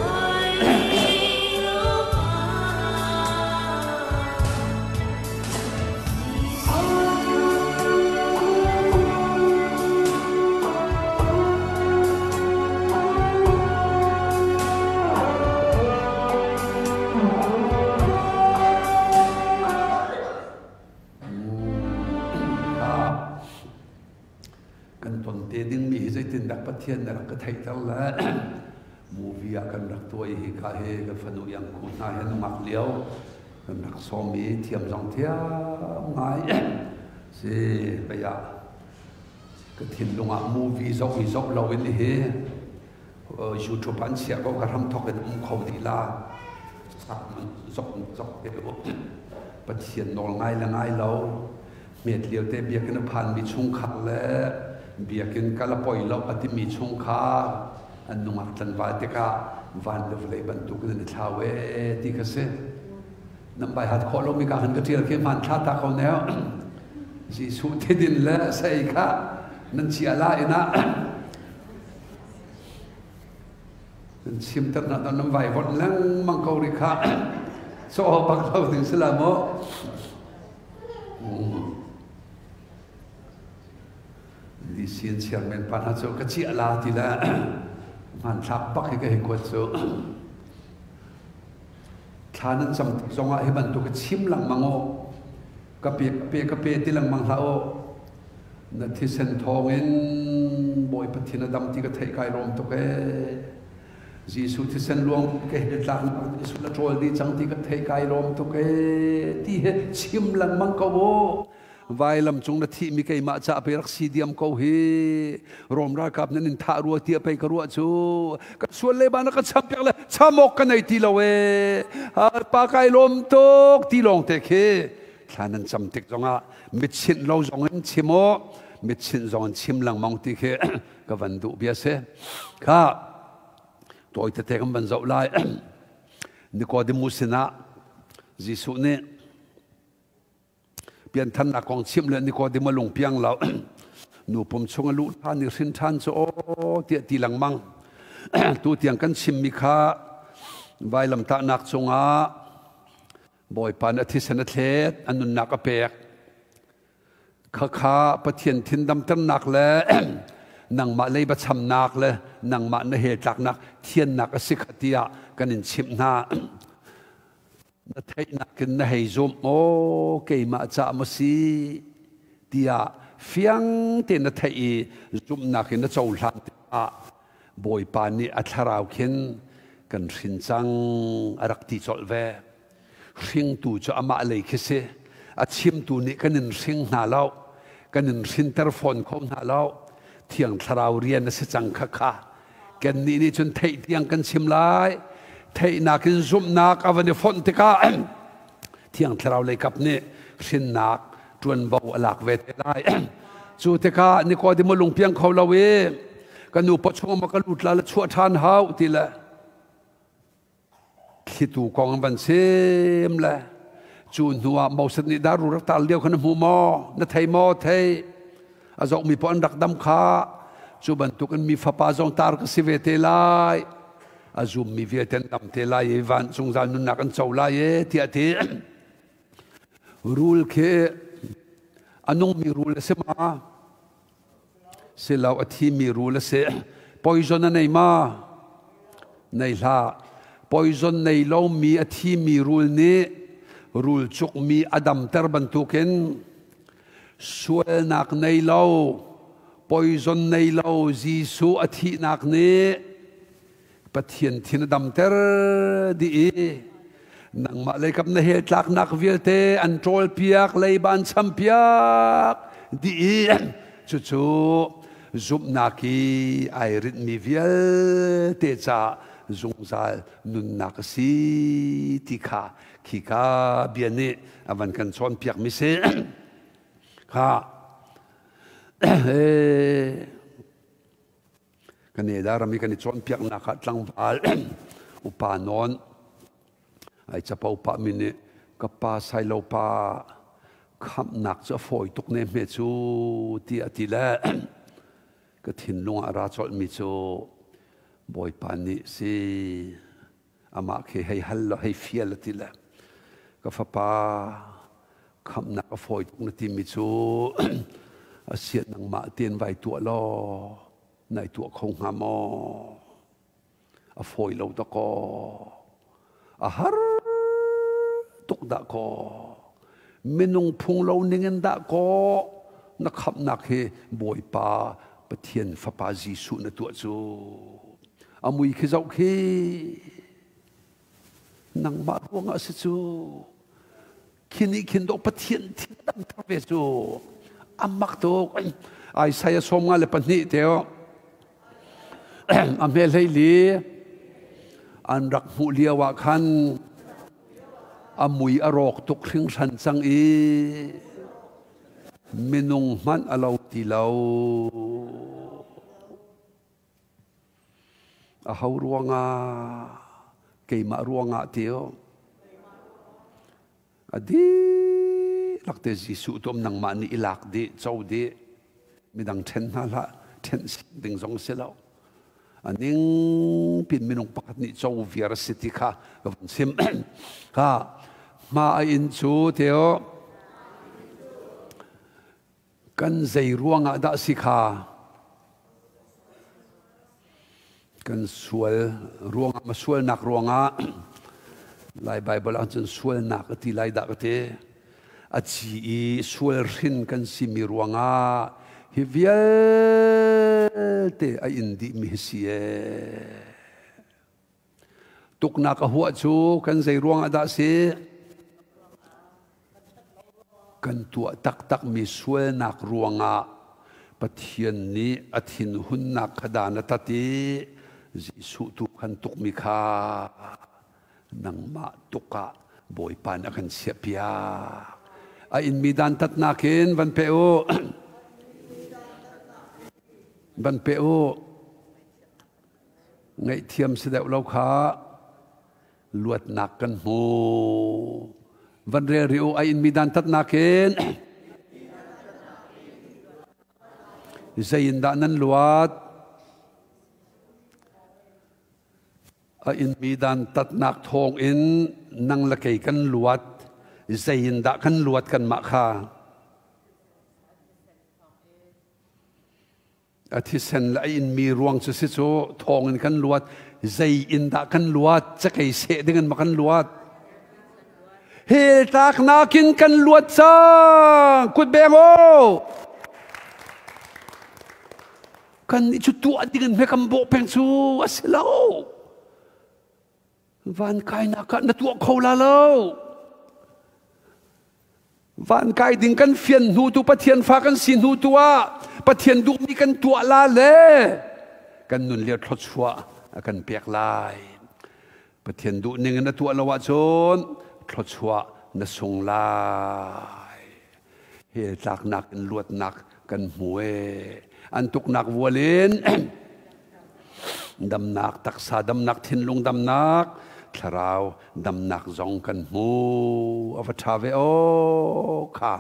Speaker 1: thiên là cái thầy thằng là movie akan rak tuai hi ka he ka phanu yang ku na hen mak liao kan rak som mi thiam jong thia ngai se baya ka thin lunga movie zok hi zok lo in he YouTube an sia ko ka ram thok um khau ti la sak zok zok te o pathian nol ngai la ngai lo met liao te bia kan phan mi chung khat le biakin kala poi lo ati mi chung kha an numak tan va te ka van le vlei ban tu kan thawe ti ka se nam bai hat kho lo mi ka han ka tir ke man tha ta kho neo ji su te din la sai kha nan chi ala ina nan chim tar na nam vai vot lang mang ko ri kha so bak lo ting salamo di sian chairman pan ha cho ka chi ala ti la man thap pak ke he ko cho thanan cham zonga he ban tu ka chim lang mango ka pe pe ka pe ti lang mang la o na thi sen thong en boy pathina dam ti ka thei kai rom to ke jisu thi sen luang ke he tlang jisu la trol di chang ti ka thei kai rom to ke ti he chim lang mang ko bo vai lam chung na thi mi kai ma cha pe rak si diam ko hi rom ra kap nan in tha ru ti pe ka ru chu ka sual le ba na ka cham pek le chamok ka nei ti lo we pa kai lom tok ti long te khe thanan cham tek zonga mit chin lo zong in chimo mit chin zong chim lang mong ti khe ka van du bia se kha toi te te kam ban zo lai Nicodemus na Gisu ne pian than na kong chim le Nicodemus lung piang lao nu pom chung lu than ni sin than cho ti ti lang mang tu tiang kan chim mi kha vai lam ta nak chunga boy pan athi san athet anun nak apek kha kha pathian thin dam tan nak le nang ma lei ba cham nak le nang ma na he tlak nak thian nak asikhatia kanin chim na na thei nak kin na hei zum o ke ma cha ma si tia fiang te na thei zum nak in na chau hlan a boy pan ni atharau khin kan rin chang arak ti chol ve ring tu cho ama lei khise a chim tu ni kanin ring na lau kanin rin ter phone khom na lau thiang tharau rian na se chang kha kha ken ni ni chun thei tiang kan chim lai thei nak in zum nak avani phone te ka thiang tharau lei kap ni rin nak tuan bo alak ve te lai chu te ka ni ko di mo lung piang khau lawe kanu po chong ma ka lut la la chua than hau ti la khi tu kong ban sem la chu nuwa mo sat ni daru rak tal deu khan mu mo na thei mo thei azok mi pon dak dam kha chu ban tu kan mi fa pa zong tar ka si ve te lai azum mi ve ten dam te lai van chung zan nun nak an chau lai e ti ati rule ke anong mi rule se ma se lau athi mi rule se poison na nei ma nei la poison nei lo mi athi mi rule ni rule chuk mi adam ter ban tu ken sual nak nei lo poison nei lo Gisu athi nak ni pathian thin dam ter di nang ma le kap na he tlak nak vilte an trol piak lei ban cham piak di chu chu zup naki ai rit mi vial te cha zung zal nun nak si ti kha khi ka biani avan kan chon piak mi se kha kan ne dar mi kan chon piak na kha tlang val upa non ai cha pau pa mi ne ka pa sai lo pa kham nak cha foi tuk ne me chu ti ati la ka thin lunga ra chol mi chu boy pa ni si ama khe hei hal lo hei fiel ti la ka fa pa kham nak ka foi tuk na ti mi chu a siat nang ma tien vai tu lo nai tu khong ha mo a foi lo ta ko a har tuk da ko menung phung lo ningen da ko na khap nak he boy pa pathian fa pa Gisu na tu chu amui khi zau khi nang ma ruanga se chu khini khin do pathian thi dam tha ve chu amak to ai sai som nga le pani teo ame leili an rak mu liawa khan amui arok tuk thing san chang i menung man alo ti lau a hau ruanga keima ruanga teo adi lakte Gisu tom nang ma ni ilak di chau di midang then na la then ding zong se lau aning pin minung pakat ni chau viar city kha sim kha ma in chu teo kan zai ruanga da si kha kan sual ruanga ma sual nak ruanga lai bible an chen sual nak ti lai da te a chi i sual rin kan si mi ruanga hi vial te a indi mi si e tuk na ka huwa chu kan zai ruanga da si กันตัวตักตักมีสวยนักรวงะปะเทียนนี้อธินหุนนักขดานตติจิสุตุขันตุกมิคานังมาตุกะบอยปานอกันเสียเปียไออินมีดานตัดนาเกนวันเปโอวันเปโอไงเทียมเสด็จเราขาลวดหนักกันโหวันเรียริโอไออินมีดานตัดนาเกนใจอินดานันลวดไออินมีดานตัดนักทองอินนังละเกยกันลวดใจอินดากันลวดกันมาค่ะอาทิตย์เซนละอินมีรวงสุดสิโซทองอินกันลวดใจอินดากันลวดจะเกยเสดึงกันมากันลวดเฮตักนากินกันลวดซะกุดเบงโอกันจุดตัวดิ่งเมกันโบเพ่งซูอสิโลวันกายนักนัตัวเขาลาโลวันกายดิ่งกันเฟียนหูตัวปะเทียนฟ้ากันสินหูตัวปะเทียนดูมีกันตัวลาเล่กันนุนเลียดทศชัวกันเปียกลายปะเทียนดูนิ่งนัตัวละวะจนทศชัวนสงลายเฮตักนักกันลวดนักกันหวยอันตุกนักวัวเลนดำนักตักษาดำนักทินลงดำนักทราวดำนักจงกันหูอวตารเวโอค่ะ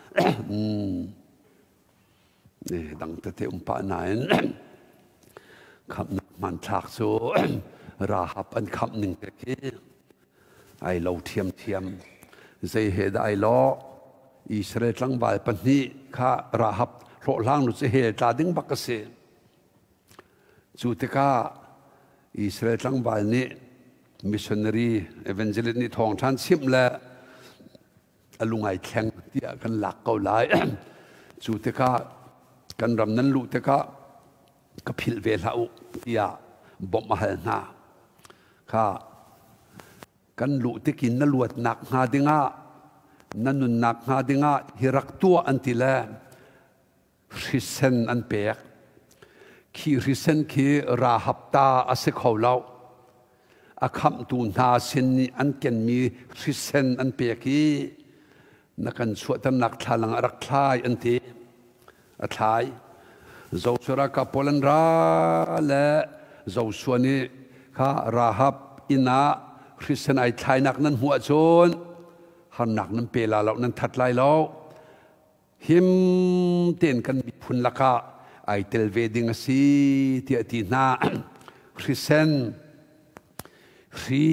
Speaker 1: นี่ดังเตอุมปะนายคำนักมันทักโซราหับอันคำหนึ่งตะกี้ไอเราเทียมเทียมใจเหตุไอล้ออิสราเอลตั้งบ่ายปันนี้ข้าราหับโรล่างหนุจะเหตุตาดึงบักเสจูติกาอิสราเอลตั้งบ่ายนี้มิชชันนารีเอเวนเจลิสนี่ทองท่านชิมและอลุงไอแข็งที่กันหลักเกาหลายจูติกากันรำนั้นลุติกากระพิลเวลาอุที่บ่มมาเห็นหน้าข้ากันลุติกินนลวดหนักหาดิงะนั่นนุนหนักหาดิงะฮิรักตัวอันติแลริเซนอันเปียกขีริเซนขีราหับตาอาศัยเขาเล่าอาคำตูนาเซนนีอันเกนมีริเซนอันเปียกีนักกันสวดตำนักทาลังรักทายอันทีอัทายเจ้าสุรากาโพลันราและเจ้าส่วนนี้ข้าราหับอินาริเซนไอทายนักนั้นหัวโจนหันนักนั้นเปล่าเรานั้นทัดไล่เราหิมเต้นกันมีพุนลักะไอเทลเวดิงสีที่อตีนาคริสเซนรี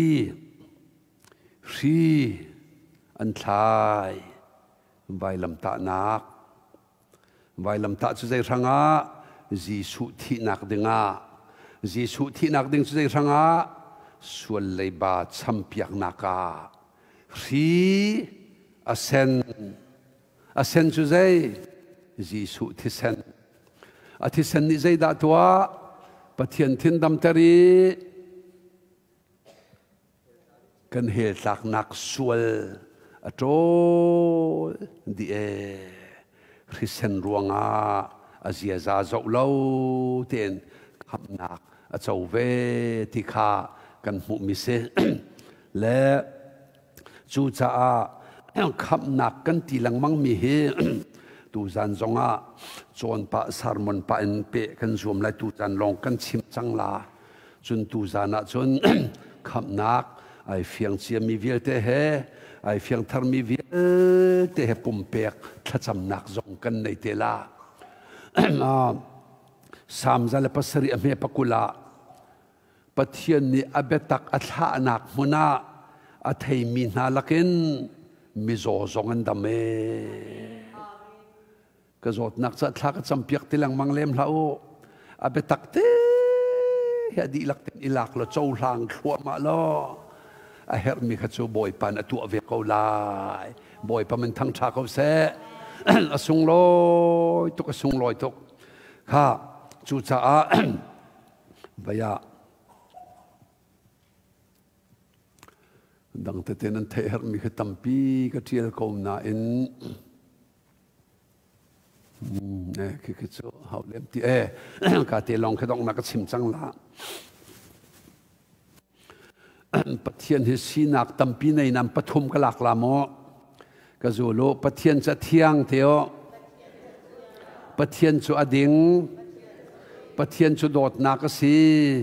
Speaker 1: รีอันทายใบลำตานักใบลำตาจุดใจรังอาจีสุที่นักดึงอาจีสุที่นักดึงจุดใจรังอาส่วนเลยบาชัมเปียกนัการีอเซนอาเซนจุใจจีสุที่เซนอาทิเซนนี่ใจดัตัวปะเทียนทินดำตรีกันเหตุหลักนักสวลอโตดีเอริเซนรวงอาอาเซียซาเจ้าเล่าเตียนคำนักอาเจ้าเวติคากันหุมิเซและจูจ้าคำนักกันตีหลังมังมีเฮตูจันจงอาจวนปะสารมนปะเอ็นเปกันรวมไล่ตูจันลองกันชิมจังลาจนตูจันจนคำนักไอเฟียงเชียมีเวียเตเฮไอเฟียงทาร์มีเวียเตเฮปุ่มเปกถ้าจำนักจงกันในเตลาสามจัลปัสริอเมปกุลาปะเทียนนี่อเบตักอัฐานักมุนาอัฐยมีนาลักินมิโซจงกันดำเมก็จดนักสัตว์ก็จำเปียกที่หลังมังเลมละโออเบตักเตะดีลักตินอิลักละโจหลังขวมาล้ออาเฮร์มีขัดโจบอยปันตัวเวกเอาลายบอยปันมันทั้งชาเขาเสะอสุงลอยตุกอสุงลอยตุกข้าจูจ้าบายาดังแต่เตนันเทเฮร์มีขัดตั้มปีก็เทียลกอมนาอินเนี่ยคือคือจะเขาเลี้ยงที่เอการที่ลองแค่ต้องนักชิมจังละปะเทียนที่สีนักตั้มปีในนั้นปฐมกหลักละโมก็จะรู้ปะเทียนจะเที่ยงเที่ยวปะเทียนจะอดิงปะเทียนจะโดดนักสี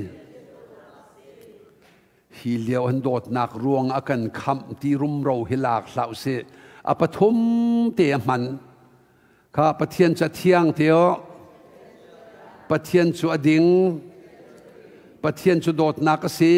Speaker 1: ฮีเลียวหันโดดนักรวงอากันคำที่รุมเราฮิลากเหล่าเสอปฐมเตียมันข้าปะเทียนจะเที่ยงเที่ยวปะเทียนจะอดิงปะเทียนจะโดดนักสี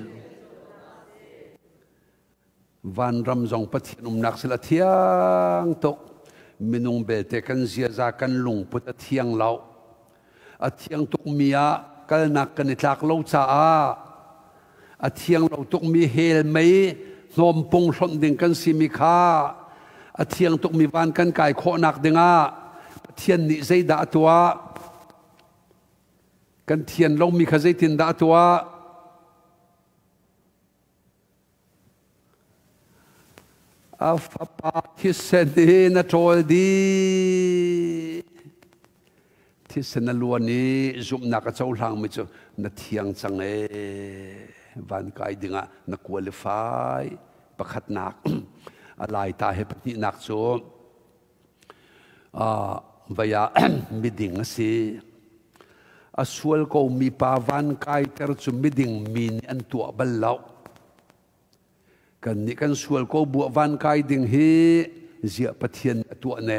Speaker 1: วันรำจงปะเทียนอุมนักสิละเที่ยงตกมินุงเบเตกันเสียจากกันลุงพุทธเที่ยงเราอเที่ยงตุกมียกันนักกันอิทลักเราจ้าอเที่ยงเราตุกมีเฮลไม่นมปงชนดิ่งกันสิมิขาอเที่ยงตุกมีวันกันไก่โคนักดิ่งอ่ะเทียนนิใจด่าตัวกันเทียนเรามีขใจตินด่าตัวอาฟปาทิเสนีนโทลดีทิเสนล้วนนี้จุ่มนักเจ้าหลังมิจฉานัดเที่ยงจังเอวันกายดิ่งอ่ะนักควอลิฟายประคัดนักอะไรตาเหตุนี้นักโจอ่าวิยามิดิ่งสิอาสวลก็มีปาวันกายแต่จุ่มมิดิ่งมีนอันตัวบัลลังกันนี่กันสวลก็บววันกายดิ่งเฮเจียปะเทียนตัวเน่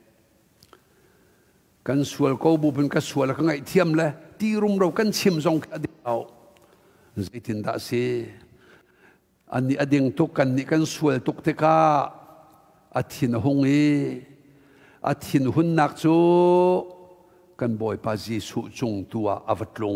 Speaker 1: กันสวลก็บุเป็นกันสวลก็ไงเทียมเลยที่รุมเรากันชิมทรงกันเดียวใจตินดาสีอันนี้อดิ่งตุกกันนี่กันสวลตุกเทกาอาทินหงอีอาทินหุ่นนักจูกันบ่อยปาจีสุจงตัวอวัตลง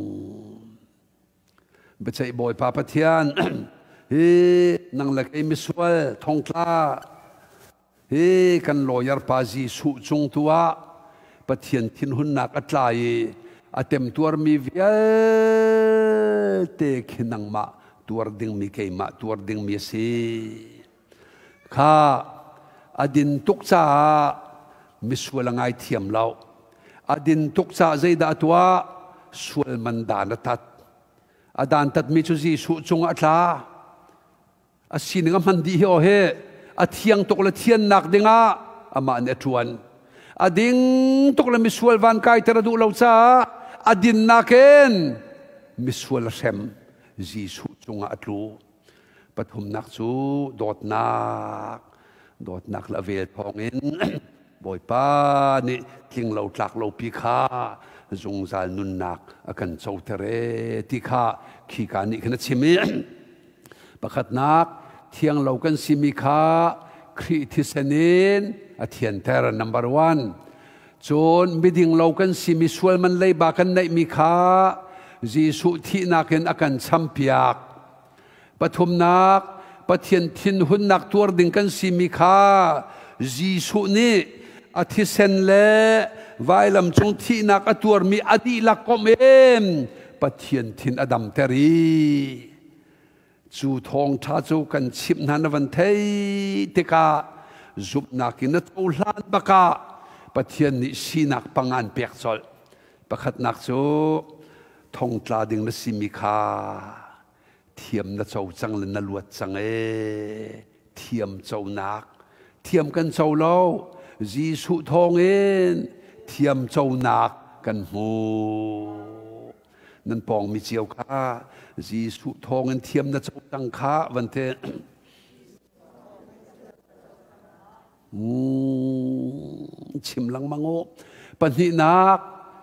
Speaker 1: ไม่ใช่บ่อยปาปะเทียนเฮ้นังเล็กไอ้มิสวลทองคลาเฮ้กันลอยร์ปาจีสุจงตัวปะเทียนทินหุ่นนักอัตลายอาเต็มตัวมีเวียเตคินังมาตัวดิ่งมีเกมาตัวดิ่งมีสีข้าอดินตุกจ้ามิสวลงไงเทียมเราอดินตุกจ้าใจดาตัวสวลมันดานตัดอดานตัดมิจุจีสุจงอัตลาอาศินงมันดีเหรอเฮอาเทียงตุกละเทียนนักดิ่งอ่ะอามาเนตวันอดิงตุกละมิสวลวันกายเตระดูเราจ้าอดินนักเองมิสวลเซมจีสุจงอัตลูปฐมนักจูโดดนักโดดนักละเวทพองอินบ่อยป้านี่ทิ้งเราจักเราพิฆาจงใจนุนนักอากันเจ้าเทเรติข้าขี้การนี่ขณะชิมิประคัดนักเที่ยงเรากันสิมิข้าคริทิเสนินอเทียนเทระ number one จนมิดิ่งเรากันสิมิสวลมันเลยบากันในมิข้าจีสุที่นักเห็นอากันช้ำเปียกปฐมนักปะเทียนทินหุ่นนักตัวดิ่งกันสิมิข้าจีสุนี่อาทิเซนเล่ไว้ลำจงที่นักตัวมีอดีลักกมเองปะเทียนทินอดัมเทรีจูทองท้าจูกันชิมนันวันเทติกาจุบนักินตูลานบกาปะเทียนนิสีนักปังงานเปียกซอลประคัดนักจูทองตลาดิ่งนสิมิคาเทียมนักเจ้าจังเลนลวดจังเอเทียมเจ้านักเทียมกันเจ้าเล่าจีสุทองเองเทียมเจ้านักกันหูนั่นปองมีเจียวข้าจีสุทองเองเทียมนักเจ้าตังข้าวันเทชิมลังมังโอปัญญนัก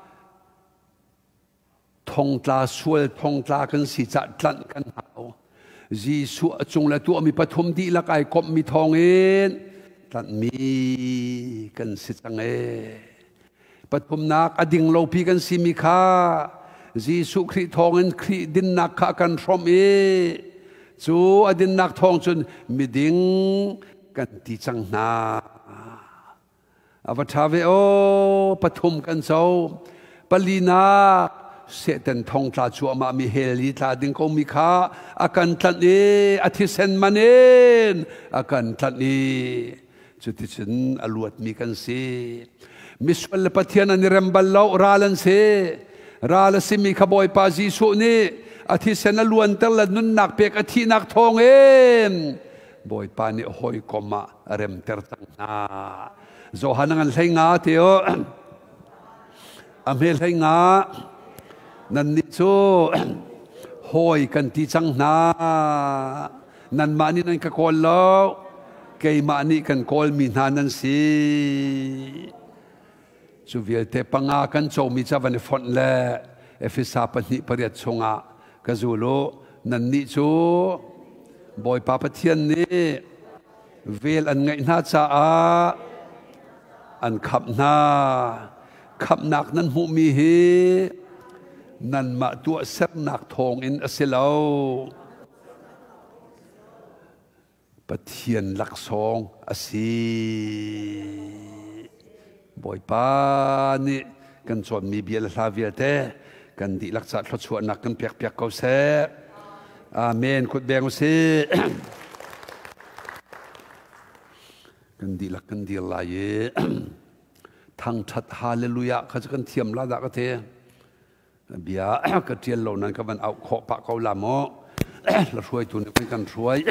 Speaker 1: ทองตาสวยทองตากันสิจัดลันกันหาวจีสุจงและตัวมีปฐมดีละกายกบมีทองเองตัดมีกันสิจังเอปฐมนักอดิ่งเราพีกันสิมิข้าจีสุคริทองเงินคริดินนักข้ากันพร้อมเอจูอดินนักทองจนมีดิ่งกันที่จังนาอวัตาเวโอปฐมกันเจ้าปลีนาเสด็จทองตาชัวมามีเฮลิตาดิ่งก็มีข้าอาการตัดเออธิเซนมันเองอาการตัดเอจุดที่ฉันอรวดมีกันสิป miswal pathian an rembal lo ralan se ral simi khaboy pa jisu ni athi sena luan tel la nun nak pek athi nak thong em boy pa ni hoi koma rem ter tang na zo hanangan hlei nga teo amel hlei nga nan ni chu hoi kan ti chang na nan ma ni nan ka kol lo kay ma ni kan kol mi hanan si chu viel te panga kan chaw mi chawan fon le efisa pani pariat chunga ka zulo nan ni chu boy pa pathian ni vel an ngai na cha a an khap na khap nak nan hu mi hi nan ma tu ser nak thong in asilo pathian lak song asi boy pa ni kan chon mi bial hla vial te kan di lak cha thlo chuan nak kan piak piak ko se amen khut beng se kan di lak kan dil la ye thang that hallelujah kha kan thiam la da ka the bia ka tiel lo nan ka ban au kho pa ko la mo la ruai tu ni kan ruai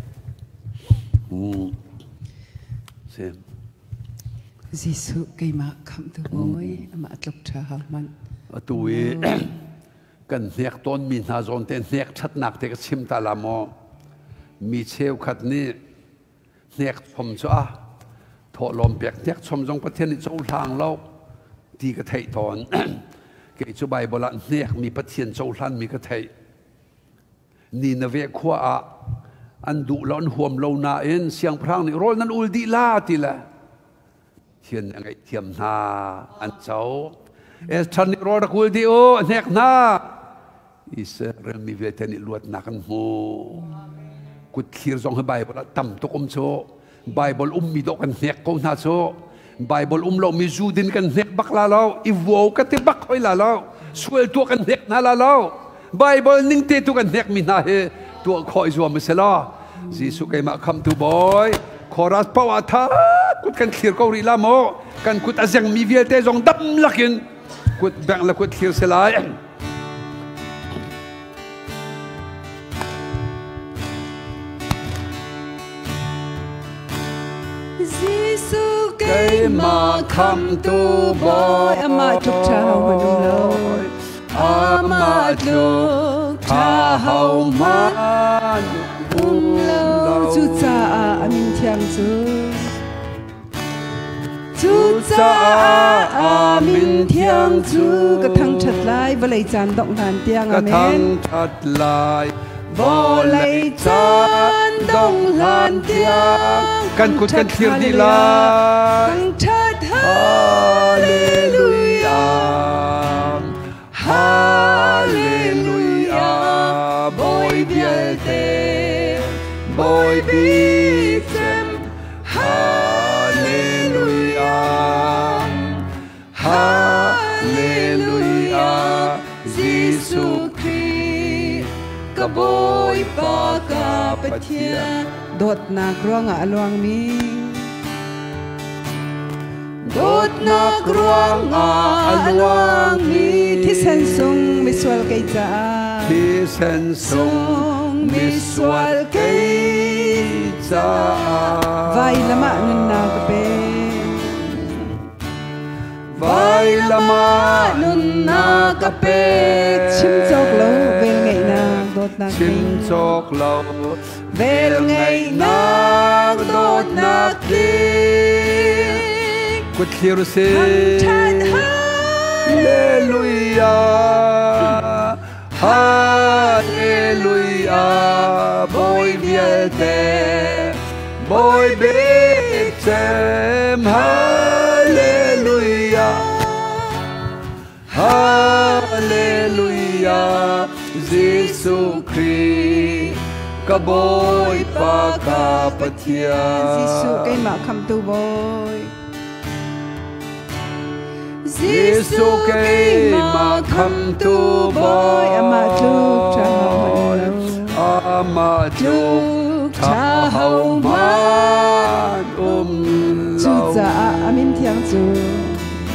Speaker 1: se
Speaker 3: Giêsu cây mạ khăm từ bối mạ lục trà hào man
Speaker 1: atui kan nek ton min ha zon te nek that nak te ka chim ta la mo mi cheu khat ni nek phom chu a tho lom pek nek chom jong pathian ni chou hlang lo ti ka thei ton ke chu bible la nek mi pathian chou hlan mi ka thei ni na ve khwa a an du lon huam lo na en siang prang ni rol nan ul di la ti la thian ngai thiam na an chau es than ni ro da kul di o nek na Israel mi ve ten luat na kan mu kut khir zong ha bible tam to kom cho bible um mi do kan nek ko na cho bible um lo mi zu din kan nek bak la lo i wo ka te bak hoi la lo suel to kan nek na la lo bible ning te tu kan nek mi na he tu khoi zo ma se la jisu kai ma kham tu boy khoras pawa tha kut kan khir ko ri la mo kan kut azang mi vial te zong dam lakin kut bang la kut khir se lai
Speaker 3: Giêsu cây mạ khăm tu boy ama chúc cha hào man um lo ama chúc cha hào man um lo chu cha amin thiang chu chu cha amin thiang chu ka thang chat lai va lei chan dong han tiang amen
Speaker 1: ka thang chat lai
Speaker 3: bo lei chan dong han tiang
Speaker 1: kan kut kan khir di la
Speaker 3: kan chat hallelujah hallelujah boy biate boy bitsem hallelujah hallelujah Giêsu Christ ka boy pa ka pathia dot na kruanga alwang mi dot na kruanga alwang mi thi sen sung miswal kai cha
Speaker 1: thi sen sung miswal kai cha
Speaker 3: vai lama nun na ka pe
Speaker 1: vai lama
Speaker 3: nun na ka pe chim chok lo vel ngai na dot na
Speaker 1: chim chok lo
Speaker 3: vel ngai na dot na ki
Speaker 1: kut khir se hallelujah hallelujah boy biate boy bitsem hallelujah hallelujah Giêsu Christ ka boy pa ka pathia
Speaker 3: Giêsu cây mạ khăm tu boy
Speaker 1: Giêsu cây mạ khăm tu boy
Speaker 3: ama chúc cha hào man
Speaker 1: ama chúc cha hào man um
Speaker 3: chu cha amin thiang chu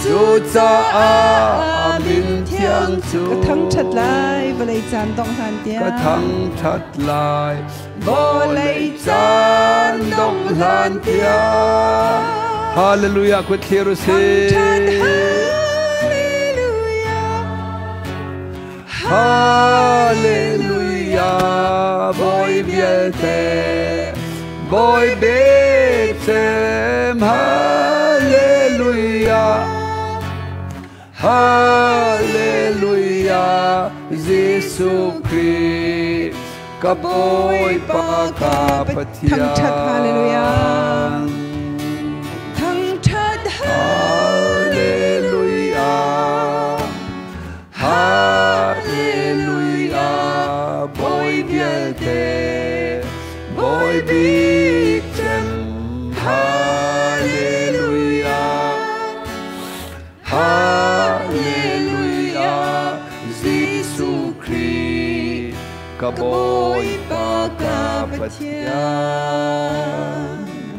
Speaker 1: Su cha a min thiang chu
Speaker 3: Ka thang chat lai Ba lay chan dong han tia
Speaker 1: Ka thang chat lai Bo lay chan dong han tia Hallelujah Quit clear se Hallelujah Boy viete Boy betsem Hallelujah Hallelujah Jesus Christ Kaboy pa kapatyan
Speaker 3: Thang chat hallelujah Thang chat
Speaker 1: Hallelujah Hallelujah Boy viete Boy bitsem Hallelujah Hallelujah Jesus Christ Kaboy pa kapatyan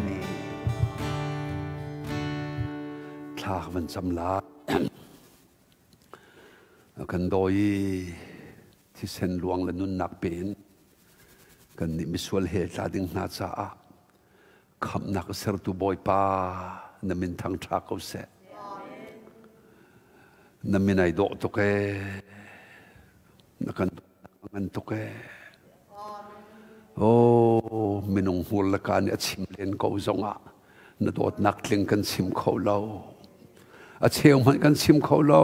Speaker 1: Thak van samla Kan doi Thi sen luang la nun nak pen Kan ni misual he tla ding na cha a Kham nak ser tu boy pa Na min thang tha ko se Na min ai do to ke Na kan ngan to ke Oh minung hul la kan a chim len ko zonga Na dot nak tling kan chim kho lo A cheu man kan chim kho lo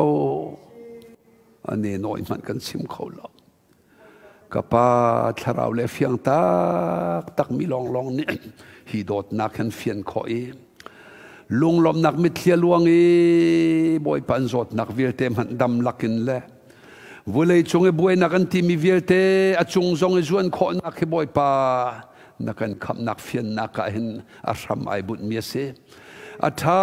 Speaker 1: Ani noi man kan chim kho lo Kapa tharau le fiang tak tak mi long long ni hi dot nak kan fian kho e lung lom nak mit thlia luang e boy pan zot nak vir tem han dam lakin le vulei chung e boy nak an ti mi vir te a chung zong e zuan kho nak he boy pa nakan kham nak fian nak a hin a ram ai but mi se a tha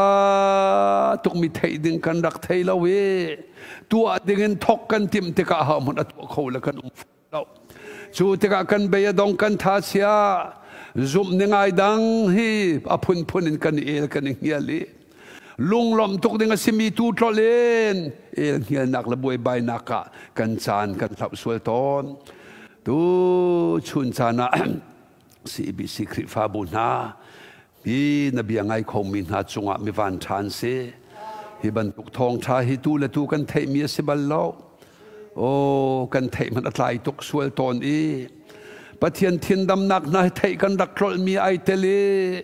Speaker 1: tuk mi thei ding kan rak thei lo we tu a ding en thok kan tim te ka ha mon at kho la kan um lo chu te ka kan be dong kan tha sia zum ningai dang hi apun punin kan el kan hiali lung lom tuk ding a simi tu trolen el hial nak la boy bai naka kan chan kan thap sual ton tu chun chana si bi secret fa bu na bi na bi ngai khom min ha chunga mi van than se hi ban tuk thong tha hi tu la tu kan thei mi se bal lo o kan thei man atlai tuk sual ton i Pathian thiên dam nak na thei kan rak trol mi ai tele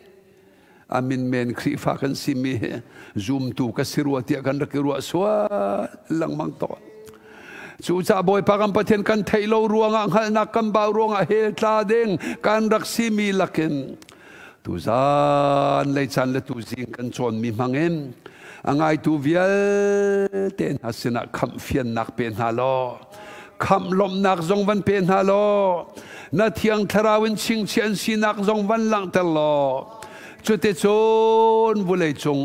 Speaker 1: amin men khri fa kan si mi zoom tu ka sirwa tia kan rak ruwa swa lang mang to chu cha boy pa kan pathian kan thei lo ruanga hal nak kan ba ruanga he tla ding kan rak si mi lakin tu zan lei chan le tu zing kan chon mi mangen angai tu vial ten hasina kham fian nak pen halo kham lom nak zong van pen halo na thiang tharawin ching chian si nak zong van lang tel lo chu te chon vulei chung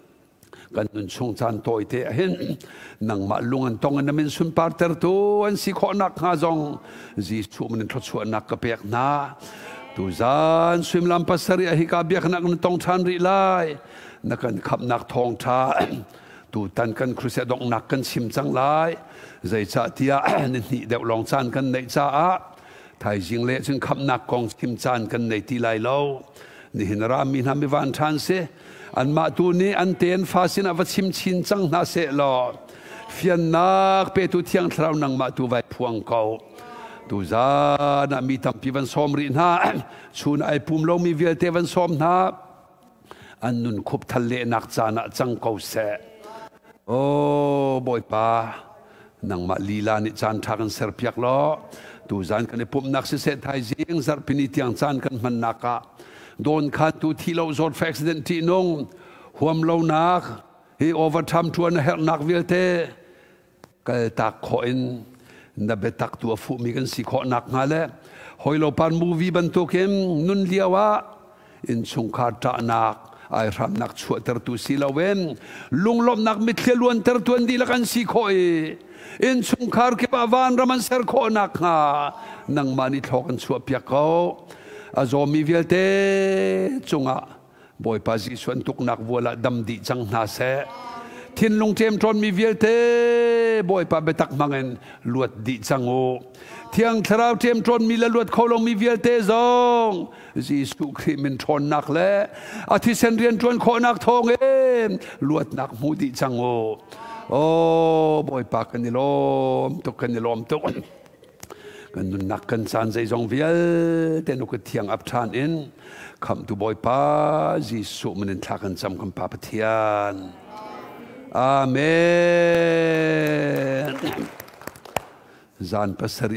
Speaker 1: kan nun chung chan toi te hin nang ma lungan tong an min sun par ter tu an si kho nak ha zong ji chu min thot chu nak ka pek na tu zan swim lam pasari a hi ka biak nak tong chan ri lai na kan khap nak thong tha tu tan kan kruse dong nak kan sim chang lai zai cha tia ni ni deuh long chan kan nei cha a thai jing le chung khap nak kong sim chan kan nei ti lai lo ni hin ra mi na mi van than se an ma tu ni an ten fa sin a va sim chin chang na se lo fian nak pe tu thiang thrau nang ma tu vai phuang ko tu za na mi tam pi van som ri na chun ai pum lo mi vial te van som na an nun khup thal le nak cha na chang ko se oh boy pa nang ma lila ni chan thakan ser piak lo tu zan kan pum nak se se thai jing zar pini tiang chan kan man naka don khan tu thi lo zot fa accident ti nong huam lo nak he overtime tu an her nak vilte kal tak kho in na be tak tu fu mi kan si kho nak ngale hoilo pan movie ban to kem nun liawa in chung kha ta nak ai ram nak chu ter tu si la wen lung lom nak mit khelun ter tu ndi la kan si kho e in chung khar ke ba van raman ser kho nak nga nang mani thok an chu pya ko azo mi vilte chunga boy pa ji suan tuk nak vola dam di chang na se ทินลุงเจมจนมีเวียลเตบอยปาเบตักมังเงินลวดดิจังโอเที่ยงทราวเจมจนมีละลวดเขาลงมีเวียลเตซองจีสุคริมินชนนักเละอาทิเซนเรียนจนโคนักทองเอ็มลวดนักมูดิจังโอโอ้บอยปากันนิลมตุกันนิลมตุกันนุนักกันสันใจจงเวียลแต่นุกเที่ยงอับชานอินคำตุบอยปาจีสุมันทักกันจำคำปาปเทียนอาเมนจานปัส